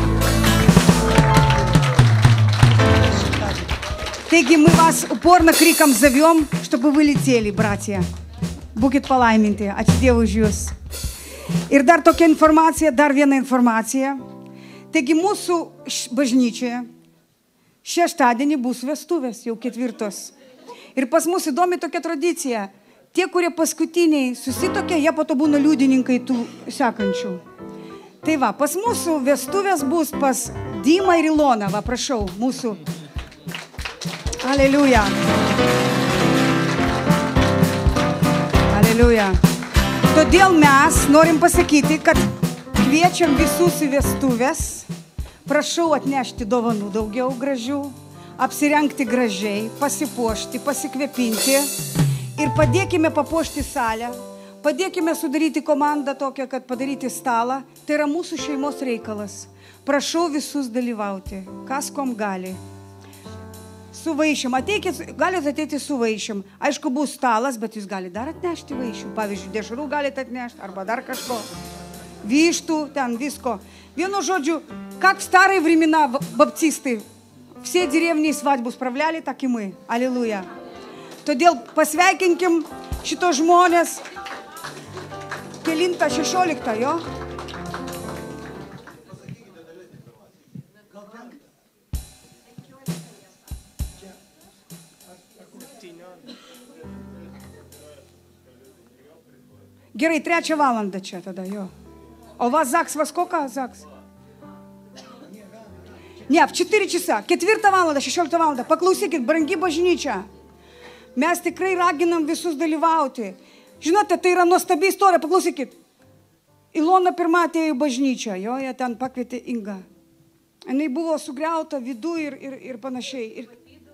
Таigi мы вас упорно криком зовем, чтобы вы летели, братья. Būkit palaiminti, ačiū Dievui už jūs. Ir dar tokia informacija, dar viena informacija. Taigi mūsų bažnyčioje šeštadienį bus vestuvės, jau 4. Ir pas mus įdomi tokia tradicija. Tie, kurie paskutiniai susitokia, jie po to būna liudininkai tų sekančių. Tai va, pas mūsų vestuvės bus pas Dymą ir Iloną. Va, prašau, mūsų. Аллилуйя. Аллилуйя. Todėl mes norim pasakyti, kad kviečiam visus į vestuvės. Prašau atnešti dovanų daugiau gražių, apsirengti gražiai, pasipuošti, pasikvėpinti ir padėkime papuošti salę. Padėkime sudaryti komandą tokią, kad padaryti stalą. Tai yra mūsų šeimos reikalas. Prašau visus dalyvauti, kas kom gali. Su vaišėm. Ateikit, galite ateiti su vaišėm. Aišku, bus stalas, bet jūs galite dar atnešti vaišių. Pavyzdžiui, dešrų galite atnešti, arba dar kažko. Vištų, ten visko. Vienu žodžiu, как в старые времена баптисты, все деревни свадьбу справляли, так и мы. Аллилуйя. Todėl pasveikinkim šito žmonės. Kelinta 16, jo? Gerai, 3 valandą čia tada, jo. O vas Zaks, va сколько, Zaks? Ne, в 4 часа. 4 valandą, 16 valandą. Paklausykit, brangi bažnyčia. Mes tikrai raginam visus dalyvauti. Žinote, tai yra nuostabi istorija. Paklausykit. Ilona pirma atėjo į bažnyčią, jo, jie ten pakvietė Ingą. Jinai buvo sugriauta vidu ir panašiai. Ir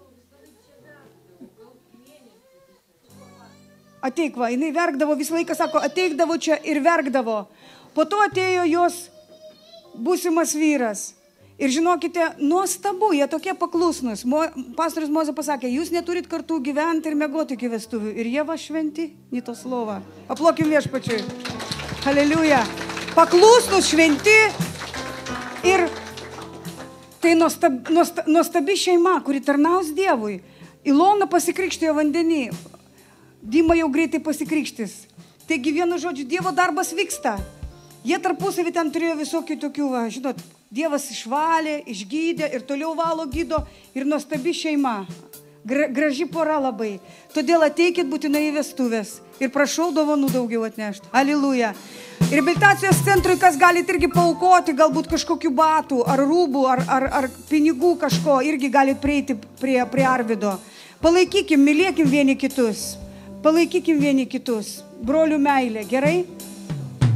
ateik va, jinai verkdavo, visą laiką sako, ateikdavo čia ir verkdavo. Po to atėjo jos būsimas vyras. Ir žinokite, nuostabu, jie tokie paklusnus. Pastorius Mozė pasakė, jūs neturit kartu gyventi ir mėgoti iki vestuvių. Ir jie va šventi, ni to slova. Aplokim viešpačiui. Haleliuja. Paklusnus, šventi. Ir tai nuostabi šeima, kuri tarnaus Dievui. Ilona pasikrikštijo vandenį. Dima jau greitai pasikrikštis. Taigi vienu žodžiu, Dievo darbas vyksta. Jie tarpusavį ten turėjo visokių tokių, va, žinot, Dievas išvalė, išgydė ir toliau valo gydo ir nuostabi šeima. Graži pora labai. Todėl ateikit būtinai į vestuvės ir prašau dovanų daugiau atnešti. Alliluja. Ir reabilitacijos centrui, kas galit irgi paaukoti, galbūt kažkokių batų, ar rūbų, ar pinigų kažko, irgi galit prieiti prie Arvido. Palaikykim, mylėkim vieni kitus. Palaikykim vieni kitus. Brolių meilė, gerai?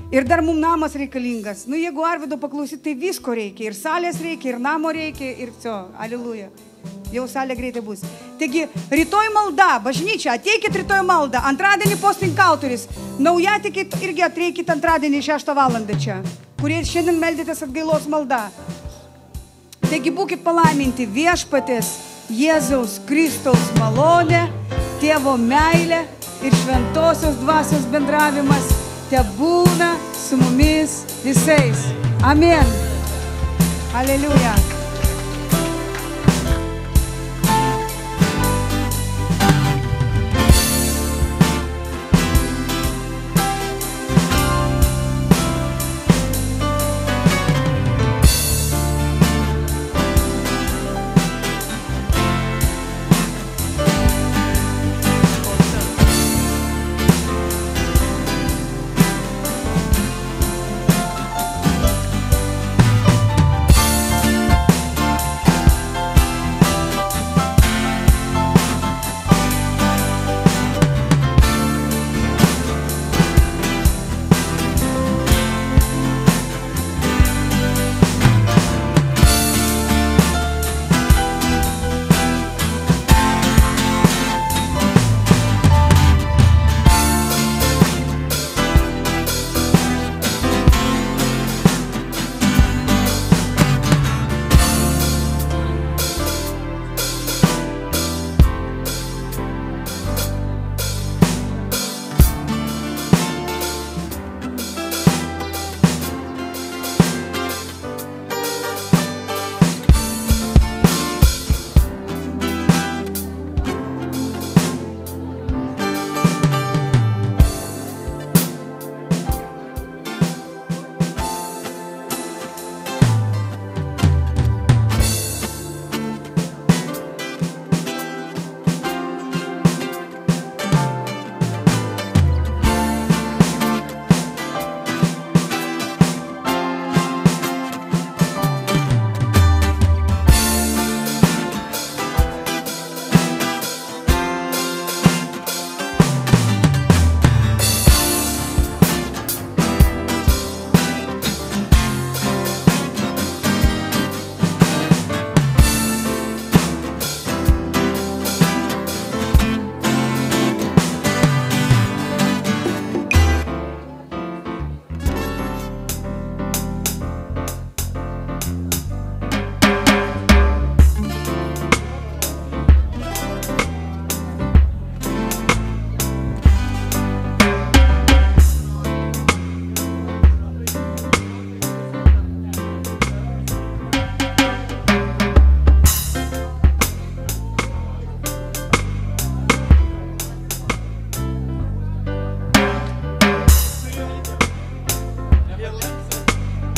Ir dar mums namas reikalingas. Nu, jeigu Arvido paklausyt, tai visko reikia. Ir salės reikia, ir namo reikia, ir viso. Aliluja. Jau salė greitai bus. Taigi, rytoj malda, bažnyčia, ateikit rytoj malda. Antradienį postinkautoris. Naujatikit irgi atreikit antradienį 6 valandą čia, kurie šiandien meldėtės atgailos malda. Taigi, būkit palaiminti viešpatės Jėzaus Kristaus malonė, Tėvo meilė ir šventosios dvasios bendravimas te būna su mumis visais. Amen. Aleliuja.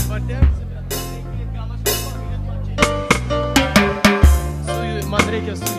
Man reikia su